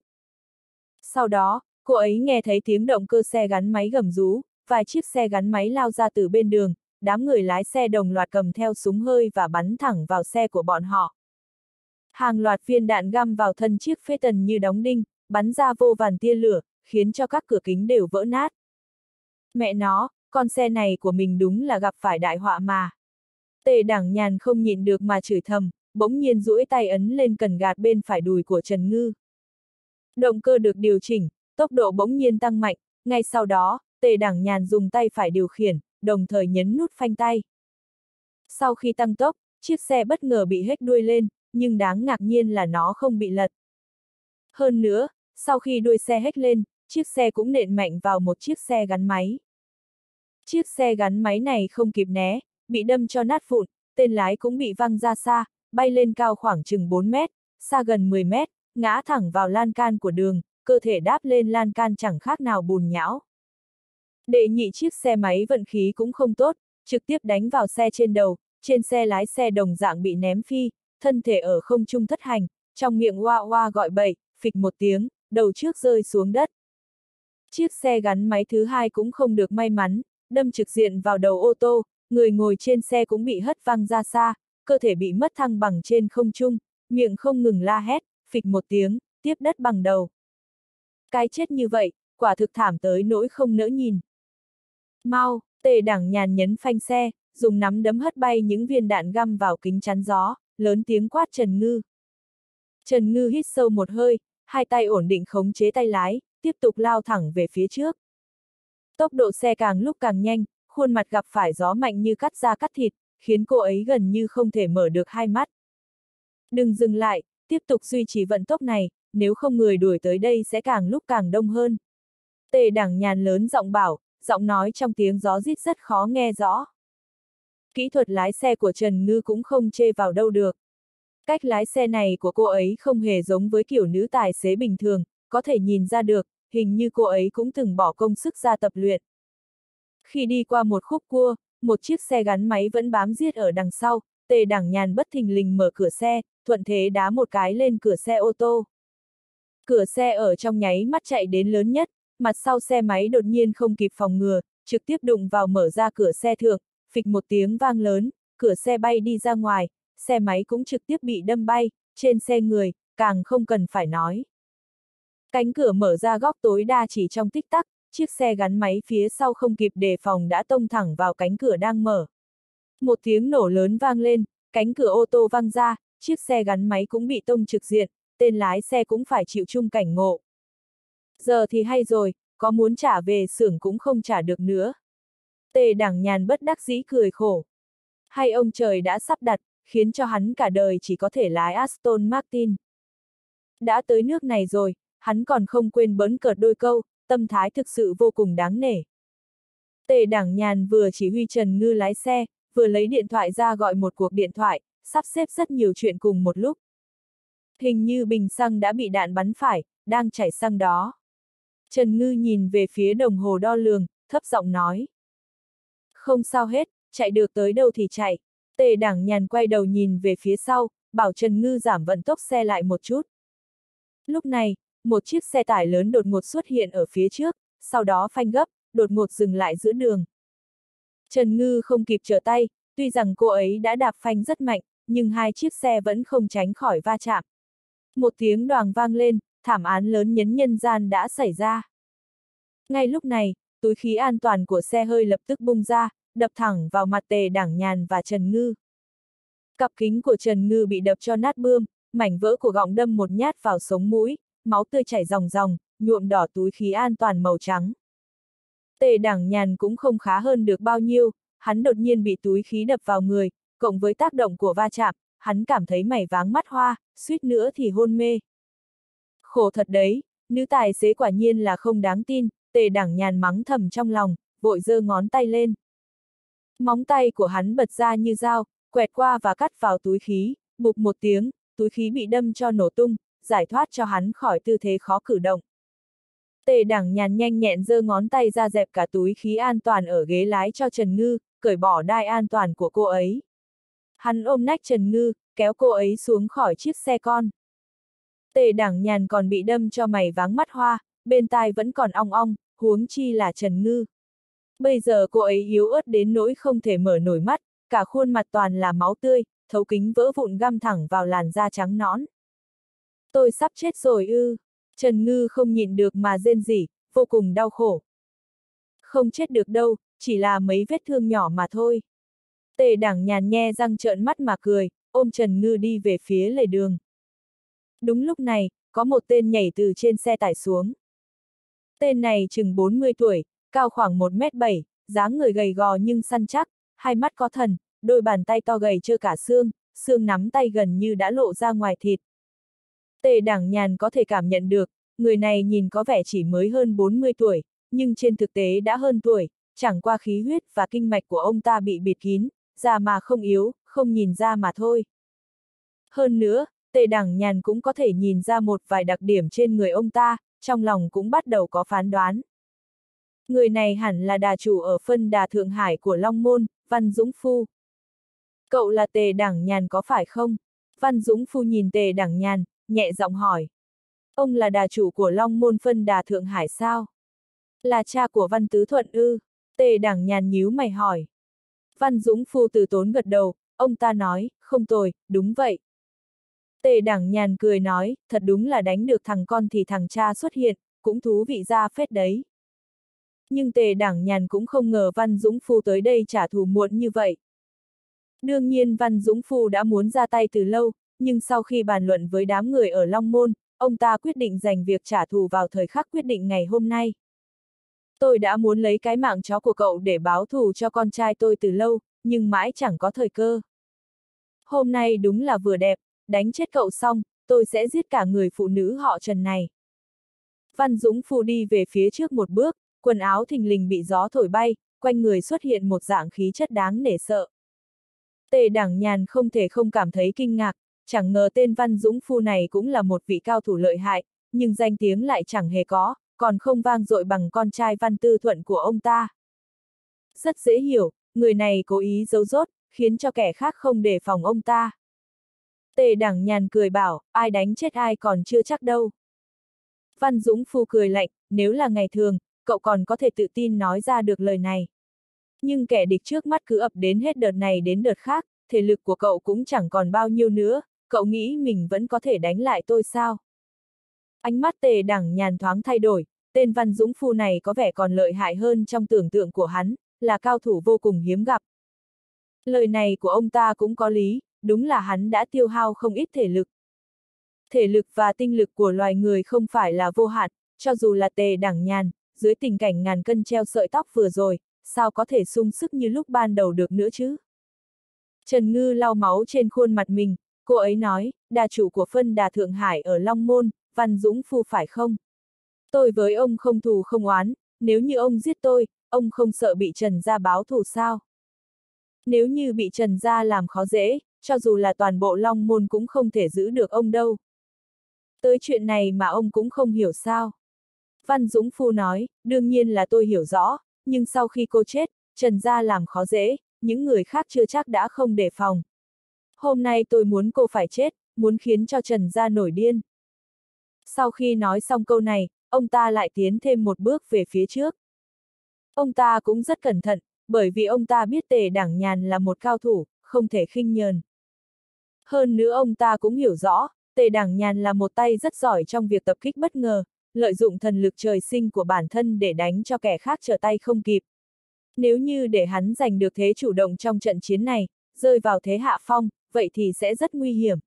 Sau đó, cô ấy nghe thấy tiếng động cơ xe gắn máy gầm rú, vài chiếc xe gắn máy lao ra từ bên đường, đám người lái xe đồng loạt cầm theo súng hơi và bắn thẳng vào xe của bọn họ. Hàng loạt viên đạn găm vào thân chiếc Phaeton như đóng đinh, bắn ra vô vàn tia lửa, khiến cho các cửa kính đều vỡ nát. Mẹ nó, con xe này của mình đúng là gặp phải đại họa mà. Tề Đảng Nhàn không nhịn được mà chửi thầm, bỗng nhiên duỗi tay ấn lên cần gạt bên phải đùi của Trần Ngư. Động cơ được điều chỉnh, tốc độ bỗng nhiên tăng mạnh, ngay sau đó, Tề Đảng Nhàn dùng tay phải điều khiển, đồng thời nhấn nút phanh tay. Sau khi tăng tốc, chiếc xe bất ngờ bị hếch đuôi lên, nhưng đáng ngạc nhiên là nó không bị lật. Hơn nữa, sau khi đuôi xe hếch lên, chiếc xe cũng nện mạnh vào một chiếc xe gắn máy. Chiếc xe gắn máy này không kịp né, bị đâm cho nát vụn, tên lái cũng bị văng ra xa, bay lên cao khoảng chừng 4 mét, xa gần 10 mét, ngã thẳng vào lan can của đường, cơ thể đáp lên lan can chẳng khác nào bùn nhão. Đệ nhị chiếc xe máy vận khí cũng không tốt, trực tiếp đánh vào xe trên đầu, trên xe lái xe đồng dạng bị ném phi, thân thể ở không trung thất hành, trong miệng oa oa gọi bậy, phịch một tiếng, đầu trước rơi xuống đất. Chiếc xe gắn máy thứ hai cũng không được may mắn, đâm trực diện vào đầu ô tô, người ngồi trên xe cũng bị hất văng ra xa, cơ thể bị mất thăng bằng trên không trung, miệng không ngừng la hét, phịch một tiếng, tiếp đất bằng đầu. Cái chết như vậy, quả thực thảm tới nỗi không nỡ nhìn. Mau, Tề Đảng Nhàn nhấn phanh xe, dùng nắm đấm hất bay những viên đạn găm vào kính chắn gió, lớn tiếng quát Trần Ngư. Trần Ngư hít sâu một hơi, hai tay ổn định khống chế tay lái, tiếp tục lao thẳng về phía trước. Tốc độ xe càng lúc càng nhanh, khuôn mặt gặp phải gió mạnh như cắt da cắt thịt, khiến cô ấy gần như không thể mở được hai mắt. Đừng dừng lại, tiếp tục duy trì vận tốc này, nếu không người đuổi tới đây sẽ càng lúc càng đông hơn. Tề Đảng Nhàn lớn giọng bảo, giọng nói trong tiếng gió rít rất khó nghe rõ. Kỹ thuật lái xe của Trần Ngư cũng không chê vào đâu được. Cách lái xe này của cô ấy không hề giống với kiểu nữ tài xế bình thường, có thể nhìn ra được, hình như cô ấy cũng từng bỏ công sức ra tập luyện. Khi đi qua một khúc cua, một chiếc xe gắn máy vẫn bám giết ở đằng sau, Tề Đảng Nhàn bất thình lình mở cửa xe, thuận thế đá một cái lên cửa xe ô tô. Cửa xe ở trong nháy mắt chạy đến lớn nhất, mặt sau xe máy đột nhiên không kịp phòng ngừa, trực tiếp đụng vào mở ra cửa xe thượng, phịch một tiếng vang lớn, cửa xe bay đi ra ngoài, xe máy cũng trực tiếp bị đâm bay, trên xe người, càng không cần phải nói. Cánh cửa mở ra góc tối đa chỉ trong tích tắc, chiếc xe gắn máy phía sau không kịp đề phòng đã tông thẳng vào cánh cửa đang mở. Một tiếng nổ lớn vang lên, cánh cửa ô tô văng ra, chiếc xe gắn máy cũng bị tông trực diện, tên lái xe cũng phải chịu chung cảnh ngộ. Giờ thì hay rồi, có muốn trả về xưởng cũng không trả được nữa. Tề Đảng Nhàn bất đắc dĩ cười khổ. Hay ông trời đã sắp đặt, khiến cho hắn cả đời chỉ có thể lái Aston Martin. Đã tới nước này rồi, hắn còn không quên bỡn cợt đôi câu, tâm thái thực sự vô cùng đáng nể. Tề Đảng Nhàn vừa chỉ huy Trần Ngư lái xe, vừa lấy điện thoại ra gọi một cuộc điện thoại, sắp xếp rất nhiều chuyện cùng một lúc. Hình như bình xăng đã bị đạn bắn phải, đang chảy xăng đó. Trần Ngư nhìn về phía đồng hồ đo lường, thấp giọng nói. Không sao hết, chạy được tới đâu thì chạy. Tề Đảng Nhàn quay đầu nhìn về phía sau, bảo Trần Ngư giảm vận tốc xe lại một chút. Lúc này, một chiếc xe tải lớn đột ngột xuất hiện ở phía trước, sau đó phanh gấp, đột ngột dừng lại giữa đường. Trần Ngư không kịp trở tay, tuy rằng cô ấy đã đạp phanh rất mạnh, nhưng hai chiếc xe vẫn không tránh khỏi va chạm. Một tiếng đoàng vang lên, thảm án lớn nhấn nhân gian đã xảy ra. Ngay lúc này, túi khí an toàn của xe hơi lập tức bung ra, đập thẳng vào mặt Tề Đảng Nhàn và Trần Ngư. Cặp kính của Trần Ngư bị đập cho nát bươm, mảnh vỡ của gọng đâm một nhát vào sống mũi, máu tươi chảy ròng ròng, nhuộm đỏ túi khí an toàn màu trắng. Tề Đảng Nhàn cũng không khá hơn được bao nhiêu, hắn đột nhiên bị túi khí đập vào người, cộng với tác động của va chạm, hắn cảm thấy mày váng mắt hoa, suýt nữa thì hôn mê. Khổ thật đấy, nữ tài xế quả nhiên là không đáng tin, Tề Đảng Nhàn mắng thầm trong lòng, vội giơ ngón tay lên. Móng tay của hắn bật ra như dao, quẹt qua và cắt vào túi khí, bụp một tiếng, túi khí bị đâm cho nổ tung, giải thoát cho hắn khỏi tư thế khó cử động. Tề Đảng Nhàn nhanh nhẹn giơ ngón tay ra dẹp cả túi khí an toàn ở ghế lái cho Trần Ngư, cởi bỏ đai an toàn của cô ấy. Hắn ôm nách Trần Ngư, kéo cô ấy xuống khỏi chiếc xe con. Tề Đảng Nhàn còn bị đâm cho mày váng mắt hoa, bên tai vẫn còn ong ong, huống chi là Trần Ngư. Bây giờ cô ấy yếu ớt đến nỗi không thể mở nổi mắt, cả khuôn mặt toàn là máu tươi, thấu kính vỡ vụn găm thẳng vào làn da trắng nõn. Tôi sắp chết rồi ư. Trần Ngư không nhịn được mà rên rỉ, vô cùng đau khổ. Không chết được đâu, chỉ là mấy vết thương nhỏ mà thôi. Tề Đảng Nhàn nhe răng trợn mắt mà cười, ôm Trần Ngư đi về phía lề đường. Đúng lúc này, có một tên nhảy từ trên xe tải xuống. Tên này chừng 40 tuổi, cao khoảng 1m7, dáng người gầy gò nhưng săn chắc, hai mắt có thần, đôi bàn tay to gầy trơ cả xương, xương nắm tay gần như đã lộ ra ngoài thịt. Tề Đảng Nhàn có thể cảm nhận được, người này nhìn có vẻ chỉ mới hơn 40 tuổi, nhưng trên thực tế đã hơn tuổi, chẳng qua khí huyết và kinh mạch của ông ta bị bịt kín, già mà không yếu, không nhìn ra mà thôi. Hơn nữa, Tề Đảng Nhàn cũng có thể nhìn ra một vài đặc điểm trên người ông ta, trong lòng cũng bắt đầu có phán đoán. Người này hẳn là đà chủ ở phân đà Thượng Hải của Long Môn, Văn Dũng Phu. Cậu là Tề Đảng Nhàn có phải không? Văn Dũng Phu nhìn Tề Đảng Nhàn, nhẹ giọng hỏi. Ông là đà chủ của Long Môn phân đà Thượng Hải sao? Là cha của Văn Tứ Thuận ư? Tề Đảng Nhàn nhíu mày hỏi. Văn Dũng Phu từ tốn gật đầu, ông ta nói, không tồi, đúng vậy. Tề Đảng Nhàn cười nói, thật đúng là đánh được thằng con thì thằng cha xuất hiện, cũng thú vị ra phết đấy. Nhưng Tề Đảng Nhàn cũng không ngờ Văn Dũng Phu tới đây trả thù muộn như vậy. Đương nhiên Văn Dũng Phu đã muốn ra tay từ lâu, nhưng sau khi bàn luận với đám người ở Long Môn, ông ta quyết định dành việc trả thù vào thời khắc quyết định ngày hôm nay. Tôi đã muốn lấy cái mạng chó của cậu để báo thù cho con trai tôi từ lâu, nhưng mãi chẳng có thời cơ. Hôm nay đúng là vừa đẹp, đánh chết cậu xong, tôi sẽ giết cả người phụ nữ họ Trần này. Văn Dũng Phu đi về phía trước một bước, quần áo thình lình bị gió thổi bay, quanh người xuất hiện một dạng khí chất đáng nể sợ. Tề Đảng Nhàn không thể không cảm thấy kinh ngạc, chẳng ngờ tên Văn Dũng Phu này cũng là một vị cao thủ lợi hại, nhưng danh tiếng lại chẳng hề có, còn không vang dội bằng con trai Văn Tư Thuận của ông ta. Rất dễ hiểu, người này cố ý giấu dốt, khiến cho kẻ khác không đề phòng ông ta. Tề Đảng Nhàn cười bảo, ai đánh chết ai còn chưa chắc đâu. Văn Dũng Phu cười lạnh, nếu là ngày thường, cậu còn có thể tự tin nói ra được lời này. Nhưng kẻ địch trước mắt cứ ập đến hết đợt này đến đợt khác, thể lực của cậu cũng chẳng còn bao nhiêu nữa, cậu nghĩ mình vẫn có thể đánh lại tôi sao? Ánh mắt Tề Đảng Nhàn thoáng thay đổi, tên Văn Dũng Phu này có vẻ còn lợi hại hơn trong tưởng tượng của hắn, là cao thủ vô cùng hiếm gặp. Lời này của ông ta cũng có lý, đúng là hắn đã tiêu hao không ít thể lực. Thể lực và tinh lực của loài người không phải là vô hạn, cho dù là Tề Đảng Nhàn, dưới tình cảnh ngàn cân treo sợi tóc vừa rồi, sao có thể sung sức như lúc ban đầu được nữa chứ? Trần Ngư lau máu trên khuôn mặt mình, cô ấy nói, đà chủ của phân đà Thượng Hải ở Long Môn, Văn Dũng Phu phải không? Tôi với ông không thù không oán, nếu như ông giết tôi, ông không sợ bị Trần gia báo thù sao? Nếu như bị Trần gia làm khó dễ, cho dù là toàn bộ Long Môn cũng không thể giữ được ông đâu. Tới chuyện này mà ông cũng không hiểu sao? Văn Dũng Phu nói, đương nhiên là tôi hiểu rõ, nhưng sau khi cô chết, Trần gia làm khó dễ, những người khác chưa chắc đã không đề phòng. Hôm nay tôi muốn cô phải chết, muốn khiến cho Trần gia nổi điên. Sau khi nói xong câu này, ông ta lại tiến thêm một bước về phía trước. Ông ta cũng rất cẩn thận, bởi vì ông ta biết Tề Đảng Nhàn là một cao thủ, không thể khinh nhờn. Hơn nữa ông ta cũng hiểu rõ, Tề Đảng Nhàn là một tay rất giỏi trong việc tập kích bất ngờ, lợi dụng thần lực trời sinh của bản thân để đánh cho kẻ khác trở tay không kịp. Nếu như để hắn giành được thế chủ động trong trận chiến này, rơi vào thế hạ phong, vậy thì sẽ rất nguy hiểm.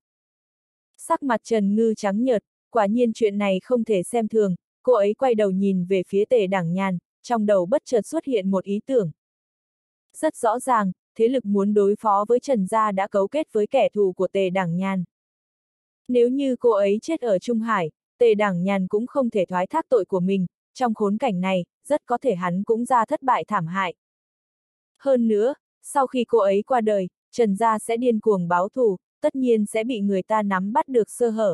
Sắc mặt Trần Ngư trắng nhợt, quả nhiên chuyện này không thể xem thường, cô ấy quay đầu nhìn về phía Tề Đảng Nhàn, trong đầu bất chợt xuất hiện một ý tưởng. Rất rõ ràng, thế lực muốn đối phó với Trần gia đã cấu kết với kẻ thù của Tề Đảng Nhàn. Nếu như cô ấy chết ở Trung Hải, Tề Đảng Nhàn cũng không thể thoái thác tội của mình, trong khốn cảnh này, rất có thể hắn cũng ra thất bại thảm hại. Hơn nữa, sau khi cô ấy qua đời, Trần gia sẽ điên cuồng báo thù, tất nhiên sẽ bị người ta nắm bắt được sơ hở.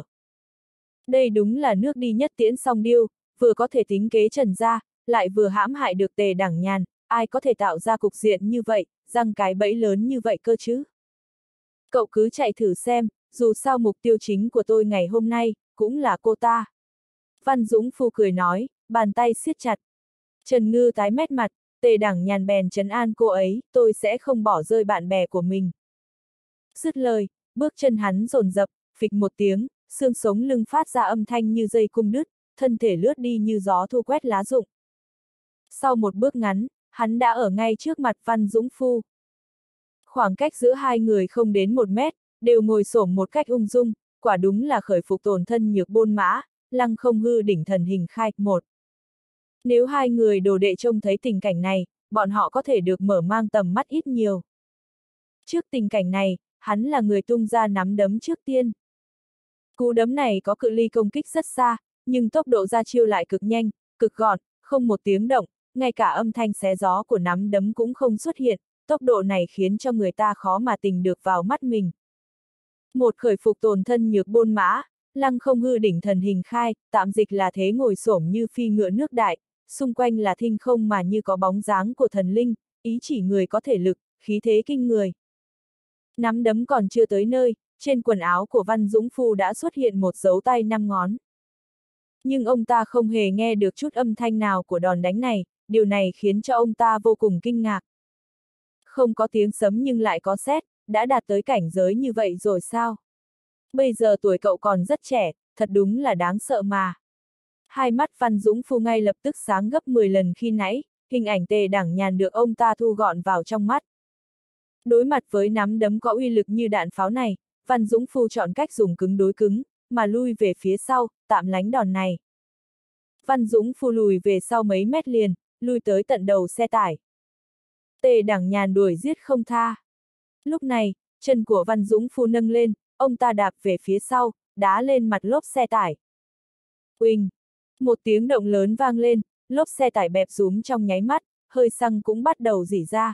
Đây đúng là nước đi nhất tiễn song điêu, vừa có thể tính kế Trần gia, lại vừa hãm hại được Tề Đảng Nhàn, ai có thể tạo ra cục diện như vậy, răng cái bẫy lớn như vậy cơ chứ? Cậu cứ chạy thử xem, dù sao mục tiêu chính của tôi ngày hôm nay, cũng là cô ta. Văn Dũng Phu cười nói, bàn tay siết chặt. Trần Ngư tái mét mặt, Tề Đẳng Nhàn bèn trấn an cô ấy, tôi sẽ không bỏ rơi bạn bè của mình. Dứt lời, bước chân hắn dồn dập, phịch một tiếng, xương sống lưng phát ra âm thanh như dây cung đứt, thân thể lướt đi như gió thu quét lá rụng. Sau một bước ngắn, hắn đã ở ngay trước mặt Văn Dũng Phu. Khoảng cách giữa hai người không đến 1 mét, đều ngồi xổm một cách ung dung, quả đúng là khởi phục tổn thân nhược bôn mã, lăng không hư đỉnh thần hình khai một. Nếu hai người đồ đệ trông thấy tình cảnh này, bọn họ có thể được mở mang tầm mắt ít nhiều. Trước tình cảnh này, hắn là người tung ra nắm đấm trước tiên. Cú đấm này có cự ly công kích rất xa, nhưng tốc độ ra chiêu lại cực nhanh, cực gọn, không một tiếng động, ngay cả âm thanh xé gió của nắm đấm cũng không xuất hiện, tốc độ này khiến cho người ta khó mà tình được vào mắt mình. Một khởi phục tổn thân nhược bôn mã, lăng không hư đỉnh thần hình khai, tạm dịch là thế ngồi xổm như phi ngựa nước đại, xung quanh là thinh không mà như có bóng dáng của thần linh, ý chỉ người có thể lực, khí thế kinh người. Nắm đấm còn chưa tới nơi, trên quần áo của Văn Dũng Phu đã xuất hiện một dấu tay 5 ngón. Nhưng ông ta không hề nghe được chút âm thanh nào của đòn đánh này, điều này khiến cho ông ta vô cùng kinh ngạc. Không có tiếng sấm nhưng lại có sét, đã đạt tới cảnh giới như vậy rồi sao? Bây giờ tuổi cậu còn rất trẻ, thật đúng là đáng sợ mà. Hai mắt Văn Dũng Phu ngay lập tức sáng gấp 10 lần khi nãy, hình ảnh Tề Đẳng Nhàn được ông ta thu gọn vào trong mắt. Đối mặt với nắm đấm có uy lực như đạn pháo này, Văn Dũng Phu chọn cách dùng cứng đối cứng, mà lui về phía sau, tạm lánh đòn này. Văn Dũng Phu lùi về sau mấy mét liền, lui tới tận đầu xe tải. Tề Đẳng Nhàn đuổi giết không tha. Lúc này, chân của Văn Dũng Phu nâng lên, ông ta đạp về phía sau, đá lên mặt lốp xe tải. Uỳnh! Một tiếng động lớn vang lên, lốp xe tải bẹp rúm trong nháy mắt, hơi xăng cũng bắt đầu rỉ ra.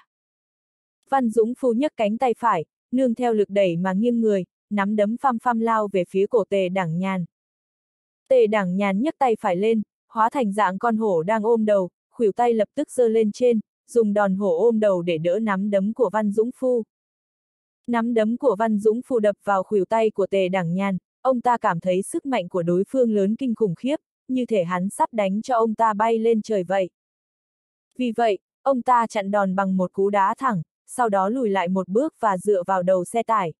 Văn Dũng Phu nhấc cánh tay phải, nương theo lực đẩy mà nghiêng người, nắm đấm phăm phăm lao về phía cổ Tề Đẳng Nhàn. Tề Đẳng Nhàn nhấc tay phải lên, hóa thành dạng con hổ đang ôm đầu, khuỷu tay lập tức giơ lên trên, dùng đòn hổ ôm đầu để đỡ nắm đấm của Văn Dũng Phu. Nắm đấm của Văn Dũng Phu đập vào khuỷu tay của Tề Đẳng Nhàn, ông ta cảm thấy sức mạnh của đối phương lớn kinh khủng khiếp, như thể hắn sắp đánh cho ông ta bay lên trời vậy. Vì vậy, ông ta chặn đòn bằng một cú đá thẳng, sau đó lùi lại một bước và dựa vào đầu xe tải.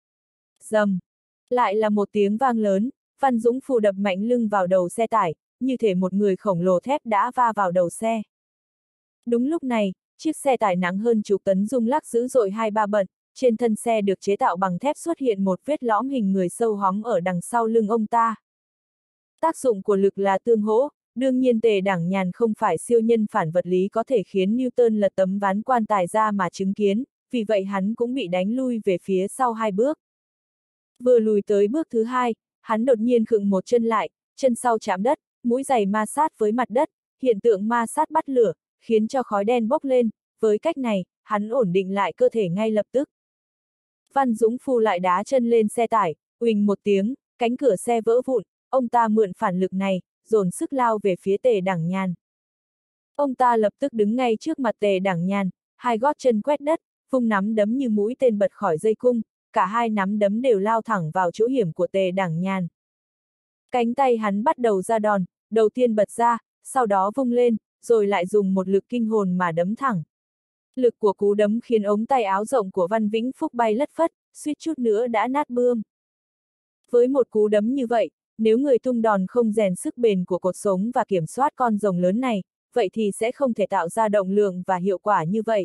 Rầm! Lại là một tiếng vang lớn, Văn Dũng Phu đập mạnh lưng vào đầu xe tải, như thể một người khổng lồ thép đã va vào đầu xe. Đúng lúc này, chiếc xe tải nặng hơn chục tấn rung lắc dữ dội 2-3 bận, trên thân xe được chế tạo bằng thép xuất hiện một vết lõm hình người sâu hóm ở đằng sau lưng ông ta. Tác dụng của lực là tương hỗ, đương nhiên Tề Đẳng Nhàn không phải siêu nhân phản vật lý có thể khiến Newton lật tấm ván quan tài ra mà chứng kiến, vì vậy hắn cũng bị đánh lui về phía sau 2 bước. Vừa lùi tới bước thứ 2, hắn đột nhiên khựng một chân lại, chân sau chạm đất, mũi giày ma sát với mặt đất, hiện tượng ma sát bắt lửa, khiến cho khói đen bốc lên, với cách này, hắn ổn định lại cơ thể ngay lập tức. Văn Dũng Phu lại đá chân lên xe tải, uỳnh một tiếng, cánh cửa xe vỡ vụn, ông ta mượn phản lực này, dồn sức lao về phía Tề Đẳng Nhàn. Ông ta lập tức đứng ngay trước mặt Tề Đẳng Nhàn, hai gót chân quét đất, vung nắm đấm như mũi tên bật khỏi dây cung, cả hai nắm đấm đều lao thẳng vào chỗ hiểm của Tề Đẳng Nhàn. Cánh tay hắn bắt đầu ra đòn, đầu tiên bật ra, sau đó vung lên, rồi lại dùng một lực kinh hồn mà đấm thẳng. Lực của cú đấm khiến ống tay áo rộng của Văn Vĩnh Phúc bay lất phất, suýt chút nữa đã nát bươm. Với một cú đấm như vậy, nếu người tung đòn không rèn sức bền của cột sống và kiểm soát con rồng lớn này, vậy thì sẽ không thể tạo ra động lượng và hiệu quả như vậy.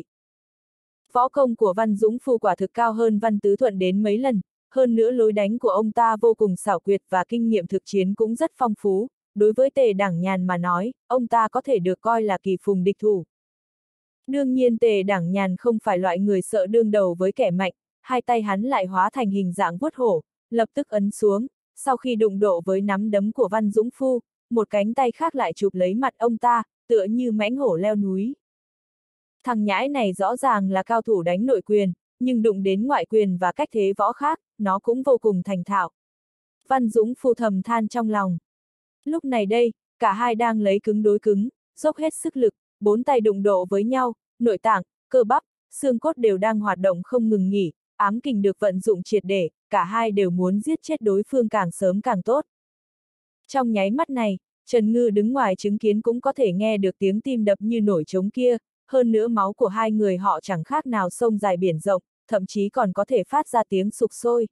Võ công của Văn Dũng Phu quả thực cao hơn Văn Tứ Thuận đến mấy lần, hơn nữa lối đánh của ông ta vô cùng xảo quyệt và kinh nghiệm thực chiến cũng rất phong phú, đối với Tề Đẳng Nhàn mà nói, ông ta có thể được coi là kỳ phùng địch thủ. Đương nhiên Tề Đẳng Nhàn không phải loại người sợ đương đầu với kẻ mạnh, hai tay hắn lại hóa thành hình dạng vuốt hổ, lập tức ấn xuống, sau khi đụng độ với nắm đấm của Văn Dũng Phu, một cánh tay khác lại chụp lấy mặt ông ta, tựa như mãnh hổ leo núi. Thằng nhãi này rõ ràng là cao thủ đánh nội quyền, nhưng đụng đến ngoại quyền và cách thế võ khác, nó cũng vô cùng thành thạo. Văn Dũng Phu thầm than trong lòng. Lúc này đây, cả hai đang lấy cứng đối cứng, dốc hết sức lực, 4 tay đụng độ với nhau, nội tạng, cơ bắp, xương cốt đều đang hoạt động không ngừng nghỉ, ám kình được vận dụng triệt để, cả hai đều muốn giết chết đối phương càng sớm càng tốt. Trong nháy mắt này, Trần Ngư đứng ngoài chứng kiến cũng có thể nghe được tiếng tim đập như nổi trống kia, hơn nữa máu của hai người họ chẳng khác nào sông dài biển rộng, thậm chí còn có thể phát ra tiếng sục sôi.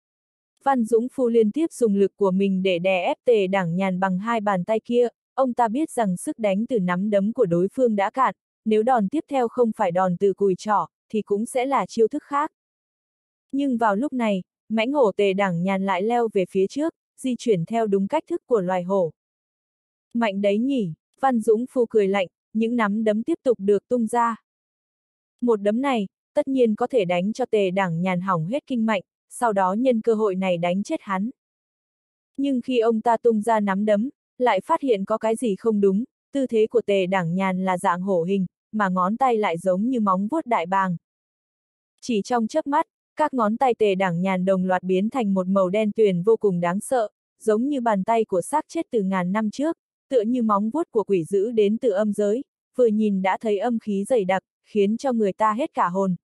Văn Dũng Phu liên tiếp dùng lực của mình để đè ép Tề Đảng Nhàn bằng hai bàn tay kia, ông ta biết rằng sức đánh từ nắm đấm của đối phương đã cạn, nếu đòn tiếp theo không phải đòn từ cùi trỏ, thì cũng sẽ là chiêu thức khác. Nhưng vào lúc này, mãnh hổ Tề Đảng Nhàn lại leo về phía trước, di chuyển theo đúng cách thức của loài hổ. Mạnh đấy nhỉ, Văn Dũng Phu cười lạnh, những nắm đấm tiếp tục được tung ra. Một đấm này, tất nhiên có thể đánh cho Tề Đảng Nhàn hỏng hết kinh mạch, sau đó nhân cơ hội này đánh chết hắn. Nhưng khi ông ta tung ra nắm đấm, lại phát hiện có cái gì không đúng, tư thế của Tề Đảng Nhàn là dạng hổ hình, mà ngón tay lại giống như móng vuốt đại bàng. Chỉ trong chớp mắt, các ngón tay Tề Đảng Nhàn đồng loạt biến thành một màu đen tuyền vô cùng đáng sợ, giống như bàn tay của xác chết từ ngàn năm trước, tựa như móng vuốt của quỷ dữ đến từ âm giới, vừa nhìn đã thấy âm khí dày đặc, khiến cho người ta hết cả hồn.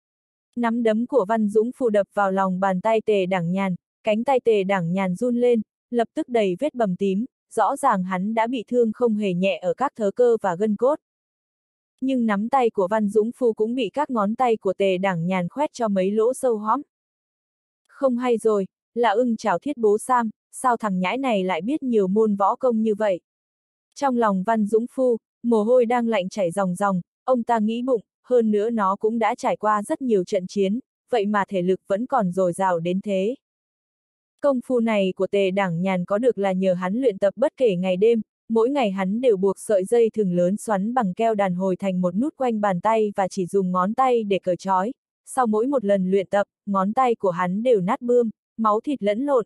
Nắm đấm của Văn Dũng Phu đập vào lòng bàn tay Tề Đảng Nhàn, cánh tay Tề Đảng Nhàn run lên, lập tức đầy vết bầm tím, rõ ràng hắn đã bị thương không hề nhẹ ở các thớ cơ và gân cốt. Nhưng nắm tay của Văn Dũng Phu cũng bị các ngón tay của Tề Đảng Nhàn khoét cho mấy lỗ sâu hoắm. Không hay rồi, là ưng chảo thiết bố Sam, sao thằng nhãi này lại biết nhiều môn võ công như vậy? Trong lòng Văn Dũng Phu, mồ hôi đang lạnh chảy ròng ròng, ông ta nghĩ bụng, hơn nữa nó cũng đã trải qua rất nhiều trận chiến, vậy mà thể lực vẫn còn dồi dào đến thế. Công phu này của Tề Đảng Nhàn có được là nhờ hắn luyện tập bất kể ngày đêm, mỗi ngày hắn đều buộc sợi dây thừng lớn xoắn bằng keo đàn hồi thành một nút quanh bàn tay và chỉ dùng ngón tay để cởi trói. Sau mỗi một lần luyện tập, ngón tay của hắn đều nát bươm, máu thịt lẫn lộn.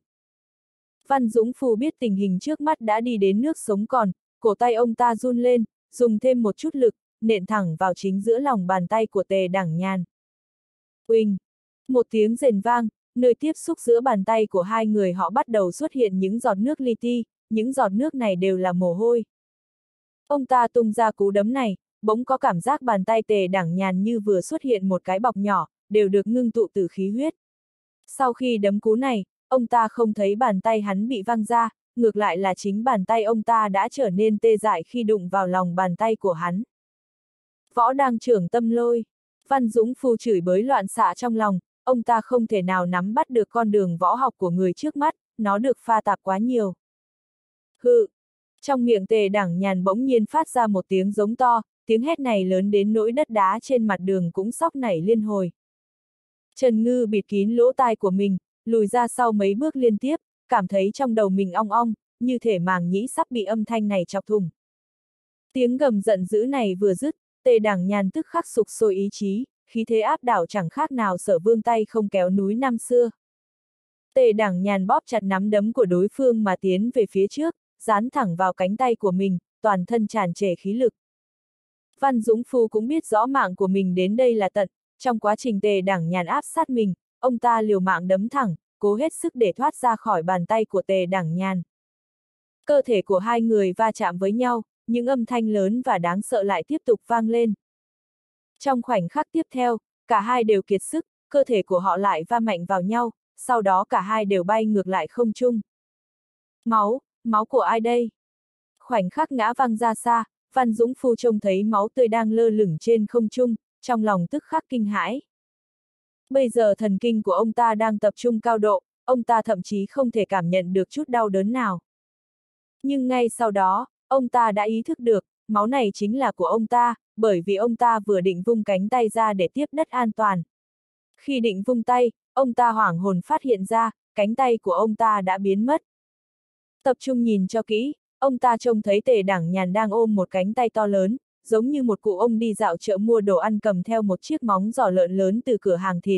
Văn Dũng Phu biết tình hình trước mắt đã đi đến nước sống còn, cổ tay ông ta run lên, dùng thêm một chút lực, nện thẳng vào chính giữa lòng bàn tay của Tề Đảng Nhàn. Uỳnh! Một tiếng rền vang, nơi tiếp xúc giữa bàn tay của hai người họ bắt đầu xuất hiện những giọt nước li ti, những giọt nước này đều là mồ hôi. Ông ta tung ra cú đấm này, bỗng có cảm giác bàn tay Tề Đảng Nhàn như vừa xuất hiện một cái bọc nhỏ, đều được ngưng tụ từ khí huyết. Sau khi đấm cú này, ông ta không thấy bàn tay hắn bị văng ra, ngược lại là chính bàn tay ông ta đã trở nên tê dại khi đụng vào lòng bàn tay của hắn. Võ đang trưởng tâm lôi. Văn Dũng Phu chửi bới loạn xạ trong lòng, ông ta không thể nào nắm bắt được con đường võ học của người trước mắt, nó được pha tạp quá nhiều. Hự! Trong miệng Tề Đảng Nhàn bỗng nhiên phát ra một tiếng giống to, tiếng hét này lớn đến nỗi đất đá trên mặt đường cũng xóc nảy liên hồi. Trần Ngư bịt kín lỗ tai của mình, lùi ra sau mấy bước liên tiếp, cảm thấy trong đầu mình ong ong, như thể màng nhĩ sắp bị âm thanh này chọc thủng. Tiếng gầm giận dữ này vừa dứt, Tề Đảng Nhàn tức khắc sục sôi ý chí, khí thế áp đảo chẳng khác nào Sở Vương tay không kéo núi năm xưa. Tề Đảng Nhàn bóp chặt nắm đấm của đối phương mà tiến về phía trước, dán thẳng vào cánh tay của mình, toàn thân tràn trề khí lực. Văn Dũng Phu cũng biết rõ mạng của mình đến đây là tận, trong quá trình Tề Đảng Nhàn áp sát mình, ông ta liều mạng đấm thẳng, cố hết sức để thoát ra khỏi bàn tay của Tề Đảng Nhàn. Cơ thể của hai người va chạm với nhau, những âm thanh lớn và đáng sợ lại tiếp tục vang lên. Trong khoảnh khắc tiếp theo, cả hai đều kiệt sức, cơ thể của họ lại va mạnh vào nhau, sau đó cả hai đều bay ngược lại không trung. Máu, máu của ai đây? Khoảnh khắc ngã văng ra xa, Văn Dũng Phu trông thấy máu tươi đang lơ lửng trên không trung, trong lòng tức khắc kinh hãi. Bây giờ thần kinh của ông ta đang tập trung cao độ, ông ta thậm chí không thể cảm nhận được chút đau đớn nào. Nhưng ngay sau đó, ông ta đã ý thức được, máu này chính là của ông ta, bởi vì ông ta vừa định vung cánh tay ra để tiếp đất an toàn. Khi định vung tay, ông ta hoảng hồn phát hiện ra, cánh tay của ông ta đã biến mất. Tập trung nhìn cho kỹ, ông ta trông thấy Tề Đảng Nhàn đang ôm một cánh tay to lớn, giống như một cụ ông đi dạo chợ mua đồ ăn cầm theo một chiếc móng giò lợn lớn từ cửa hàng thịt.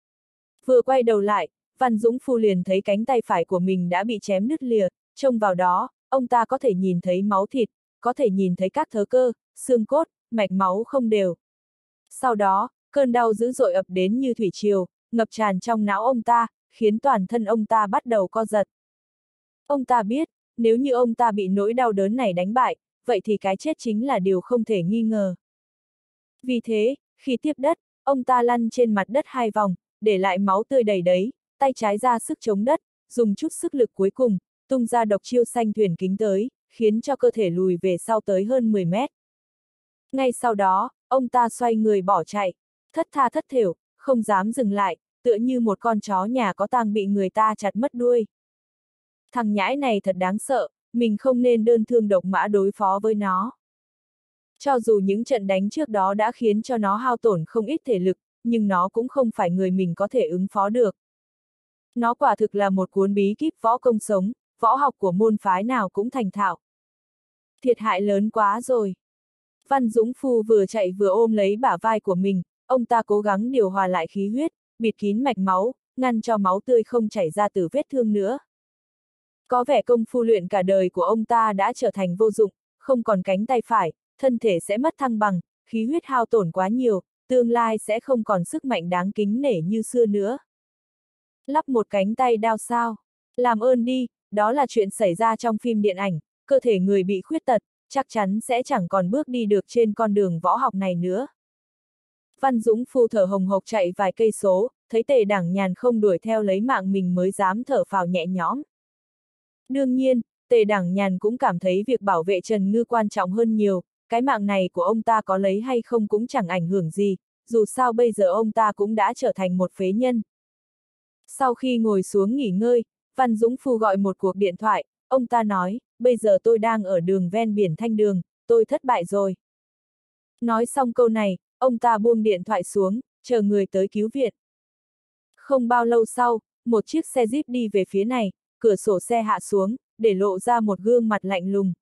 Vừa quay đầu lại, Văn Dũng Phu liền thấy cánh tay phải của mình đã bị chém đứt lìa, trông vào đó, ông ta có thể nhìn thấy máu thịt, có thể nhìn thấy các thớ cơ, xương cốt, mạch máu không đều. Sau đó, cơn đau dữ dội ập đến như thủy triều, ngập tràn trong não ông ta, khiến toàn thân ông ta bắt đầu co giật. Ông ta biết, nếu như ông ta bị nỗi đau đớn này đánh bại, vậy thì cái chết chính là điều không thể nghi ngờ. Vì thế, khi tiếp đất, ông ta lăn trên mặt đất 2 vòng, để lại máu tươi đầy đấy, tay trái ra sức chống đất, dùng chút sức lực cuối cùng, tung ra độc chiêu xanh thuyền kính tới, khiến cho cơ thể lùi về sau tới hơn 10 mét. Ngay sau đó, ông ta xoay người bỏ chạy, thất tha thất thểu, không dám dừng lại, tựa như một con chó nhà có tang bị người ta chặt mất đuôi. Thằng nhãi này thật đáng sợ, mình không nên đơn thương độc mã đối phó với nó. Cho dù những trận đánh trước đó đã khiến cho nó hao tổn không ít thể lực, nhưng nó cũng không phải người mình có thể ứng phó được. Nó quả thực là một cuốn bí kíp võ công sống, võ học của môn phái nào cũng thành thạo. Thiệt hại lớn quá rồi. Văn Dũng Phu vừa chạy vừa ôm lấy bả vai của mình, ông ta cố gắng điều hòa lại khí huyết, bịt kín mạch máu, ngăn cho máu tươi không chảy ra từ vết thương nữa. Có vẻ công phu luyện cả đời của ông ta đã trở thành vô dụng, không còn cánh tay phải, thân thể sẽ mất thăng bằng, khí huyết hao tổn quá nhiều, tương lai sẽ không còn sức mạnh đáng kính nể như xưa nữa. Lắp một cánh tay đao sao? Làm ơn đi, đó là chuyện xảy ra trong phim điện ảnh, cơ thể người bị khuyết tật, chắc chắn sẽ chẳng còn bước đi được trên con đường võ học này nữa. Văn Dũng Phu thở hồng hộc chạy vài cây số, thấy Tề Đảng Nhàn không đuổi theo lấy mạng mình mới dám thở phào nhẹ nhõm. Đương nhiên, Tề Đảng Nhàn cũng cảm thấy việc bảo vệ Trần Ngư quan trọng hơn nhiều, cái mạng này của ông ta có lấy hay không cũng chẳng ảnh hưởng gì, dù sao bây giờ ông ta cũng đã trở thành một phế nhân. Sau khi ngồi xuống nghỉ ngơi, Văn Dũng Phu gọi một cuộc điện thoại, ông ta nói, bây giờ tôi đang ở đường ven biển Thanh Đường, tôi thất bại rồi. Nói xong câu này, ông ta buông điện thoại xuống, chờ người tới cứu viện. Không bao lâu sau, một chiếc xe jeep đi về phía này, cửa sổ xe hạ xuống, để lộ ra một gương mặt lạnh lùng.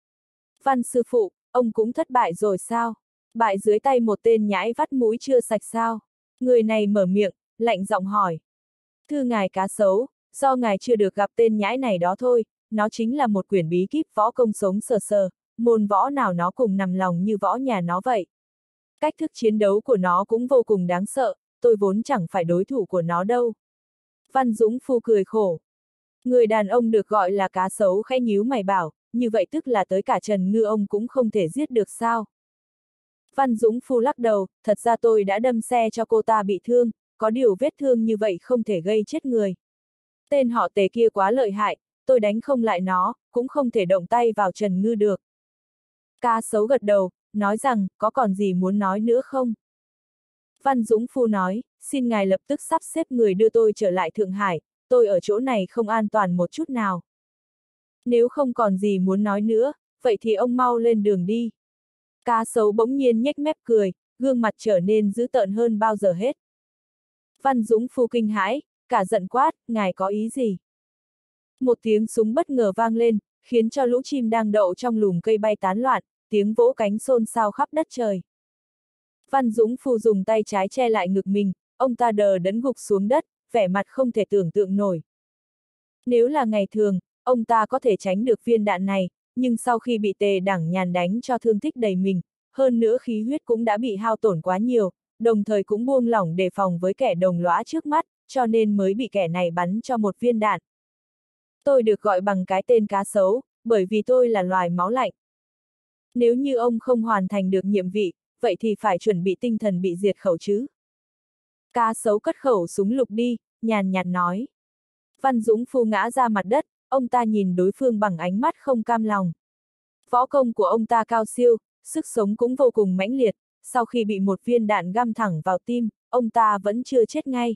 Văn sư phụ, ông cũng thất bại rồi sao? Bại dưới tay một tên nhãi vắt mũi chưa sạch sao? Người này mở miệng, lạnh giọng hỏi. Thưa ngài cá sấu, do ngài chưa được gặp tên nhãi này đó thôi, nó chính là một quyển bí kíp võ công sống sờ sờ, môn võ nào nó cùng nằm lòng như võ nhà nó vậy. Cách thức chiến đấu của nó cũng vô cùng đáng sợ, tôi vốn chẳng phải đối thủ của nó đâu. Văn Dũng Phu cười khổ. Người đàn ông được gọi là cá sấu khẽ nhíu mày bảo, như vậy tức là tới cả Trần Ngư ông cũng không thể giết được sao? Văn Dũng Phu lắc đầu, thật ra tôi đã đâm xe cho cô ta bị thương, có điều vết thương như vậy không thể gây chết người. Tên họ Tề kia quá lợi hại, tôi đánh không lại nó, cũng không thể động tay vào Trần Ngư được. Cá sấu gật đầu, nói rằng, có còn gì muốn nói nữa không? Văn Dũng Phu nói, xin ngài lập tức sắp xếp người đưa tôi trở lại Thượng Hải, tôi ở chỗ này không an toàn một chút nào. Nếu không còn gì muốn nói nữa, vậy thì ông mau lên đường đi. Cá sấu bỗng nhiên nhếch mép cười, gương mặt trở nên dữ tợn hơn bao giờ hết. Văn Dũng Phu kinh hãi, cả giận quát, ngài có ý gì? Một tiếng súng bất ngờ vang lên, khiến cho lũ chim đang đậu trong lùm cây bay tán loạn, tiếng vỗ cánh xôn xao khắp đất trời. Văn Dũng Phu dùng tay trái che lại ngực mình, ông ta đờ đẫn gục xuống đất, vẻ mặt không thể tưởng tượng nổi. Nếu là ngày thường, ông ta có thể tránh được viên đạn này, nhưng sau khi bị Tề Đảng Nhàn đánh cho thương tích đầy mình, hơn nữa khí huyết cũng đã bị hao tổn quá nhiều, đồng thời cũng buông lỏng đề phòng với kẻ đồng lõa trước mắt, cho nên mới bị kẻ này bắn cho một viên đạn. Tôi được gọi bằng cái tên cá sấu, bởi vì tôi là loài máu lạnh. Nếu như ông không hoàn thành được nhiệm vụ, vậy thì phải chuẩn bị tinh thần bị diệt khẩu chứ. Cá sấu cất khẩu súng lục đi, nhàn nhạt nói. Văn Dũng Phu ngã ra mặt đất, ông ta nhìn đối phương bằng ánh mắt không cam lòng. Võ công của ông ta cao siêu, sức sống cũng vô cùng mãnh liệt, sau khi bị một viên đạn găm thẳng vào tim, ông ta vẫn chưa chết ngay.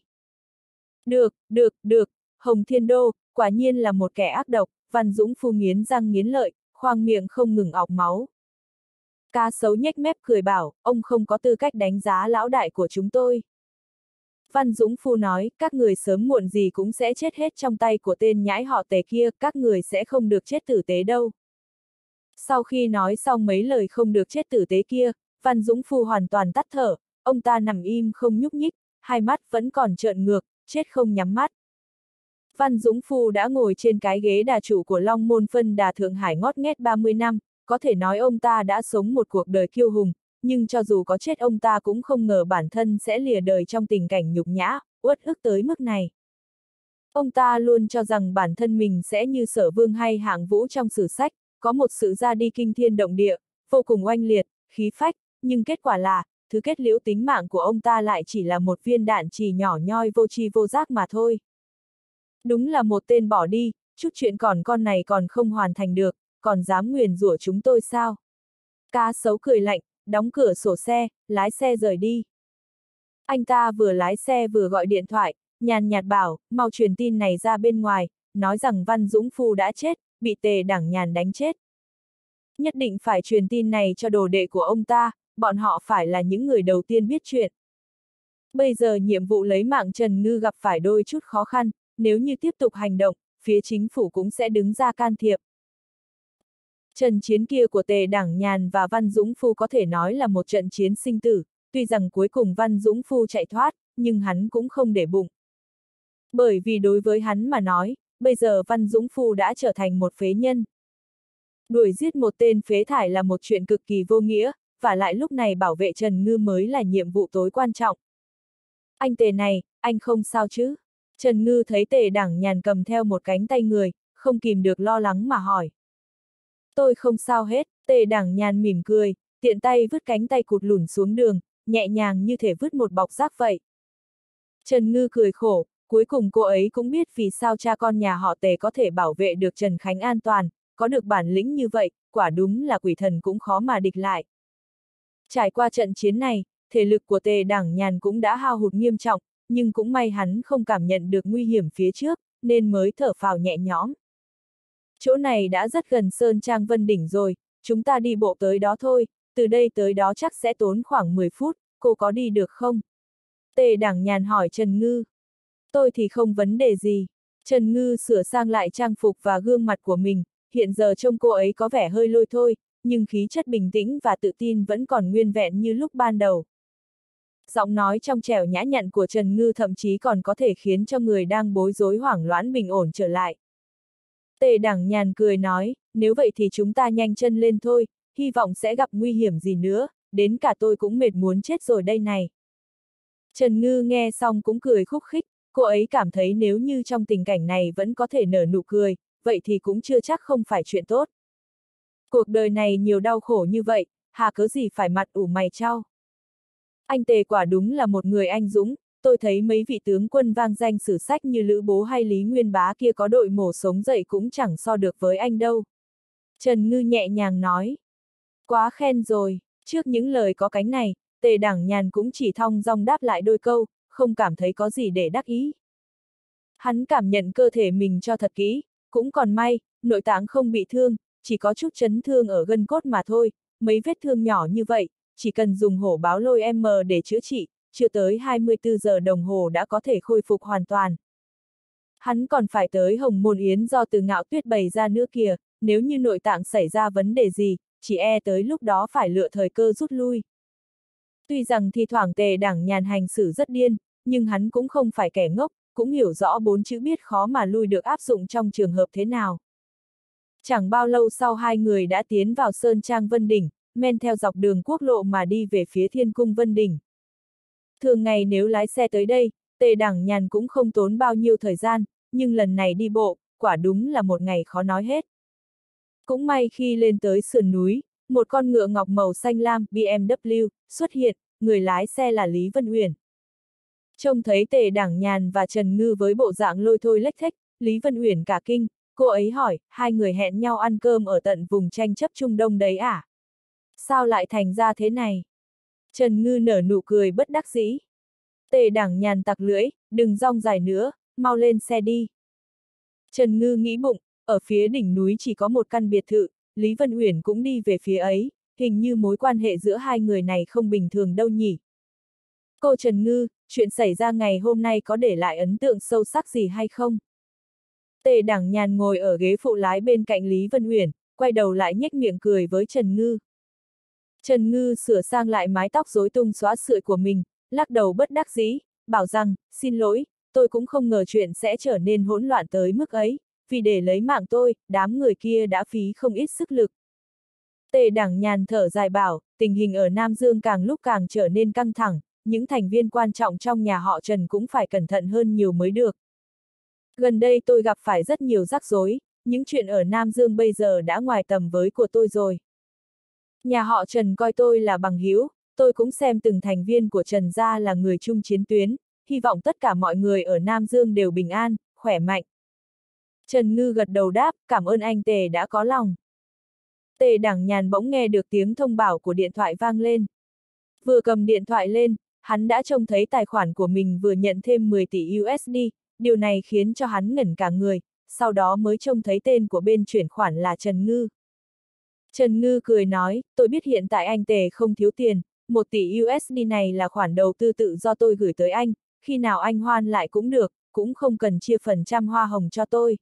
Được, Hồng Thiên Đô, quả nhiên là một kẻ ác độc, Văn Dũng Phu nghiến răng nghiến lợi, khoang miệng không ngừng ọc máu. Cá sấu nhếch mép cười bảo, ông không có tư cách đánh giá lão đại của chúng tôi. Văn Dũng Phu nói, các người sớm muộn gì cũng sẽ chết hết trong tay của tên nhãi họ Tề kia, các người sẽ không được chết tử tế đâu. Sau khi nói xong mấy lời không được chết tử tế kia, Văn Dũng Phu hoàn toàn tắt thở, ông ta nằm im không nhúc nhích, hai mắt vẫn còn trợn ngược, chết không nhắm mắt. Văn Dũng Phu đã ngồi trên cái ghế đà chủ của Long Môn Phân Đà Thượng Hải ngót nghét 30 năm, có thể nói ông ta đã sống một cuộc đời kiêu hùng, nhưng cho dù có chết ông ta cũng không ngờ bản thân sẽ lìa đời trong tình cảnh nhục nhã, uất ức tới mức này. Ông ta luôn cho rằng bản thân mình sẽ như Sở Vương hay Hạng Vũ trong sử sách, có một sự ra đi kinh thiên động địa, vô cùng oanh liệt, khí phách, nhưng kết quả là, thứ kết liễu tính mạng của ông ta lại chỉ là một viên đạn chỉ nhỏ nhoi vô tri vô giác mà thôi. Đúng là một tên bỏ đi, chút chuyện còn con này còn không hoàn thành được, còn dám nguyền rủa chúng tôi sao? Cá sấu cười lạnh, đóng cửa sổ xe, lái xe rời đi. Anh ta vừa lái xe vừa gọi điện thoại, nhàn nhạt bảo, mau truyền tin này ra bên ngoài, nói rằng Văn Dũng Phu đã chết, bị Tề Đảng Nhàn đánh chết. Nhất định phải truyền tin này cho đồ đệ của ông ta, bọn họ phải là những người đầu tiên biết chuyện. Bây giờ nhiệm vụ lấy mạng Trần Ngư gặp phải đôi chút khó khăn, nếu như tiếp tục hành động, phía chính phủ cũng sẽ đứng ra can thiệp. Trận chiến kia của Tề Đảng Nhàn và Văn Dũng Phu có thể nói là một trận chiến sinh tử, tuy rằng cuối cùng Văn Dũng Phu chạy thoát, nhưng hắn cũng không để bụng. Bởi vì đối với hắn mà nói, bây giờ Văn Dũng Phu đã trở thành một phế nhân. Đuổi giết một tên phế thải là một chuyện cực kỳ vô nghĩa, và lại lúc này bảo vệ Trần Ngư mới là nhiệm vụ tối quan trọng. Anh Tề này, anh không sao chứ? Trần Ngư thấy Tề Đảng Nhàn cầm theo một cánh tay người, không kìm được lo lắng mà hỏi. Tôi không sao hết, Tề Đảng Nhàn mỉm cười, tiện tay vứt cánh tay cụt lủn xuống đường, nhẹ nhàng như thể vứt một bọc rác vậy. Trần Ngư cười khổ, cuối cùng cô ấy cũng biết vì sao cha con nhà họ Tề có thể bảo vệ được Trần Khánh an toàn, có được bản lĩnh như vậy, quả đúng là quỷ thần cũng khó mà địch lại. Trải qua trận chiến này, thể lực của Tề Đảng Nhàn cũng đã hao hụt nghiêm trọng, nhưng cũng may hắn không cảm nhận được nguy hiểm phía trước, nên mới thở phào nhẹ nhõm. Chỗ này đã rất gần Sơn Trang Vân Đỉnh rồi, chúng ta đi bộ tới đó thôi, từ đây tới đó chắc sẽ tốn khoảng 10 phút, cô có đi được không? Tề Đảng Nhàn hỏi Trần Ngư. Tôi thì không vấn đề gì. Trần Ngư sửa sang lại trang phục và gương mặt của mình, hiện giờ trông cô ấy có vẻ hơi lôi thôi, nhưng khí chất bình tĩnh và tự tin vẫn còn nguyên vẹn như lúc ban đầu. Giọng nói trong trẻo nhã nhặn của Trần Ngư thậm chí còn có thể khiến cho người đang bối rối hoảng loạn bình ổn trở lại. Tề Đảng Nhàn cười nói, nếu vậy thì chúng ta nhanh chân lên thôi, hy vọng sẽ gặp nguy hiểm gì nữa, đến cả tôi cũng mệt muốn chết rồi đây này. Trần Ngư nghe xong cũng cười khúc khích, cô ấy cảm thấy nếu như trong tình cảnh này vẫn có thể nở nụ cười, vậy thì cũng chưa chắc không phải chuyện tốt. Cuộc đời này nhiều đau khổ như vậy, hà cớ gì phải mặt ủ mày chau. Anh Tề quả đúng là một người anh dũng, tôi thấy mấy vị tướng quân vang danh sử sách như Lữ Bố hay Lý Nguyên Bá kia có đội mổ sống dậy cũng chẳng so được với anh đâu. Trần Ngư nhẹ nhàng nói. Quá khen rồi, trước những lời có cánh này, Tề Đảng Nhàn cũng chỉ thong dong đáp lại đôi câu, không cảm thấy có gì để đắc ý. Hắn cảm nhận cơ thể mình cho thật kỹ, cũng còn may, nội tạng không bị thương, chỉ có chút chấn thương ở gân cốt mà thôi, mấy vết thương nhỏ như vậy, chỉ cần dùng hổ báo lôi M để chữa trị, chưa tới 24 giờ đồng hồ đã có thể khôi phục hoàn toàn. Hắn còn phải tới Hồng Môn Yến do Từ Ngạo Tuyết bày ra nữa kìa, nếu như nội tạng xảy ra vấn đề gì, chỉ e tới lúc đó phải lựa thời cơ rút lui. Tuy rằng thi thoảng Tề Đảng Nhàn hành xử rất điên, nhưng hắn cũng không phải kẻ ngốc, cũng hiểu rõ 4 chữ biết khó mà lui được áp dụng trong trường hợp thế nào. Chẳng bao lâu sau hai người đã tiến vào Sơn Trang Vân Đỉnh, men theo dọc đường quốc lộ mà đi về phía Thiên Cung Vân Đỉnh. Thường ngày nếu lái xe tới đây, Tề Đảng Nhàn cũng không tốn bao nhiêu thời gian, nhưng lần này đi bộ, quả đúng là một ngày khó nói hết. Cũng may khi lên tới sườn núi, một con ngựa ngọc màu xanh lam BMW xuất hiện, người lái xe là Lý Vân Uyển. Trông thấy Tề Đảng Nhàn và Trần Ngư với bộ dạng lôi thôi lếch thếch, Lý Vân Uyển cả kinh, cô ấy hỏi, hai người hẹn nhau ăn cơm ở tận vùng tranh chấp Trung Đông đấy à? Sao lại thành ra thế này? Trần Ngư nở nụ cười bất đắc dĩ. Tề Đảng Nhàn tặc lưỡi, đừng rong dài nữa, mau lên xe đi. Trần Ngư nghĩ bụng, ở phía đỉnh núi chỉ có một căn biệt thự, Lý Vân Uyển cũng đi về phía ấy, hình như mối quan hệ giữa hai người này không bình thường đâu nhỉ. Cô Trần Ngư, chuyện xảy ra ngày hôm nay có để lại ấn tượng sâu sắc gì hay không? Tề Đảng Nhàn ngồi ở ghế phụ lái bên cạnh Lý Vân Uyển, quay đầu lại nhếch miệng cười với Trần Ngư. Trần Ngư sửa sang lại mái tóc rối tung xóa sợi của mình, lắc đầu bất đắc dĩ, bảo rằng, xin lỗi, tôi cũng không ngờ chuyện sẽ trở nên hỗn loạn tới mức ấy, vì để lấy mạng tôi, đám người kia đã phí không ít sức lực. Tề Đảng Nhàn thở dài bảo, tình hình ở Nam Dương càng lúc càng trở nên căng thẳng, những thành viên quan trọng trong nhà họ Trần cũng phải cẩn thận hơn nhiều mới được. Gần đây tôi gặp phải rất nhiều rắc rối, những chuyện ở Nam Dương bây giờ đã ngoài tầm với của tôi rồi. Nhà họ Trần coi tôi là bằng hữu, tôi cũng xem từng thành viên của Trần gia là người chung chiến tuyến, hy vọng tất cả mọi người ở Nam Dương đều bình an, khỏe mạnh. Trần Ngư gật đầu đáp, cảm ơn anh Tề đã có lòng. Tề Đảng Nhàn bỗng nghe được tiếng thông báo của điện thoại vang lên. Vừa cầm điện thoại lên, hắn đã trông thấy tài khoản của mình vừa nhận thêm 10 tỷ USD, điều này khiến cho hắn ngẩn cả người, sau đó mới trông thấy tên của bên chuyển khoản là Trần Ngư. Trần Ngư cười nói, tôi biết hiện tại anh Tề không thiếu tiền, 1 tỷ USD này là khoản đầu tư tự do tôi gửi tới anh, khi nào anh hoan lại cũng được, cũng không cần chia phần trăm hoa hồng cho tôi.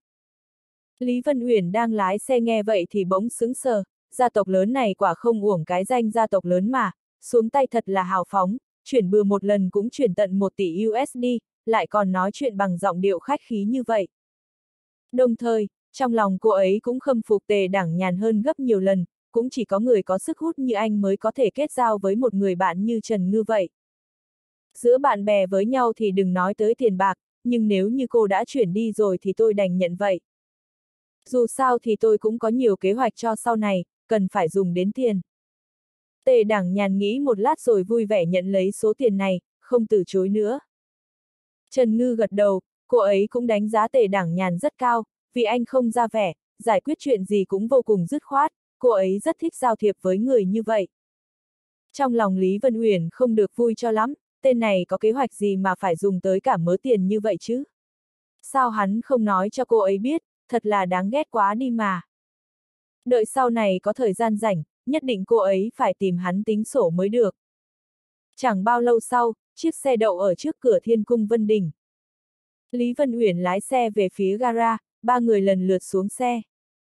Lý Vân Uyển đang lái xe nghe vậy thì bỗng sững sờ, gia tộc lớn này quả không uổng cái danh gia tộc lớn mà, xuống tay thật là hào phóng, chuyển bừa một lần cũng chuyển tận 1 tỷ USD, lại còn nói chuyện bằng giọng điệu khách khí như vậy. Đồng thời, trong lòng cô ấy cũng khâm phục Tề Đảng Nhàn hơn gấp nhiều lần, cũng chỉ có người có sức hút như anh mới có thể kết giao với một người bạn như Trần Ngư vậy. Giữa bạn bè với nhau thì đừng nói tới tiền bạc, nhưng nếu như cô đã chuyển đi rồi thì tôi đành nhận vậy. Dù sao thì tôi cũng có nhiều kế hoạch cho sau này, cần phải dùng đến tiền. Tề Đảng Nhàn nghĩ một lát rồi vui vẻ nhận lấy số tiền này, không từ chối nữa. Trần Ngư gật đầu, cô ấy cũng đánh giá Tề Đảng Nhàn rất cao, vì anh không ra vẻ, giải quyết chuyện gì cũng vô cùng dứt khoát, cô ấy rất thích giao thiệp với người như vậy. Trong lòng Lý Vân Uyển không được vui cho lắm, tên này có kế hoạch gì mà phải dùng tới cả mớ tiền như vậy chứ? Sao hắn không nói cho cô ấy biết, thật là đáng ghét quá đi mà. Đợi sau này có thời gian rảnh, nhất định cô ấy phải tìm hắn tính sổ mới được. Chẳng bao lâu sau, chiếc xe đậu ở trước cửa Thiên Cung Vân Đình. Lý Vân Uyển lái xe về phía gara, ba người lần lượt xuống xe.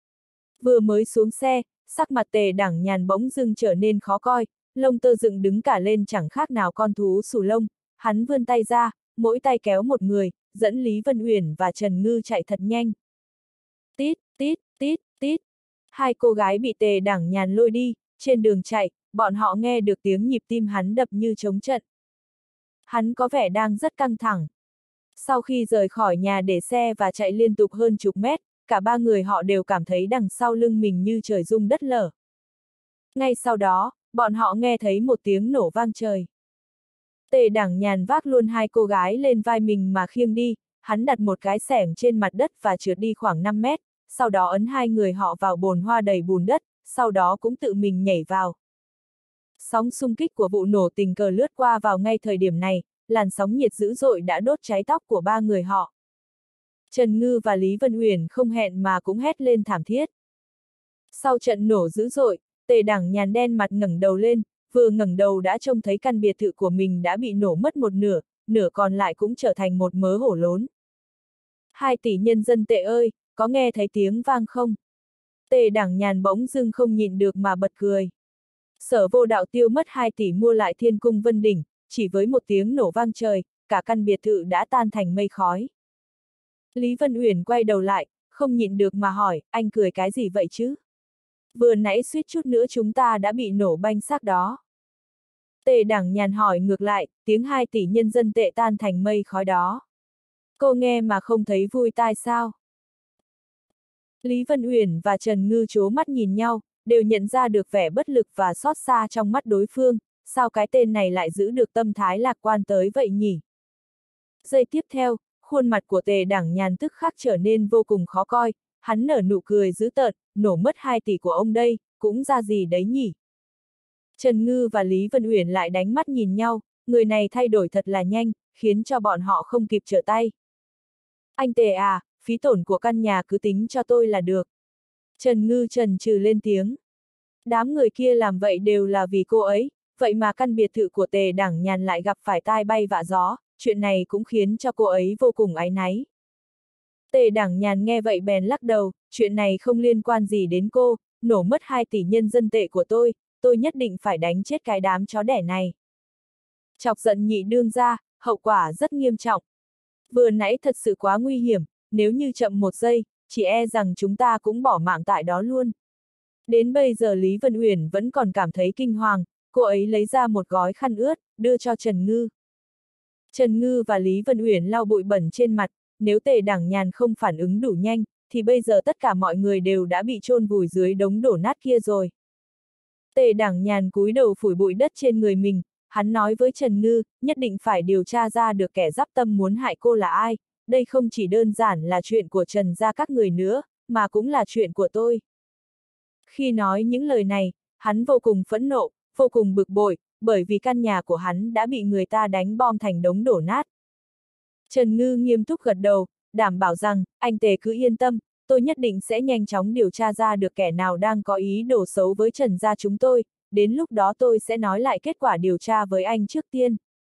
Vừa mới xuống xe, sắc mặt Tề Đảng Nhàn bỗng dưng trở nên khó coi, lông tơ dựng đứng cả lên chẳng khác nào con thú xù lông, hắn vươn tay ra, mỗi tay kéo một người, dẫn Lý Vân Uyển và Trần Ngư chạy thật nhanh. Tít, tít, tít, tít. Hai cô gái bị Tề Đảng Nhàn lôi đi, trên đường chạy, bọn họ nghe được tiếng nhịp tim hắn đập như trống trận. Hắn có vẻ đang rất căng thẳng. Sau khi rời khỏi nhà để xe và chạy liên tục hơn chục mét, cả ba người họ đều cảm thấy đằng sau lưng mình như trời rung đất lở. Ngay sau đó, bọn họ nghe thấy một tiếng nổ vang trời. Tề Đảng Nhàn vác luôn hai cô gái lên vai mình mà khiêng đi, hắn đặt một cái xẻng trên mặt đất và trượt đi khoảng 5 mét, sau đó ấn hai người họ vào bồn hoa đầy bùn đất, sau đó cũng tự mình nhảy vào. Sóng xung kích của vụ nổ tình cờ lướt qua vào ngay thời điểm này, làn sóng nhiệt dữ dội đã đốt cháy tóc của ba người họ. Trần Ngư và Lý Vân Uyển không hẹn mà cũng hét lên thảm thiết. Sau trận nổ dữ dội, Tề Đảng Nhàn đen mặt ngẩng đầu lên, vừa ngẩng đầu đã trông thấy căn biệt thự của mình đã bị nổ mất một nửa, nửa còn lại cũng trở thành một mớ hổ lốn. 2 tỷ nhân dân tệ ơi, có nghe thấy tiếng vang không? Tề Đảng Nhàn bỗng dưng không nhịn được mà bật cười. Sở Vô Đạo tiêu mất 2 tỷ mua lại Thiên Cung Vân Đỉnh, chỉ với một tiếng nổ vang trời, cả căn biệt thự đã tan thành mây khói. Lý Vân Uyển quay đầu lại, không nhịn được mà hỏi, anh cười cái gì vậy chứ? Vừa nãy suýt chút nữa chúng ta đã bị nổ banh xác đó. Tề Đảng Nhàn hỏi ngược lại, tiếng 2 tỷ nhân dân tệ tan thành mây khói đó. Cô nghe mà không thấy vui tai sao? Lý Vân Uyển và Trần Ngư trố mắt nhìn nhau, đều nhận ra được vẻ bất lực và xót xa trong mắt đối phương, sao cái tên này lại giữ được tâm thái lạc quan tới vậy nhỉ? Giây tiếp theo, khuôn mặt của Tề Đảng Nhàn tức khắc trở nên vô cùng khó coi, hắn nở nụ cười dữ tợn, nổ mất 2 tỷ của ông đây, cũng ra gì đấy nhỉ? Trần Ngư và Lý Vân Uyển lại đánh mắt nhìn nhau, người này thay đổi thật là nhanh, khiến cho bọn họ không kịp trở tay. Anh Tề à, phí tổn của căn nhà cứ tính cho tôi là được. Trần Ngư chần chừ lên tiếng. Đám người kia làm vậy đều là vì cô ấy, vậy mà căn biệt thự của Tề Đảng Nhàn lại gặp phải tai bay vạ gió, chuyện này cũng khiến cho cô ấy vô cùng áy náy. Tề Đảng Nhàn nghe vậy bèn lắc đầu, chuyện này không liên quan gì đến cô, nổ mất 2 tỷ nhân dân tệ của tôi nhất định phải đánh chết cái đám chó đẻ này. Chọc giận nhị đương gia, hậu quả rất nghiêm trọng. Vừa nãy thật sự quá nguy hiểm, nếu như chậm một giây, chỉ e rằng chúng ta cũng bỏ mạng tại đó luôn. Đến bây giờ Lý Vân Uyển vẫn còn cảm thấy kinh hoàng, cô ấy lấy ra một gói khăn ướt, đưa cho Trần Ngư. Trần Ngư và Lý Vân Uyển lau bụi bẩn trên mặt, nếu Tề Đảng Nhàn không phản ứng đủ nhanh, thì bây giờ tất cả mọi người đều đã bị chôn vùi dưới đống đổ nát kia rồi. Tề Đảng Nhàn cúi đầu phủi bụi đất trên người mình, hắn nói với Trần Ngư, nhất định phải điều tra ra được kẻ dáp tâm muốn hại cô là ai, đây không chỉ đơn giản là chuyện của Trần gia các người nữa, mà cũng là chuyện của tôi. Khi nói những lời này, hắn vô cùng phẫn nộ, vô cùng bực bội, bởi vì căn nhà của hắn đã bị người ta đánh bom thành đống đổ nát. Trần Ngư nghiêm túc gật đầu, đảm bảo rằng, anh Tề cứ yên tâm, tôi nhất định sẽ nhanh chóng điều tra ra được kẻ nào đang có ý đồ xấu với Trần gia chúng tôi, đến lúc đó tôi sẽ nói lại kết quả điều tra với anh trước tiên.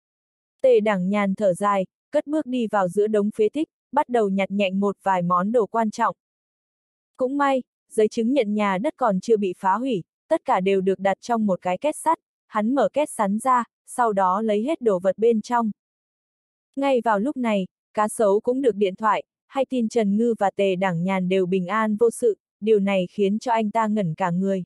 Tề Đảng Nhàn thở dài, cất bước đi vào giữa đống phế tích, bắt đầu nhặt nhạnh một vài món đồ quan trọng. Cũng may, giấy chứng nhận nhà đất còn chưa bị phá hủy, tất cả đều được đặt trong một cái két sắt, hắn mở két sắn ra, sau đó lấy hết đồ vật bên trong. Ngay vào lúc này, cá sấu cũng được điện thoại, hay tin Trần Ngư và Tề Đảng Nhàn đều bình an vô sự, điều này khiến cho anh ta ngẩn cả người.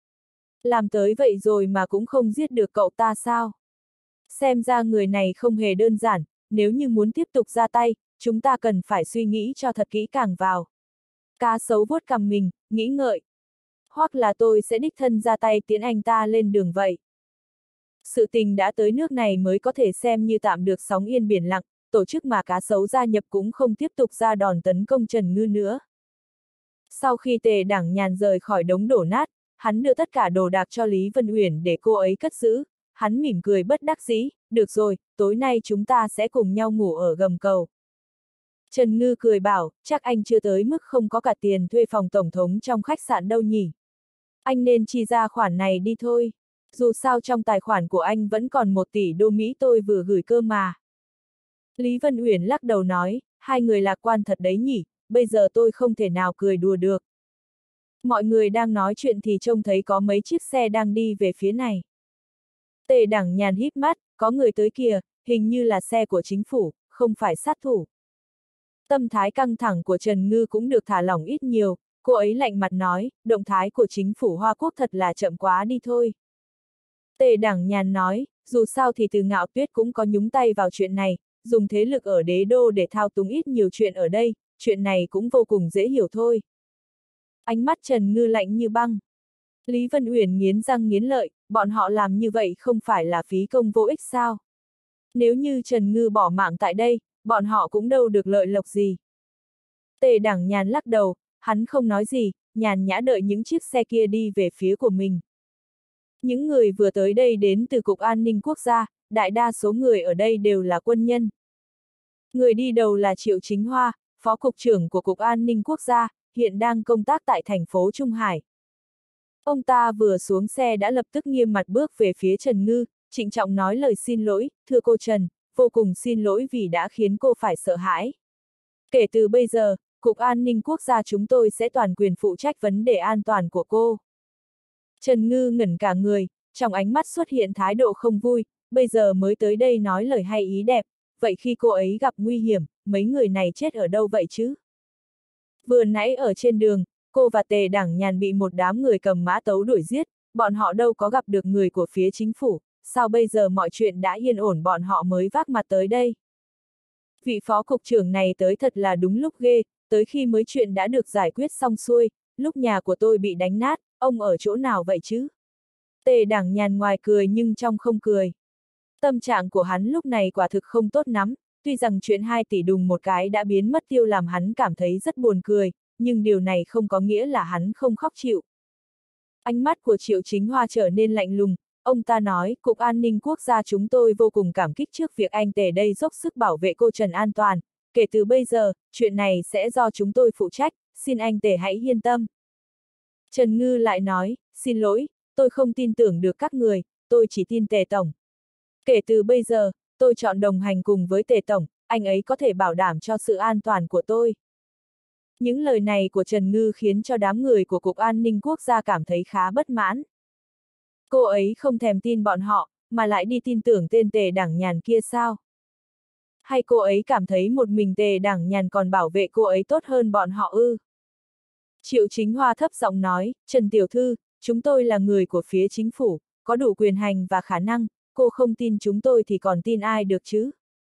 Làm tới vậy rồi mà cũng không giết được cậu ta sao? Xem ra người này không hề đơn giản, nếu như muốn tiếp tục ra tay, chúng ta cần phải suy nghĩ cho thật kỹ càng vào. Cá sấu vuốt cằm mình, nghĩ ngợi. Hoặc là tôi sẽ đích thân ra tay tiễn anh ta lên đường vậy. Sự tình đã tới nước này mới có thể xem như tạm được sóng yên biển lặng, tổ chức mà cá sấu gia nhập cũng không tiếp tục ra đòn tấn công Trần Ngư nữa. Sau khi Tề Đảng Nhàn rời khỏi đống đổ nát, hắn đưa tất cả đồ đạc cho Lý Vân Uyển để cô ấy cất giữ, hắn mỉm cười bất đắc dĩ, được rồi, tối nay chúng ta sẽ cùng nhau ngủ ở gầm cầu. Trần Ngư cười bảo, chắc anh chưa tới mức không có cả tiền thuê phòng tổng thống trong khách sạn đâu nhỉ. Anh nên chi ra khoản này đi thôi. Dù sao trong tài khoản của anh vẫn còn 1 tỷ đô Mỹ tôi vừa gửi cơ mà. Lý Vân Uyển lắc đầu nói, hai người lạc quan thật đấy nhỉ, bây giờ tôi không thể nào cười đùa được. Mọi người đang nói chuyện thì trông thấy có mấy chiếc xe đang đi về phía này. Tề Đảng Nhàn híp mắt, có người tới kìa, hình như là xe của chính phủ, không phải sát thủ. Tâm thái căng thẳng của Trần Ngư cũng được thả lỏng ít nhiều, cô ấy lạnh mặt nói, động thái của chính phủ Hoa Quốc thật là chậm quá đi thôi. Tề Đảng Nhàn nói, dù sao thì Từ Ngạo Tuyết cũng có nhúng tay vào chuyện này, dùng thế lực ở đế đô để thao túng ít nhiều chuyện ở đây, chuyện này cũng vô cùng dễ hiểu thôi. Ánh mắt Trần Ngư lạnh như băng. Lý Vân Uyển nghiến răng nghiến lợi, bọn họ làm như vậy không phải là phí công vô ích sao? Nếu như Trần Ngư bỏ mạng tại đây, bọn họ cũng đâu được lợi lộc gì. Tề Đảng Nhàn lắc đầu, hắn không nói gì, nhàn nhã đợi những chiếc xe kia đi về phía của mình. Những người vừa tới đây đến từ Cục An ninh Quốc gia, đại đa số người ở đây đều là quân nhân. Người đi đầu là Triệu Chính Hoa, Phó Cục trưởng của Cục An ninh Quốc gia, hiện đang công tác tại thành phố Trung Hải. Ông ta vừa xuống xe đã lập tức nghiêm mặt bước về phía Trần Ngư, trịnh trọng nói lời xin lỗi, thưa cô Trần, vô cùng xin lỗi vì đã khiến cô phải sợ hãi. Kể từ bây giờ, Cục An ninh Quốc gia chúng tôi sẽ toàn quyền phụ trách vấn đề an toàn của cô. Trần Ngư ngẩn cả người, trong ánh mắt xuất hiện thái độ không vui, bây giờ mới tới đây nói lời hay ý đẹp, vậy khi cô ấy gặp nguy hiểm, mấy người này chết ở đâu vậy chứ? Vừa nãy ở trên đường, cô và Tề Đảng Nhàn bị một đám người cầm mã tấu đuổi giết, bọn họ đâu có gặp được người của phía chính phủ, sao bây giờ mọi chuyện đã yên ổn bọn họ mới vác mặt tới đây? Vị phó cục trưởng này tới thật là đúng lúc ghê, tới khi mới chuyện đã được giải quyết xong xuôi, lúc nhà của tôi bị đánh nát, ông ở chỗ nào vậy chứ? Tề Đảng Nhàn ngoài cười nhưng trong không cười. Tâm trạng của hắn lúc này quả thực không tốt lắm, tuy rằng chuyện 2 tỷ đùng một cái đã biến mất tiêu làm hắn cảm thấy rất buồn cười, nhưng điều này không có nghĩa là hắn không khóc chịu. Ánh mắt của Triệu Chính Hoa trở nên lạnh lùng, ông ta nói, Cục An ninh Quốc gia chúng tôi vô cùng cảm kích trước việc anh Tề đây dốc sức bảo vệ cô Trần an toàn, kể từ bây giờ, chuyện này sẽ do chúng tôi phụ trách, xin anh Tề hãy yên tâm. Trần Ngư lại nói, xin lỗi, tôi không tin tưởng được các người, tôi chỉ tin Tề Tổng. Kể từ bây giờ, tôi chọn đồng hành cùng với Tề Tổng, anh ấy có thể bảo đảm cho sự an toàn của tôi. Những lời này của Trần Ngư khiến cho đám người của Cục An ninh Quốc gia cảm thấy khá bất mãn. Cô ấy không thèm tin bọn họ, mà lại đi tin tưởng tên Tề Đảng Nhàn kia sao? Hay cô ấy cảm thấy một mình Tề Đảng Nhàn còn bảo vệ cô ấy tốt hơn bọn họ ư? Triệu Chính Hoa thấp giọng nói, Trần Tiểu Thư, chúng tôi là người của phía chính phủ, có đủ quyền hành và khả năng, cô không tin chúng tôi thì còn tin ai được chứ?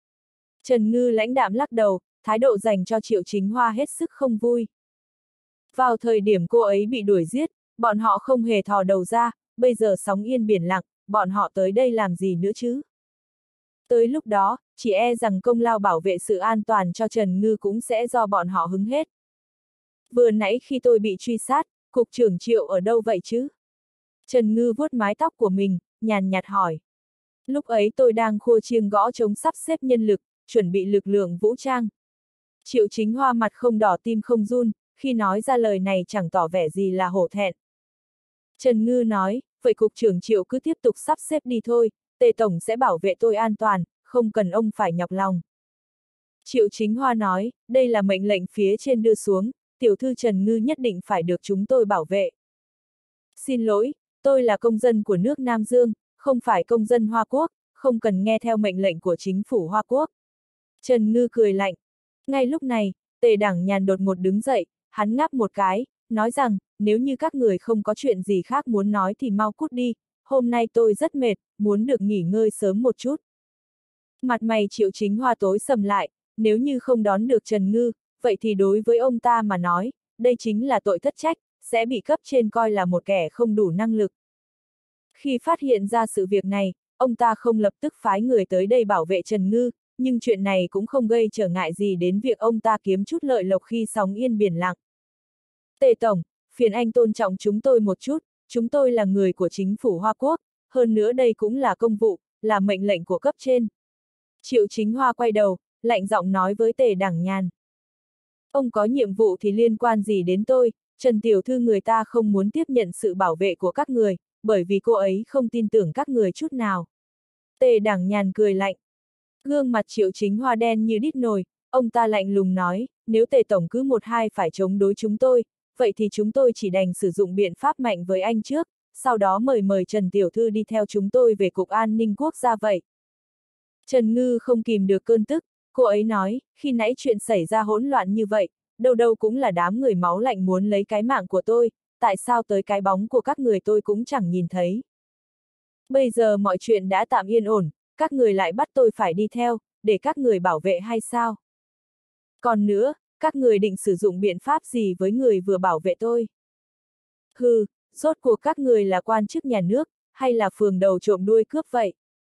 Trần Ngư lãnh đạm lắc đầu, thái độ dành cho Triệu Chính Hoa hết sức không vui. Vào thời điểm cô ấy bị đuổi giết, bọn họ không hề thò đầu ra, bây giờ sóng yên biển lặng, bọn họ tới đây làm gì nữa chứ? Tới lúc đó, chỉ e rằng công lao bảo vệ sự an toàn cho Trần Ngư cũng sẽ do bọn họ hứng hết. Vừa nãy khi tôi bị truy sát, cục trưởng Triệu ở đâu vậy chứ? Trần Ngư vuốt mái tóc của mình, nhàn nhạt hỏi. Lúc ấy tôi đang khua chiêng gõ trống sắp xếp nhân lực, chuẩn bị lực lượng vũ trang. Triệu Chính Hoa mặt không đỏ tim không run, khi nói ra lời này chẳng tỏ vẻ gì là hổ thẹn. Trần Ngư nói, vậy cục trưởng Triệu cứ tiếp tục sắp xếp đi thôi, Tề Tổng sẽ bảo vệ tôi an toàn, không cần ông phải nhọc lòng. Triệu Chính Hoa nói, đây là mệnh lệnh phía trên đưa xuống, tiểu thư Trần Ngư nhất định phải được chúng tôi bảo vệ. Xin lỗi, tôi là công dân của nước Nam Dương, không phải công dân Hoa Quốc, không cần nghe theo mệnh lệnh của chính phủ Hoa Quốc. Trần Ngư cười lạnh. Ngay lúc này, Tề Đảng Nhàn đột ngột đứng dậy, hắn ngáp một cái, nói rằng, nếu như các người không có chuyện gì khác muốn nói thì mau cút đi, hôm nay tôi rất mệt, muốn được nghỉ ngơi sớm một chút. Mặt mày Triệu Chính Hoa tối sầm lại, nếu như không đón được Trần Ngư, vậy thì đối với ông ta mà nói, đây chính là tội thất trách, sẽ bị cấp trên coi là một kẻ không đủ năng lực. Khi phát hiện ra sự việc này, ông ta không lập tức phái người tới đây bảo vệ Trần Ngư, nhưng chuyện này cũng không gây trở ngại gì đến việc ông ta kiếm chút lợi lộc khi sóng yên biển lặng. Tề Tổng, phiền anh tôn trọng chúng tôi một chút, chúng tôi là người của chính phủ Hoa Quốc, hơn nữa đây cũng là công vụ, là mệnh lệnh của cấp trên. Triệu Chính Hoa quay đầu, lạnh giọng nói với Tề Đảng Nhàn. Ông có nhiệm vụ thì liên quan gì đến tôi, Trần Tiểu Thư người ta không muốn tiếp nhận sự bảo vệ của các người, bởi vì cô ấy không tin tưởng các người chút nào. Tề Đảng Nhàn cười lạnh. Gương mặt Triệu Chính Hoa đen như đít nồi, ông ta lạnh lùng nói, nếu Tề Tổng cứ một hai phải chống đối chúng tôi, vậy thì chúng tôi chỉ đành sử dụng biện pháp mạnh với anh trước, sau đó mời Trần Tiểu Thư đi theo chúng tôi về Cục An ninh Quốc gia vậy. Trần Ngư không kìm được cơn tức, cô ấy nói, khi nãy chuyện xảy ra hỗn loạn như vậy, đâu đâu cũng là đám người máu lạnh muốn lấy cái mạng của tôi, tại sao tới cái bóng của các người tôi cũng chẳng nhìn thấy. Bây giờ mọi chuyện đã tạm yên ổn, các người lại bắt tôi phải đi theo, để các người bảo vệ hay sao? Còn nữa, các người định sử dụng biện pháp gì với người vừa bảo vệ tôi? Hừ, rốt cuộc các người là quan chức nhà nước, hay là phường đầu trộm đuôi cướp vậy?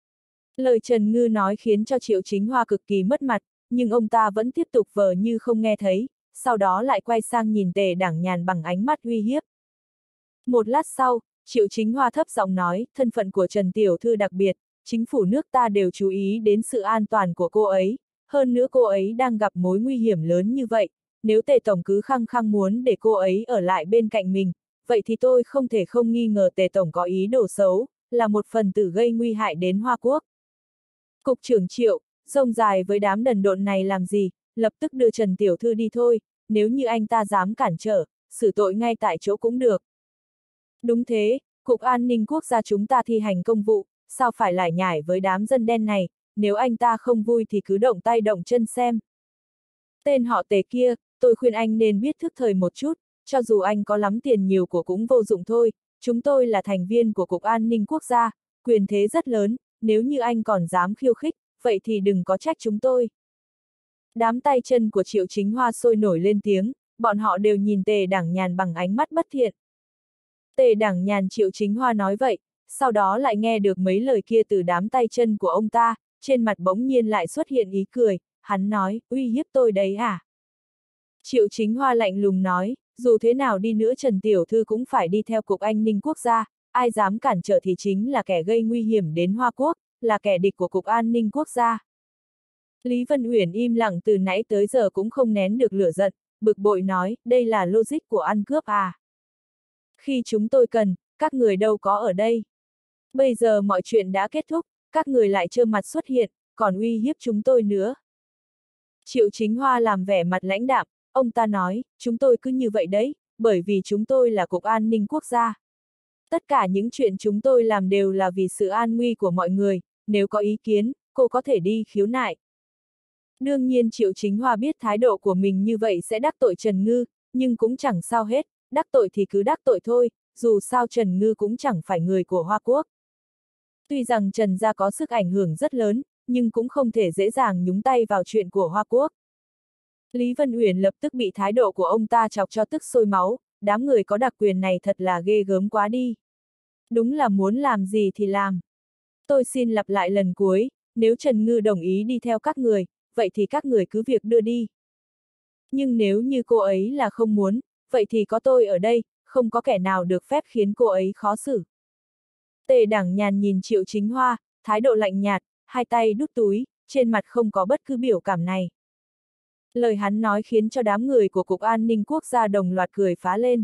Lời Trần Ngư nói khiến cho Triệu Chính Hoa cực kỳ mất mặt, nhưng ông ta vẫn tiếp tục vờ như không nghe thấy, sau đó lại quay sang nhìn Tề Đảng Nhàn bằng ánh mắt uy hiếp. Một lát sau, Triệu Chính Hoa thấp giọng nói, thân phận của Trần Tiểu Thư đặc biệt, chính phủ nước ta đều chú ý đến sự an toàn của cô ấy, hơn nữa cô ấy đang gặp mối nguy hiểm lớn như vậy, nếu Tề Tổng cứ khăng khăng muốn để cô ấy ở lại bên cạnh mình, vậy thì tôi không thể không nghi ngờ Tề Tổng có ý đồ xấu, là một phần tử gây nguy hại đến Hoa Quốc. Cục trưởng Triệu, rông dài với đám đần độn này làm gì, lập tức đưa Trần Tiểu Thư đi thôi, nếu như anh ta dám cản trở, xử tội ngay tại chỗ cũng được. Đúng thế, Cục An ninh Quốc gia chúng ta thi hành công vụ, sao phải lải nhải với đám dân đen này, nếu anh ta không vui thì cứ động tay động chân xem. Tên họ Tề kia, tôi khuyên anh nên biết thức thời một chút, cho dù anh có lắm tiền nhiều của cũng vô dụng thôi, chúng tôi là thành viên của Cục An ninh Quốc gia, quyền thế rất lớn, nếu như anh còn dám khiêu khích, vậy thì đừng có trách chúng tôi. Đám tay chân của Triệu Chính Hoa sôi nổi lên tiếng, bọn họ đều nhìn Tề Đảng Nhàn bằng ánh mắt bất thiện. Tề Đảng Nhàn Triệu Chính Hoa nói vậy, sau đó lại nghe được mấy lời kia từ đám tay chân của ông ta, trên mặt bỗng nhiên lại xuất hiện ý cười, hắn nói, uy hiếp tôi đấy à? Triệu Chính Hoa lạnh lùng nói, dù thế nào đi nữa Trần Tiểu Thư cũng phải đi theo Cục An ninh Quốc gia, ai dám cản trở thì chính là kẻ gây nguy hiểm đến Hoa Quốc, là kẻ địch của Cục An ninh Quốc gia. Lý Vân Uyển im lặng từ nãy tới giờ cũng không nén được lửa giận, bực bội nói, đây là logic của ăn cướp à? Khi chúng tôi cần, các người đâu có ở đây. Bây giờ mọi chuyện đã kết thúc, các người lại trơ mặt xuất hiện, còn uy hiếp chúng tôi nữa. Triệu Chính Hoa làm vẻ mặt lãnh đạm, ông ta nói, chúng tôi cứ như vậy đấy, bởi vì chúng tôi là Cục An ninh Quốc gia. Tất cả những chuyện chúng tôi làm đều là vì sự an nguy của mọi người, nếu có ý kiến, cô có thể đi khiếu nại. Đương nhiên Triệu Chính Hoa biết thái độ của mình như vậy sẽ đắc tội Trần Ngư, nhưng cũng chẳng sao hết, đắc tội thì cứ đắc tội thôi, dù sao Trần Ngư cũng chẳng phải người của Hoa Quốc. Tuy rằng Trần gia có sức ảnh hưởng rất lớn, nhưng cũng không thể dễ dàng nhúng tay vào chuyện của Hoa Quốc. Lý Vân Uyển lập tức bị thái độ của ông ta chọc cho tức sôi máu, đám người có đặc quyền này thật là ghê gớm quá đi. Đúng là muốn làm gì thì làm. Tôi xin lặp lại lần cuối, nếu Trần Ngư đồng ý đi theo các người, vậy thì các người cứ việc đưa đi. Nhưng nếu như cô ấy là không muốn, vậy thì có tôi ở đây, không có kẻ nào được phép khiến cô ấy khó xử. Tề Đảng Nhàn nhìn Triệu Chính Hoa, thái độ lạnh nhạt, hai tay đút túi, trên mặt không có bất cứ biểu cảm này. Lời hắn nói khiến cho đám người của Cục An ninh Quốc gia đồng loạt cười phá lên.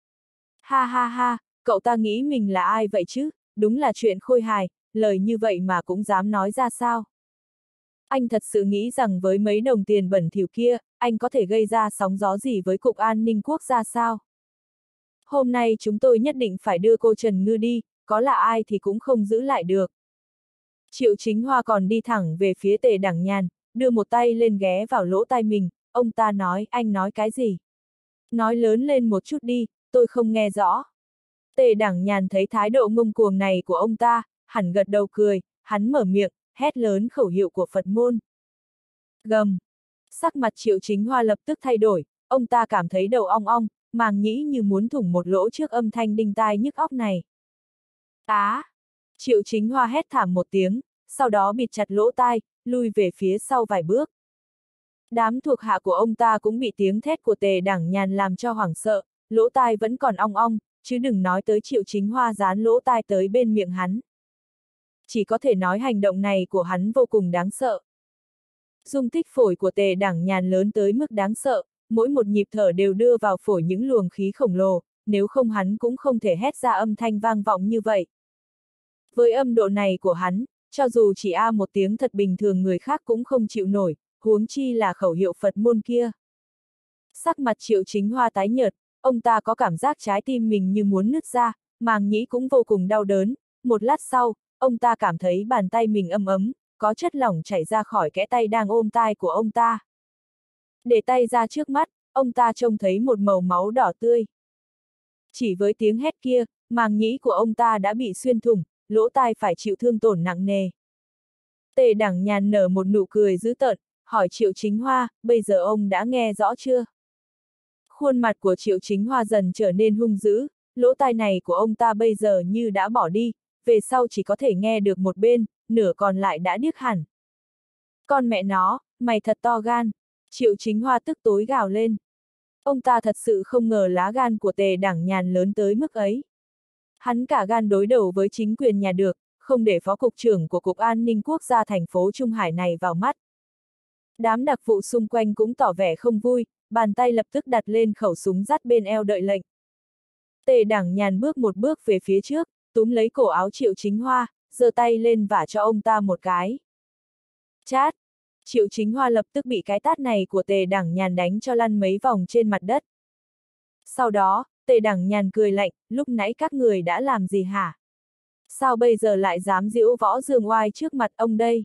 Ha ha ha, cậu ta nghĩ mình là ai vậy chứ, đúng là chuyện khôi hài, lời như vậy mà cũng dám nói ra sao? Anh thật sự nghĩ rằng với mấy đồng tiền bẩn thỉu kia, anh có thể gây ra sóng gió gì với Cục An ninh Quốc gia sao? Hôm nay chúng tôi nhất định phải đưa cô Trần Ngư đi, có là ai thì cũng không giữ lại được. Triệu Chính Hoa còn đi thẳng về phía Tề Đảng Nhàn, đưa một tay lên ghé vào lỗ tai mình, ông ta nói, anh nói cái gì? Nói lớn lên một chút đi, tôi không nghe rõ. Tề Đảng Nhàn thấy thái độ ngông cuồng này của ông ta, hẳn gật đầu cười, hắn mở miệng, hét lớn khẩu hiệu của Phật môn. Gầm. Sắc mặt Triệu Chính Hoa lập tức thay đổi, ông ta cảm thấy đầu ong ong, màng nhĩ như muốn thủng một lỗ trước âm thanh đinh tai nhức óc này. Á! Triệu Chính Hoa hét thảm một tiếng, sau đó bịt chặt lỗ tai, lui về phía sau vài bước. Đám thuộc hạ của ông ta cũng bị tiếng thét của Tề Đảng Nhàn làm cho hoảng sợ, lỗ tai vẫn còn ong ong, chứ đừng nói tới Triệu Chính Hoa dán lỗ tai tới bên miệng hắn. Chỉ có thể nói hành động này của hắn vô cùng đáng sợ. Dung tích phổi của Tề Đảng Nhàn lớn tới mức đáng sợ, mỗi một nhịp thở đều đưa vào phổi những luồng khí khổng lồ, nếu không hắn cũng không thể hét ra âm thanh vang vọng như vậy. Với âm độ này của hắn, cho dù chỉ một tiếng thật bình thường người khác cũng không chịu nổi, huống chi là khẩu hiệu Phật môn kia. Sắc mặt Triệu Chính Hoa tái nhợt, ông ta có cảm giác trái tim mình như muốn nứt ra, màng nhĩ cũng vô cùng đau đớn, một lát sau, ông ta cảm thấy bàn tay mình ấm ấm, có chất lỏng chảy ra khỏi kẽ tay đang ôm tai của ông ta. Để tay ra trước mắt, ông ta trông thấy một màu máu đỏ tươi. Chỉ với tiếng hét kia, màng nhĩ của ông ta đã bị xuyên thủng, lỗ tai phải chịu thương tổn nặng nề. Tề Đảng Nhàn nở một nụ cười dữ tợn, hỏi Triệu Chính Hoa, bây giờ ông đã nghe rõ chưa? Khuôn mặt của Triệu Chính Hoa dần trở nên hung dữ, lỗ tai này của ông ta bây giờ như đã bỏ đi, về sau chỉ có thể nghe được một bên, nửa còn lại đã điếc hẳn. Con mẹ nó, mày thật to gan, Triệu Chính Hoa tức tối gào lên. Ông ta thật sự không ngờ lá gan của Tề Đảng Nhàn lớn tới mức ấy. Hắn cả gan đối đầu với chính quyền nhà được, không để phó cục trưởng của Cục An ninh Quốc gia thành phố Trung Hải này vào mắt. Đám đặc vụ xung quanh cũng tỏ vẻ không vui, bàn tay lập tức đặt lên khẩu súng dắt bên eo đợi lệnh. Tề Đảng Nhàn bước một bước về phía trước, túm lấy cổ áo Triệu Chính Hoa, giơ tay lên vả cho ông ta một cái. Chát! Triệu Chính Hoa lập tức bị cái tát này của Tề Đảng Nhàn đánh cho lăn mấy vòng trên mặt đất. Sau đó, Tề Đảng Nhàn cười lạnh, lúc nãy các người đã làm gì hả? Sao bây giờ lại dám giễu võ dương oai trước mặt ông đây?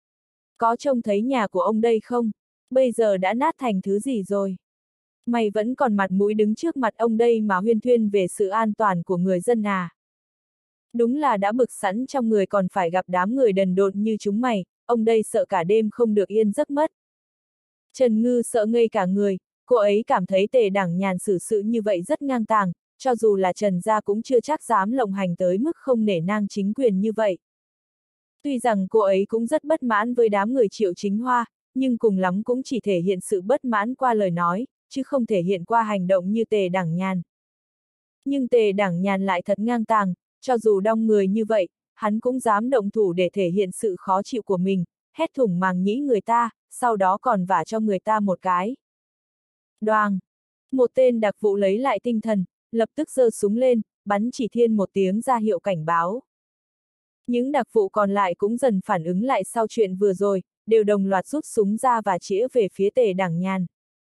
Có trông thấy nhà của ông đây không? Bây giờ đã nát thành thứ gì rồi? Mày vẫn còn mặt mũi đứng trước mặt ông đây mà huyên thuyên về sự an toàn của người dân à? Đúng là đã bực sẵn trong người còn phải gặp đám người đần độn như chúng mày, ông đây sợ cả đêm không được yên giấc mất. Trần Ngư sợ ngây cả người, cô ấy cảm thấy Tề Đảng Nhàn xử sự như vậy rất ngang tàng, cho dù là Trần gia cũng chưa chắc dám lộng hành tới mức không nể nang chính quyền như vậy. Tuy rằng cô ấy cũng rất bất mãn với đám người Triệu Chính Hoa, nhưng cùng lắm cũng chỉ thể hiện sự bất mãn qua lời nói, chứ không thể hiện qua hành động như Tề Đảng Nhàn. Nhưng Tề Đảng Nhàn lại thật ngang tàng, cho dù đông người như vậy, hắn cũng dám động thủ để thể hiện sự khó chịu của mình, hét thủng màng nhĩ người ta, sau đó còn vả cho người ta một cái. Đoàng! Một tên đặc vụ lấy lại tinh thần, lập tức giơ súng lên, bắn chỉ thiên một tiếng ra hiệu cảnh báo. Những đặc vụ còn lại cũng dần phản ứng lại sau chuyện vừa rồi, đều đồng loạt rút súng ra và chĩa về phía Tề Đảng Nhàn.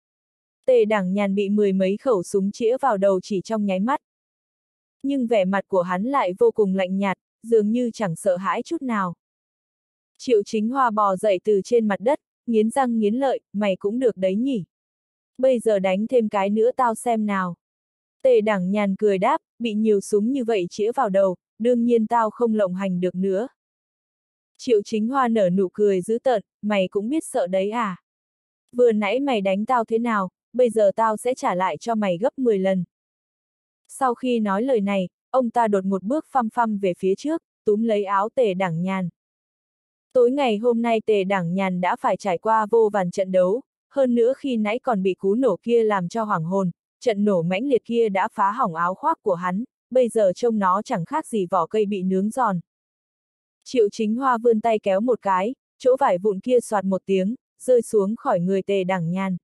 Tề Đảng Nhàn bị mười mấy khẩu súng chĩa vào đầu chỉ trong nháy mắt. Nhưng vẻ mặt của hắn lại vô cùng lạnh nhạt, dường như chẳng sợ hãi chút nào. Triệu Chính Hoa bò dậy từ trên mặt đất, nghiến răng nghiến lợi, mày cũng được đấy nhỉ. Bây giờ đánh thêm cái nữa tao xem nào. Tề Đảng Nhàn cười đáp, bị nhiều súng như vậy chĩa vào đầu, đương nhiên tao không lộng hành được nữa. Triệu Chính Hoa nở nụ cười dữ tợn, mày cũng biết sợ đấy à? Vừa nãy mày đánh tao thế nào, bây giờ tao sẽ trả lại cho mày gấp 10 lần. Sau khi nói lời này, ông ta đột một bước phăm phăm về phía trước, túm lấy áo Tề Đảng Nhàn. Tối ngày hôm nay Tề Đảng Nhàn đã phải trải qua vô vàn trận đấu, hơn nữa khi nãy còn bị cú nổ kia làm cho hoảng hồn, trận nổ mãnh liệt kia đã phá hỏng áo khoác của hắn, bây giờ trông nó chẳng khác gì vỏ cây bị nướng giòn. Triệu Chính Hoa vươn tay kéo một cái, chỗ vải vụn kia xoạt một tiếng, rơi xuống khỏi người Tề Đảng Nhàn.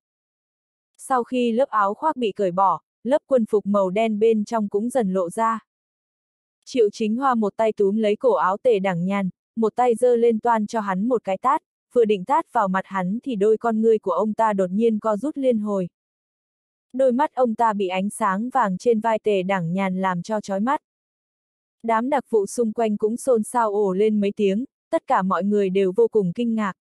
Sau khi lớp áo khoác bị cởi bỏ, lớp quân phục màu đen bên trong cũng dần lộ ra. Triệu Chính Hoa một tay túm lấy cổ áo Tề Đảng Nhàn, một tay giơ lên toan cho hắn một cái tát, vừa định tát vào mặt hắn thì đôi con ngươi của ông ta đột nhiên co rút liên hồi. Đôi mắt ông ta bị ánh sáng vàng trên vai Tề Đảng Nhàn làm cho chói mắt. Đám đặc vụ xung quanh cũng xôn xao ồ lên mấy tiếng, tất cả mọi người đều vô cùng kinh ngạc.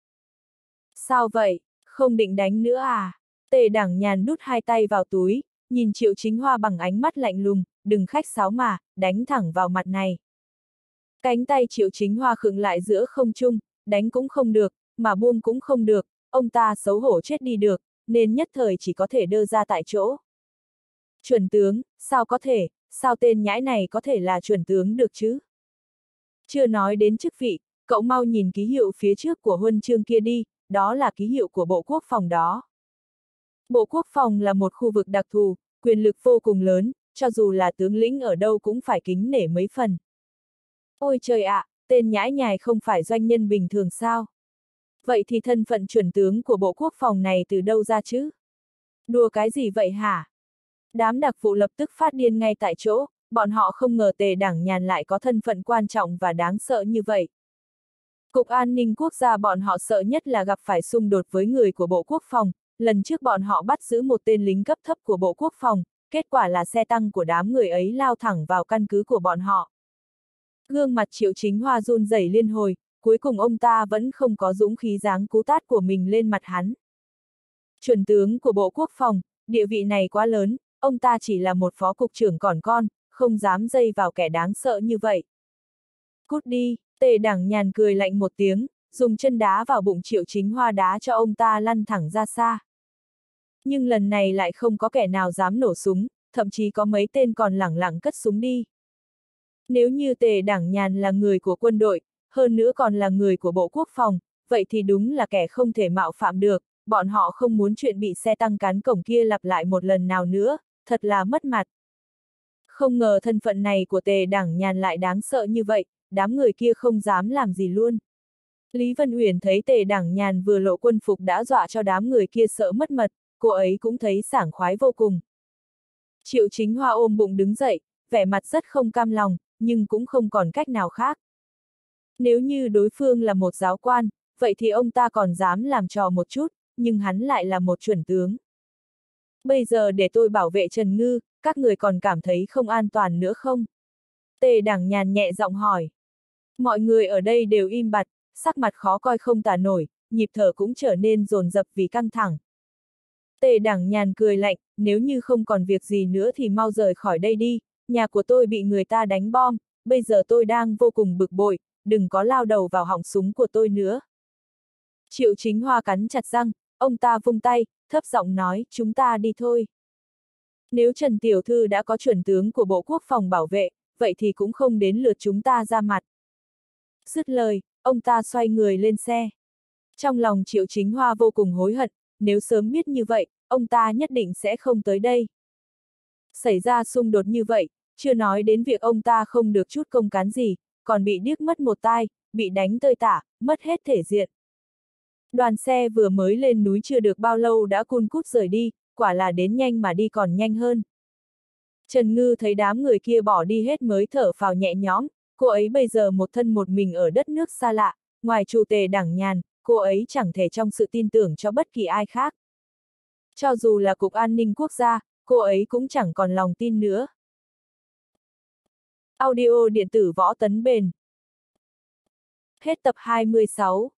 Sao vậy, không định đánh nữa à? Tề Đảng Nhàn đút hai tay vào túi, nhìn Triệu Chính Hoa bằng ánh mắt lạnh lùng, đừng khách sáo mà, đánh thẳng vào mặt này. Cánh tay Triệu Chính Hoa khựng lại giữa không trung, đánh cũng không được, mà buông cũng không được, ông ta xấu hổ chết đi được, nên nhất thời chỉ có thể đơ ra tại chỗ. Chuẩn tướng, sao có thể, sao tên nhãi này có thể là chuẩn tướng được chứ? Chưa nói đến chức vị, cậu mau nhìn ký hiệu phía trước của huân chương kia đi, đó là ký hiệu của Bộ Quốc phòng đó. Bộ Quốc phòng là một khu vực đặc thù, quyền lực vô cùng lớn, cho dù là tướng lĩnh ở đâu cũng phải kính nể mấy phần. Ôi trời ạ, tên nhãi nhài không phải doanh nhân bình thường sao? Vậy thì thân phận chuẩn tướng của Bộ Quốc phòng này từ đâu ra chứ? Đùa cái gì vậy hả? Đám đặc vụ lập tức phát điên ngay tại chỗ, bọn họ không ngờ Tề Đảng Nhàn lại có thân phận quan trọng và đáng sợ như vậy. Cục An ninh Quốc gia bọn họ sợ nhất là gặp phải xung đột với người của Bộ Quốc phòng, lần trước bọn họ bắt giữ một tên lính cấp thấp của Bộ Quốc phòng, kết quả là xe tăng của đám người ấy lao thẳng vào căn cứ của bọn họ. Gương mặt Triệu Chính Hoa run rẩy liên hồi, cuối cùng ông ta vẫn không có dũng khí giáng cú tát của mình lên mặt hắn. Chuẩn tướng của Bộ Quốc phòng, địa vị này quá lớn, ông ta chỉ là một phó cục trưởng còn con, không dám dây vào kẻ đáng sợ như vậy. Cút đi, Tề Đảng Nhàn cười lạnh một tiếng, dùng chân đá vào bụng Triệu Chính Hoa đá cho ông ta lăn thẳng ra xa. Nhưng lần này lại không có kẻ nào dám nổ súng, thậm chí có mấy tên còn lẳng lặng cất súng đi. Nếu như Tề Đảng Nhàn là người của quân đội, hơn nữa còn là người của Bộ Quốc phòng, vậy thì đúng là kẻ không thể mạo phạm được, bọn họ không muốn chuyện bị xe tăng cán cổng kia lặp lại một lần nào nữa, thật là mất mặt. Không ngờ thân phận này của Tề Đảng Nhàn lại đáng sợ như vậy, đám người kia không dám làm gì luôn. Lý Vân Uyển thấy Tề Đảng Nhàn vừa lộ quân phục đã dọa cho đám người kia sợ mất mật, cô ấy cũng thấy sảng khoái vô cùng. Triệu Chính Hoa ôm bụng đứng dậy, vẻ mặt rất không cam lòng, nhưng cũng không còn cách nào khác. Nếu như đối phương là một giáo quan, vậy thì ông ta còn dám làm trò một chút, nhưng hắn lại là một chuẩn tướng. Bây giờ để tôi bảo vệ Trần Ngư, các người còn cảm thấy không an toàn nữa không? Tề Đảng Nhàn nhẹ giọng hỏi. Mọi người ở đây đều im bặt, sắc mặt khó coi không tả nổi, nhịp thở cũng trở nên dồn dập vì căng thẳng. Tề Đảng Nhàn cười lạnh, nếu như không còn việc gì nữa thì mau rời khỏi đây đi, nhà của tôi bị người ta đánh bom, bây giờ tôi đang vô cùng bực bội, đừng có lao đầu vào họng súng của tôi nữa. Triệu Chính Hoa cắn chặt răng, ông ta vung tay, thấp giọng nói, chúng ta đi thôi. Nếu Trần Tiểu Thư đã có chuẩn tướng của Bộ Quốc phòng bảo vệ, vậy thì cũng không đến lượt chúng ta ra mặt. Dứt lời, ông ta xoay người lên xe. Trong lòng Triệu Chính Hoa vô cùng hối hận, nếu sớm biết như vậy, ông ta nhất định sẽ không tới đây. Xảy ra xung đột như vậy, chưa nói đến việc ông ta không được chút công cán gì, còn bị điếc mất một tai, bị đánh tơi tả, mất hết thể diện. Đoàn xe vừa mới lên núi chưa được bao lâu đã cun cút rời đi, quả là đến nhanh mà đi còn nhanh hơn. Trần Ngư thấy đám người kia bỏ đi hết mới thở phào nhẹ nhõm, cô ấy bây giờ một thân một mình ở đất nước xa lạ, ngoài chủ Tề Đảng Nhàn, cô ấy chẳng thể trong sự tin tưởng cho bất kỳ ai khác. Cho dù là Cục An ninh Quốc gia, cô ấy cũng chẳng còn lòng tin nữa. Audio điện tử Võ Tấn Bền. Hết tập 26.